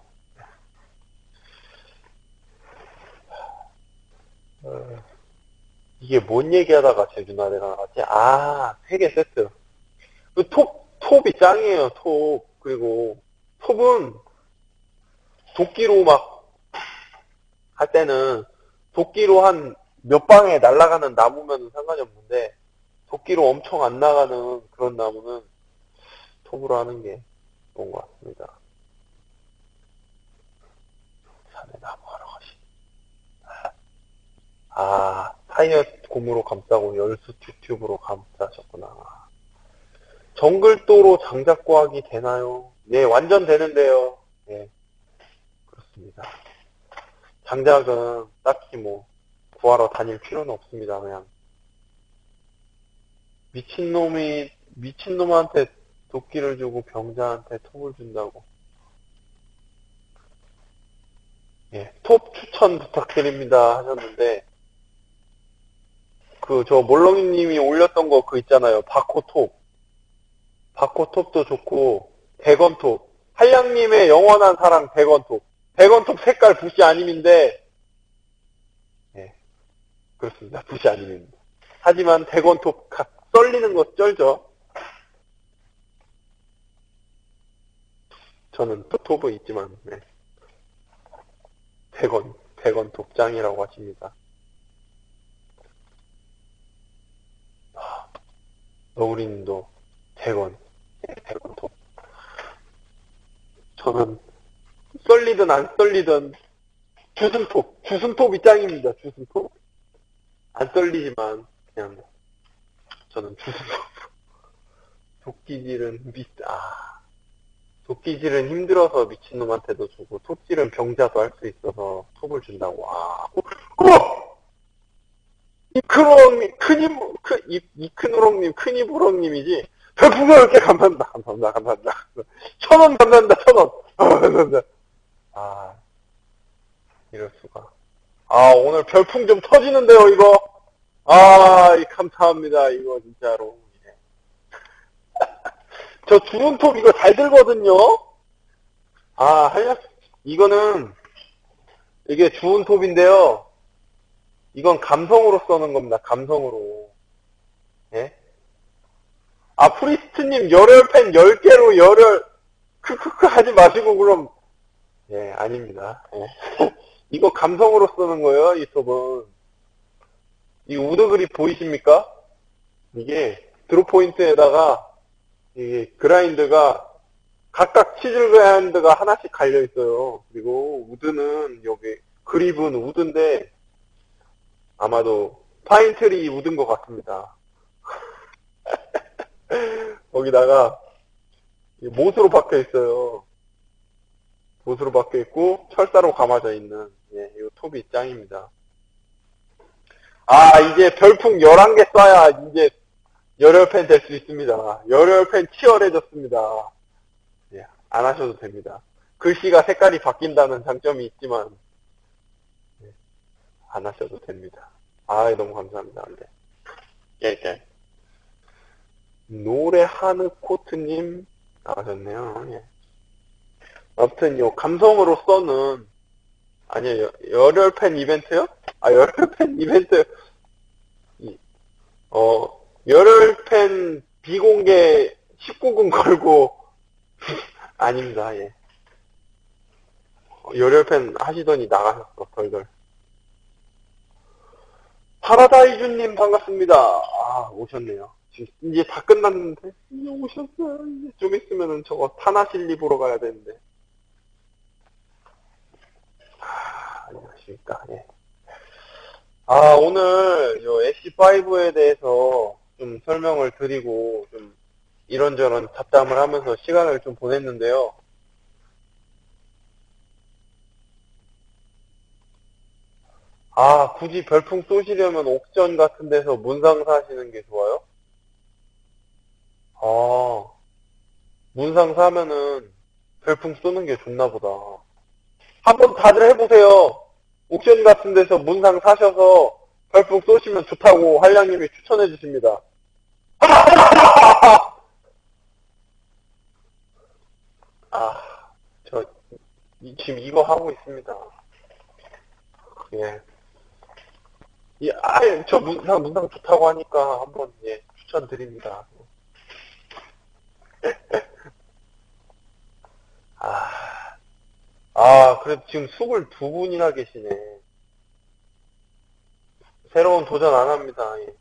어, 이게 뭔 얘기하다가 제주나대가 나갔지? 아, 세 개 세트. 그 톱, 톱이 짱이에요, 톱. 그리고 톱은 도끼로 막 할 때는 도끼로 한 몇 방에 날아가는 나무면 상관이 없는데 도끼로 엄청 안 나가는 그런 나무는 톱으로 하는 게 좋은 것 같습니다. 산에 나무 하러 가시. 아, 타이어 고무로 감싸고 열수 튜브로 감싸셨구나. 정글도로 장작 구하기 되나요? 네, 완전 되는데요. 네, 그렇습니다. 장작은 딱히 뭐 구하러 다닐 필요는 없습니다. 그냥 미친놈이 미친놈한테 도끼를 주고 병자한테 톱을 준다고. 예, 톱 추천 부탁드립니다 하셨는데 그 저 몰렁이님이 올렸던 거 그 있잖아요. 바코톱. 바코톱도 좋고 백원톱. 한량님의 영원한 사랑 백원톱. 백원톱 색깔 붓이 아님인데 예, 그렇습니다. 붓이 아님입니다. 하지만 백원톱 썰리는 거 쩔죠. 저는 톱은 있지만 네. 백원, 백원 톱장이라고 하십니다. 너구리님도 백원, 네, 백원 톱. 저는 썰리든 안 썰리든 주승톱, 주승톱이 짱입니다. 주승톱. 안 썰리지만 그냥 저는 주승톱. 도끼질은 미, 아, 도끼질은 힘들어서 미친놈한테도 주고 톱질은 병자도 할 수 있어서 톱을 준다고. 아, 어! 이크노롱님, 크니, 크, 이, 이크노롱님, 크니부롱님이지. 별풍선 이렇게 감사합니다. 감사합니다. 감사합니다. 천원 감사합니다. 천원. 아, 감사합니다. 아, 이럴 수가. 아, 오늘 별풍 좀 터지는데요, 이거. 아, 이 감사합니다. 이거 진짜로. 저 주운 톱 이거 잘 들거든요. 아, 한약 이거는 이게 주운 톱인데요. 이건 감성으로 써는 겁니다. 감성으로. 예? 아, 프리스트님 열혈 펜 열 개로 열혈 크크크 하지 마시고 그럼 예, 아닙니다. 예. 이거 감성으로 쓰는 거예요. 이 톱은. 이 우드 그립 보이십니까? 이게 드롭 포인트에다가 이게 그라인드가 각각 치즐 그라인드가 하나씩 갈려 있어요. 그리고 우드는 여기 그립은 우드인데 아마도 파인트리 우드인 것 같습니다. 거기다가 못으로 박혀 있어요. 못으로 박혀 있고 철사로 감아져 있는 예, 이 톱이 짱입니다. 아, 이제 별풍 열한 개 쏴야 이제 열혈팬 될 수 있습니다. 열혈팬 치열해졌습니다. 예, 안 하셔도 됩니다. 글씨가 색깔이 바뀐다는 장점이 있지만 예, 안 하셔도 됩니다. 아, 너무 감사합니다. 근데 예, 예. 노래 하느 코트님 나가셨네요. 예. 아무튼 요 감성으로 써는 아니요 열혈팬 이벤트요? 아 열혈팬 이벤트 이, 어 열혈팬 비공개 십구 금 걸고 아닙니다. 예. 열혈팬 하시더니 나가셨어 덜덜. 파라다이주님 반갑습니다. 아 오셨네요. 지금 이제 다 끝났는데 이제 오셨어요. 이제 좀 있으면은 저거 타나실리 보러 가야 되는데. 아, 안녕하십니까. 예. 아 오늘 요 애쉬파이브에 대해서 좀 설명을 드리고 좀 이런저런 잡담을 하면서 시간을 좀 보냈는데요. 아 굳이 별풍 쏘시려면 옥션 같은 데서 문상 사시는 게 좋아요? 아, 문상 사면은 별풍 쏘는 게 좋나 보다. 한번 다들 해보세요. 옥션 같은 데서 문상 사셔서 별풍 쏘시면 좋다고 한량님이 추천해 주십니다. 아, 저, 이, 지금 이거 하고 있습니다. 예. 예, 아, 저 문상, 문상 좋다고 하니까 한번, 예, 추천드립니다. 아, 아, 그래도 지금 이십이 분이나 계시네. 새로운 도전 안 합니다. 예.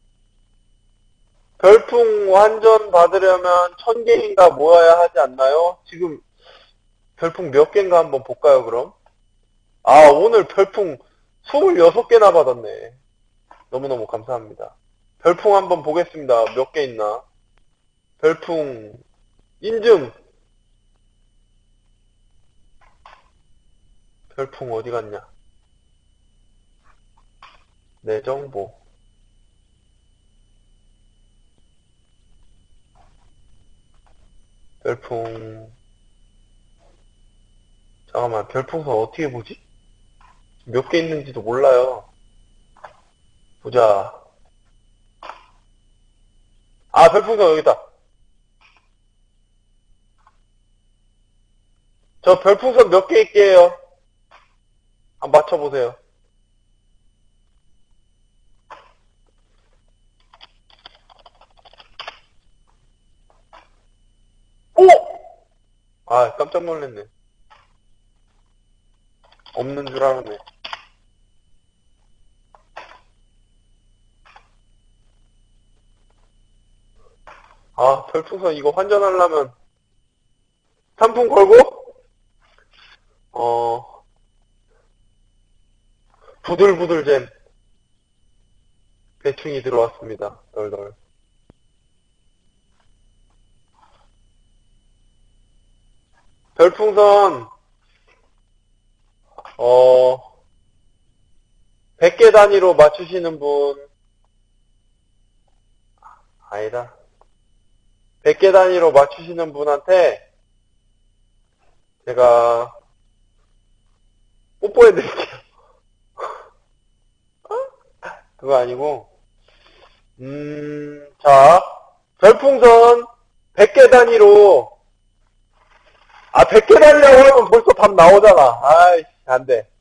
별풍 완전 받으려면 천 개인가 모아야 하지 않나요? 지금 별풍 몇 개인가 한번 볼까요, 그럼? 아, 오늘 별풍 이십육 개나 받았네. 너무너무 감사합니다. 별풍 한번 보겠습니다. 몇 개 있나? 별풍 인증. 별풍 어디 갔냐? 내 정보. 별풍. 잠깐만, 별풍선 어떻게 보지? 몇 개 있는지도 몰라요. 보자. 아, 별풍선 여기다. 저 별풍선 몇 개 있게요? 한번 맞춰보세요. 오! 아, 깜짝 놀랐네. 없는 줄 알았네. 아, 별풍선 이거 환전하려면 상품 걸고? 어, 부들부들잼 배충이 들어왔습니다. 덜덜. 별풍선 어 백 개 단위로 맞추시는 분 아니다. 백 개 단위로 맞추시는 분한테 제가 뽀뽀해드릴게요. 그거 아니고 음, 자 별풍선 백 개 단위로 아 백 개 단위라고 하면 벌써 답 나오잖아. 아이씨 안돼.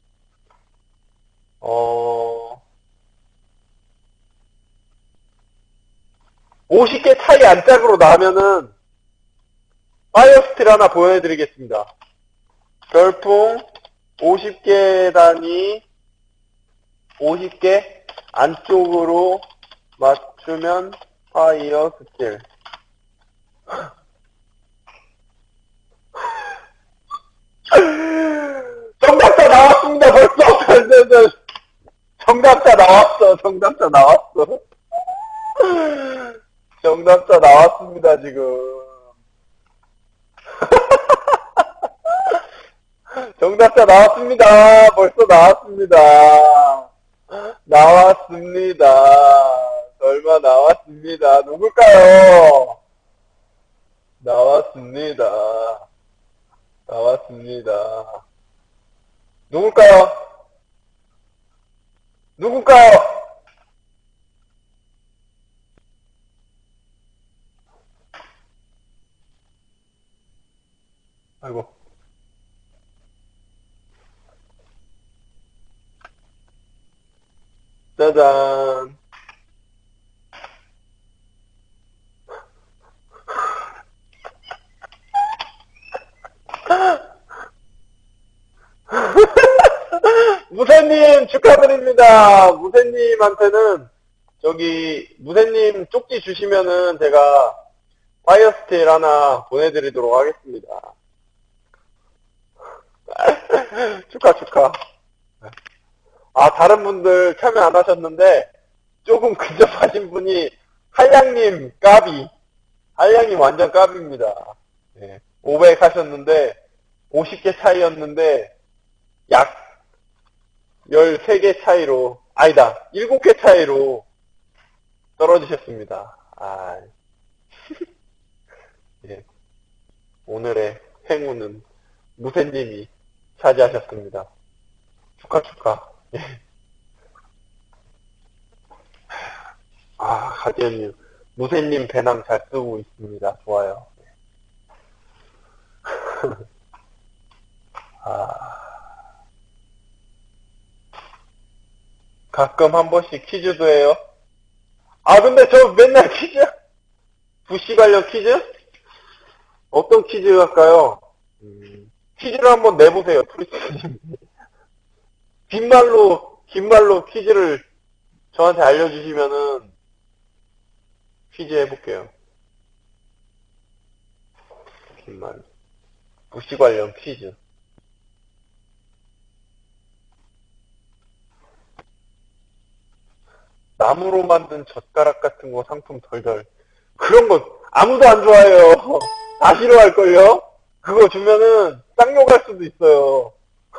어 오십 개 차이 안짝으로 나면은 파이어스틸 하나 보여드리겠습니다. 별풍 오십 개 단위 오십 개 안쪽으로 맞추면 파이어 스킬. 정답자 나왔습니다, 벌써! 정답자 나왔어, 정답자 나왔어. 정답자 나왔습니다, 지금. 정답자 나왔습니다. 벌써 나왔습니다. 나왔습니다. 설마 나왔습니다. 누굴까요? 나왔습니다. 나왔습니다. 누굴까요? 누굴까요? 아이고. 짜잔. 무쇠님 축하드립니다. 무쇠님한테는 저기 무쇠님 쪽지 주시면은 제가 파이어 스틸 하나 보내드리도록 하겠습니다. 축하 축하. 아, 다른 분들 참여 안 하셨는데 조금 근접하신 분이 한량님 까비. 한량님 완전 까비입니다. 네, 오백 하셨는데 오십 개 차이였는데 약 열세 개 차이로, 아니다, 일곱 개 차이로 떨어지셨습니다. 아, 예. 오늘의 행운은 무쇠님이 차지하셨습니다. 축하, 축하. 예. 아, 가디언님, 무쇠님 배낭 잘 쓰고 있습니다. 좋아요. 아. 가끔 한 번씩 퀴즈도 해요. 아, 근데 저 맨날 퀴즈? 부시 관련 퀴즈? 어떤 퀴즈 할까요? 음, 퀴즈를 한번 내보세요, 프리스님. 빈말로, 빈말로 퀴즈를 저한테 알려주시면은 퀴즈 해볼게요. 빈말로. 부시 관련 퀴즈. 나무로 만든 젓가락 같은 거 상품 덜덜. 그런 거 아무도 안 좋아해요. 다 싫어할걸요? 그거 주면은 쌍욕할 수도 있어요.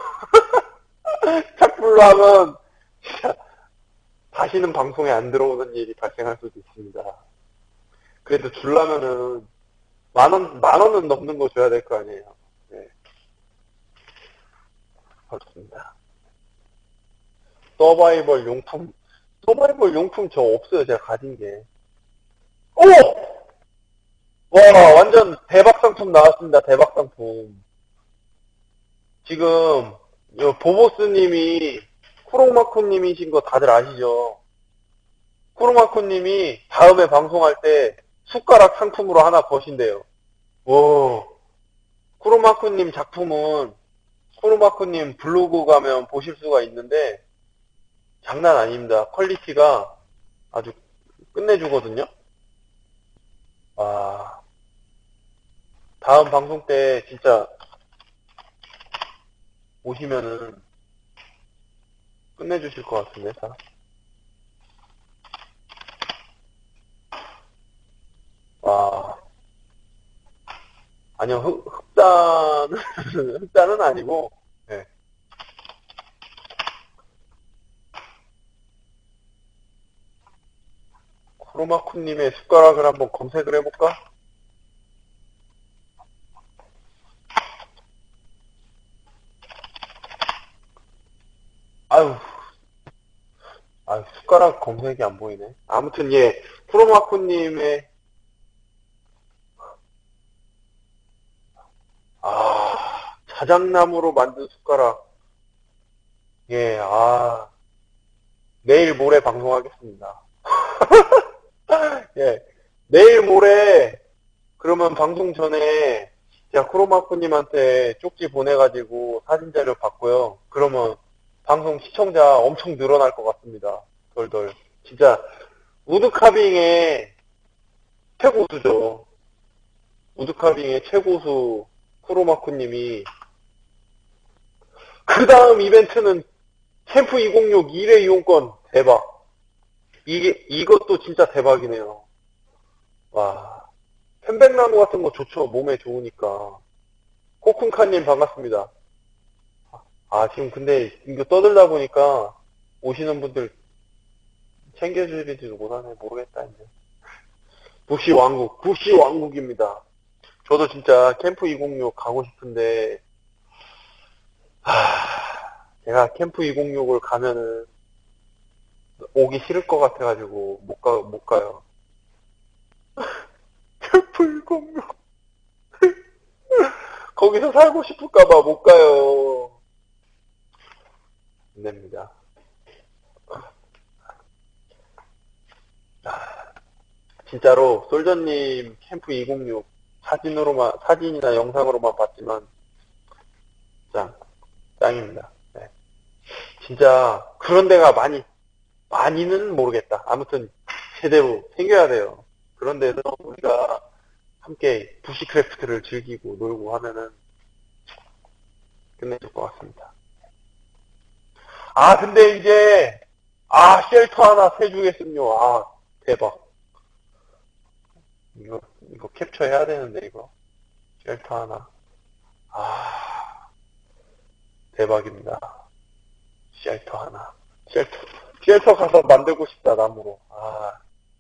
착불로 하면 진짜 다시는 방송에 안 들어오는 일이 발생할 수도 있습니다. 그래도 주려면은 만 원, 만 원은 넘는 거 줘야 될 거 아니에요. 네. 그렇습니다. 서바이벌 용품 서바이벌 용품 저 없어요. 제가 가진 게. 오! 와, 완전 대박 상품 나왔습니다. 대박 상품. 지금 보보스님이 쿠로마코님이신 거 다들 아시죠? 쿠로마코님이 다음에 방송할 때 숟가락 상품으로 하나 거신대요. 오, 쿠로마코님 작품은 쿠로마코님 블로그 가면 보실 수가 있는데 장난 아닙니다. 퀄리티가 아주 끝내주거든요. 와, 다음 방송 때 진짜 오시면은 끝내주실 것 같은데, 다. 와, 아니요, 흑, 흑단, 흑단은 아니고, 네. 크로마쿠님의 숟가락을 한번 검색을 해볼까? 아유, 아유, 숟가락 검색이 안 보이네. 아무튼, 예, 크로마쿠님의, 아, 자작나무로 만든 숟가락. 예, 아, 내일 모레 방송하겠습니다. 예, 내일 모레, 그러면 방송 전에, 제가 크로마쿠님한테 쪽지 보내가지고 사진 자료 받고요. 그러면 방송 시청자 엄청 늘어날 것 같습니다. 덜덜. 진짜, 우드카빙의 최고수죠. 우드카빙의 최고수 쿠로마쿠님이 그 다음 이벤트는 캠프 이공육 일 회 이용권 대박. 이게 이것도 진짜 대박이네요. 와, 편백나무 같은 거 좋죠. 몸에 좋으니까. 코쿤카님 반갑습니다. 아 지금 근데 이거 떠들다 보니까 오시는 분들 챙겨주리지도 못하네. 모르겠다 이제. 부시 왕국, 부시 왕국입니다. 저도 진짜 캠프 이공육 가고 싶은데, 하, 제가 캠프 이공육을 가면은 오기 싫을 것 같아가지고 못 가, 못 가요. 캠프 이공육. 거기서 살고 싶을까봐 못 가요. 안 됩니다. 진짜로 솔저님 캠프 이공육 사진으로만 사진이나 영상으로만 봤지만 짱 짱입니다. 네. 진짜 그런 데가 많이 많이는 모르겠다. 아무튼 제대로 생겨야 돼요. 그런 데서 우리가 함께 부시크래프트를 즐기고 놀고 하면은 끝내줄 것 같습니다. 아 근데 이제 아 쉘터 하나 세주겠군요. 아 대박. 이거, 이거 캡처해야 되는데, 이거. 쉘터 하나. 아, 대박입니다. 쉘터 하나. 쉘터, 쉘터 가서 만들고 싶다, 나무로. 아,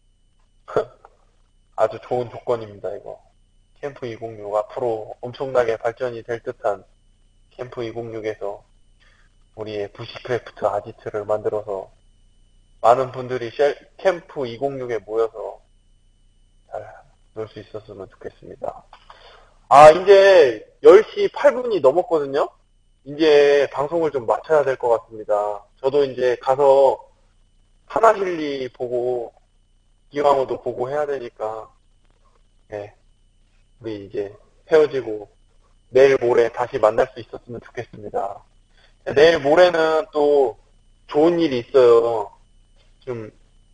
아주 좋은 조건입니다, 이거. 캠프 이공육 앞으로 엄청나게 발전이 될 듯한 캠프 이공육에서 우리의 부시크래프트 아지트를 만들어서 많은 분들이 쉘, 캠프 이공육에 모여서 잘 놀 수 있었으면 좋겠습니다. 아, 이제 열 시 팔 분이 넘었거든요? 이제 방송을 좀 마쳐야 될 것 같습니다. 저도 이제 가서 하나실리 보고, 기왕호도 보고 해야 되니까, 네. 우리 이제 헤어지고, 내일 모레 다시 만날 수 있었으면 좋겠습니다. 내일 모레는 또 좋은 일이 있어요. 좀,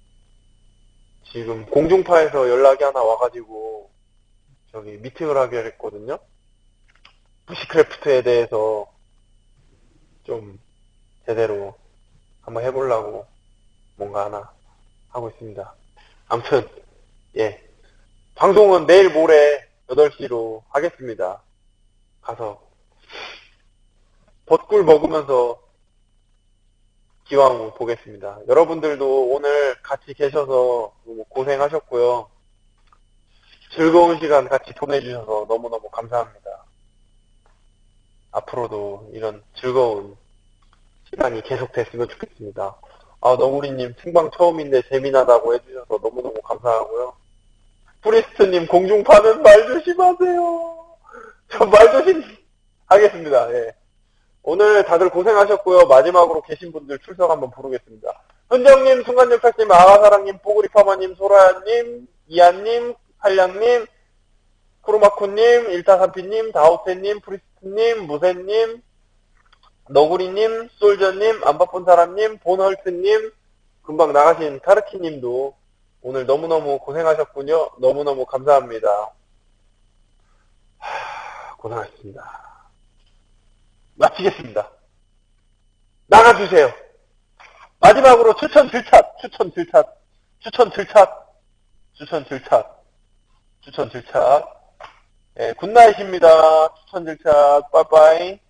지금 공중파에서 연락이 하나 와가지고 저기 미팅을 하기로 했거든요. 부시크래프트에 대해서 좀 제대로 한번 해보려고 뭔가 하나 하고 있습니다. 아무튼 예 방송은 내일 모레 여덟 시로 하겠습니다. 가서 벚꿀 먹으면서 기왕 보겠습니다. 여러분들도 오늘 같이 계셔서 고생하셨고요. 즐거운 시간 같이 보내주셔서 너무너무 감사합니다. 앞으로도 이런 즐거운 시간이 계속됐으면 좋겠습니다. 아, 너구리님 생방 처음인데 재미나다고 해주셔서 너무너무 감사하고요. 프리스트님 공중파는 말 조심하세요. 저 말 조심 하겠습니다. 예. 오늘 다들 고생하셨고요. 마지막으로 계신 분들 출석 한번 부르겠습니다. 현정님, 순간연팔님, 아가사랑님, 뽀구리파마님, 소라야님, 이한님, 한량님, 쿠로마코님, 일타삼피님, 다오테님, 프리스트님, 무세님, 너구리님, 솔저님, 안바쁜 사람님, 본헐트님, 금방 나가신 타르키님도 오늘 너무너무 고생하셨군요. 너무너무 감사합니다. 하, 고생하셨습니다. 마치겠습니다. 나가주세요. 마지막으로 추천 들찻, 추천 들찻, 추천 들찻, 추천 들찻, 추천 들찻. 예, 굿나잇입니다. 추천 들찻, 빠빠이.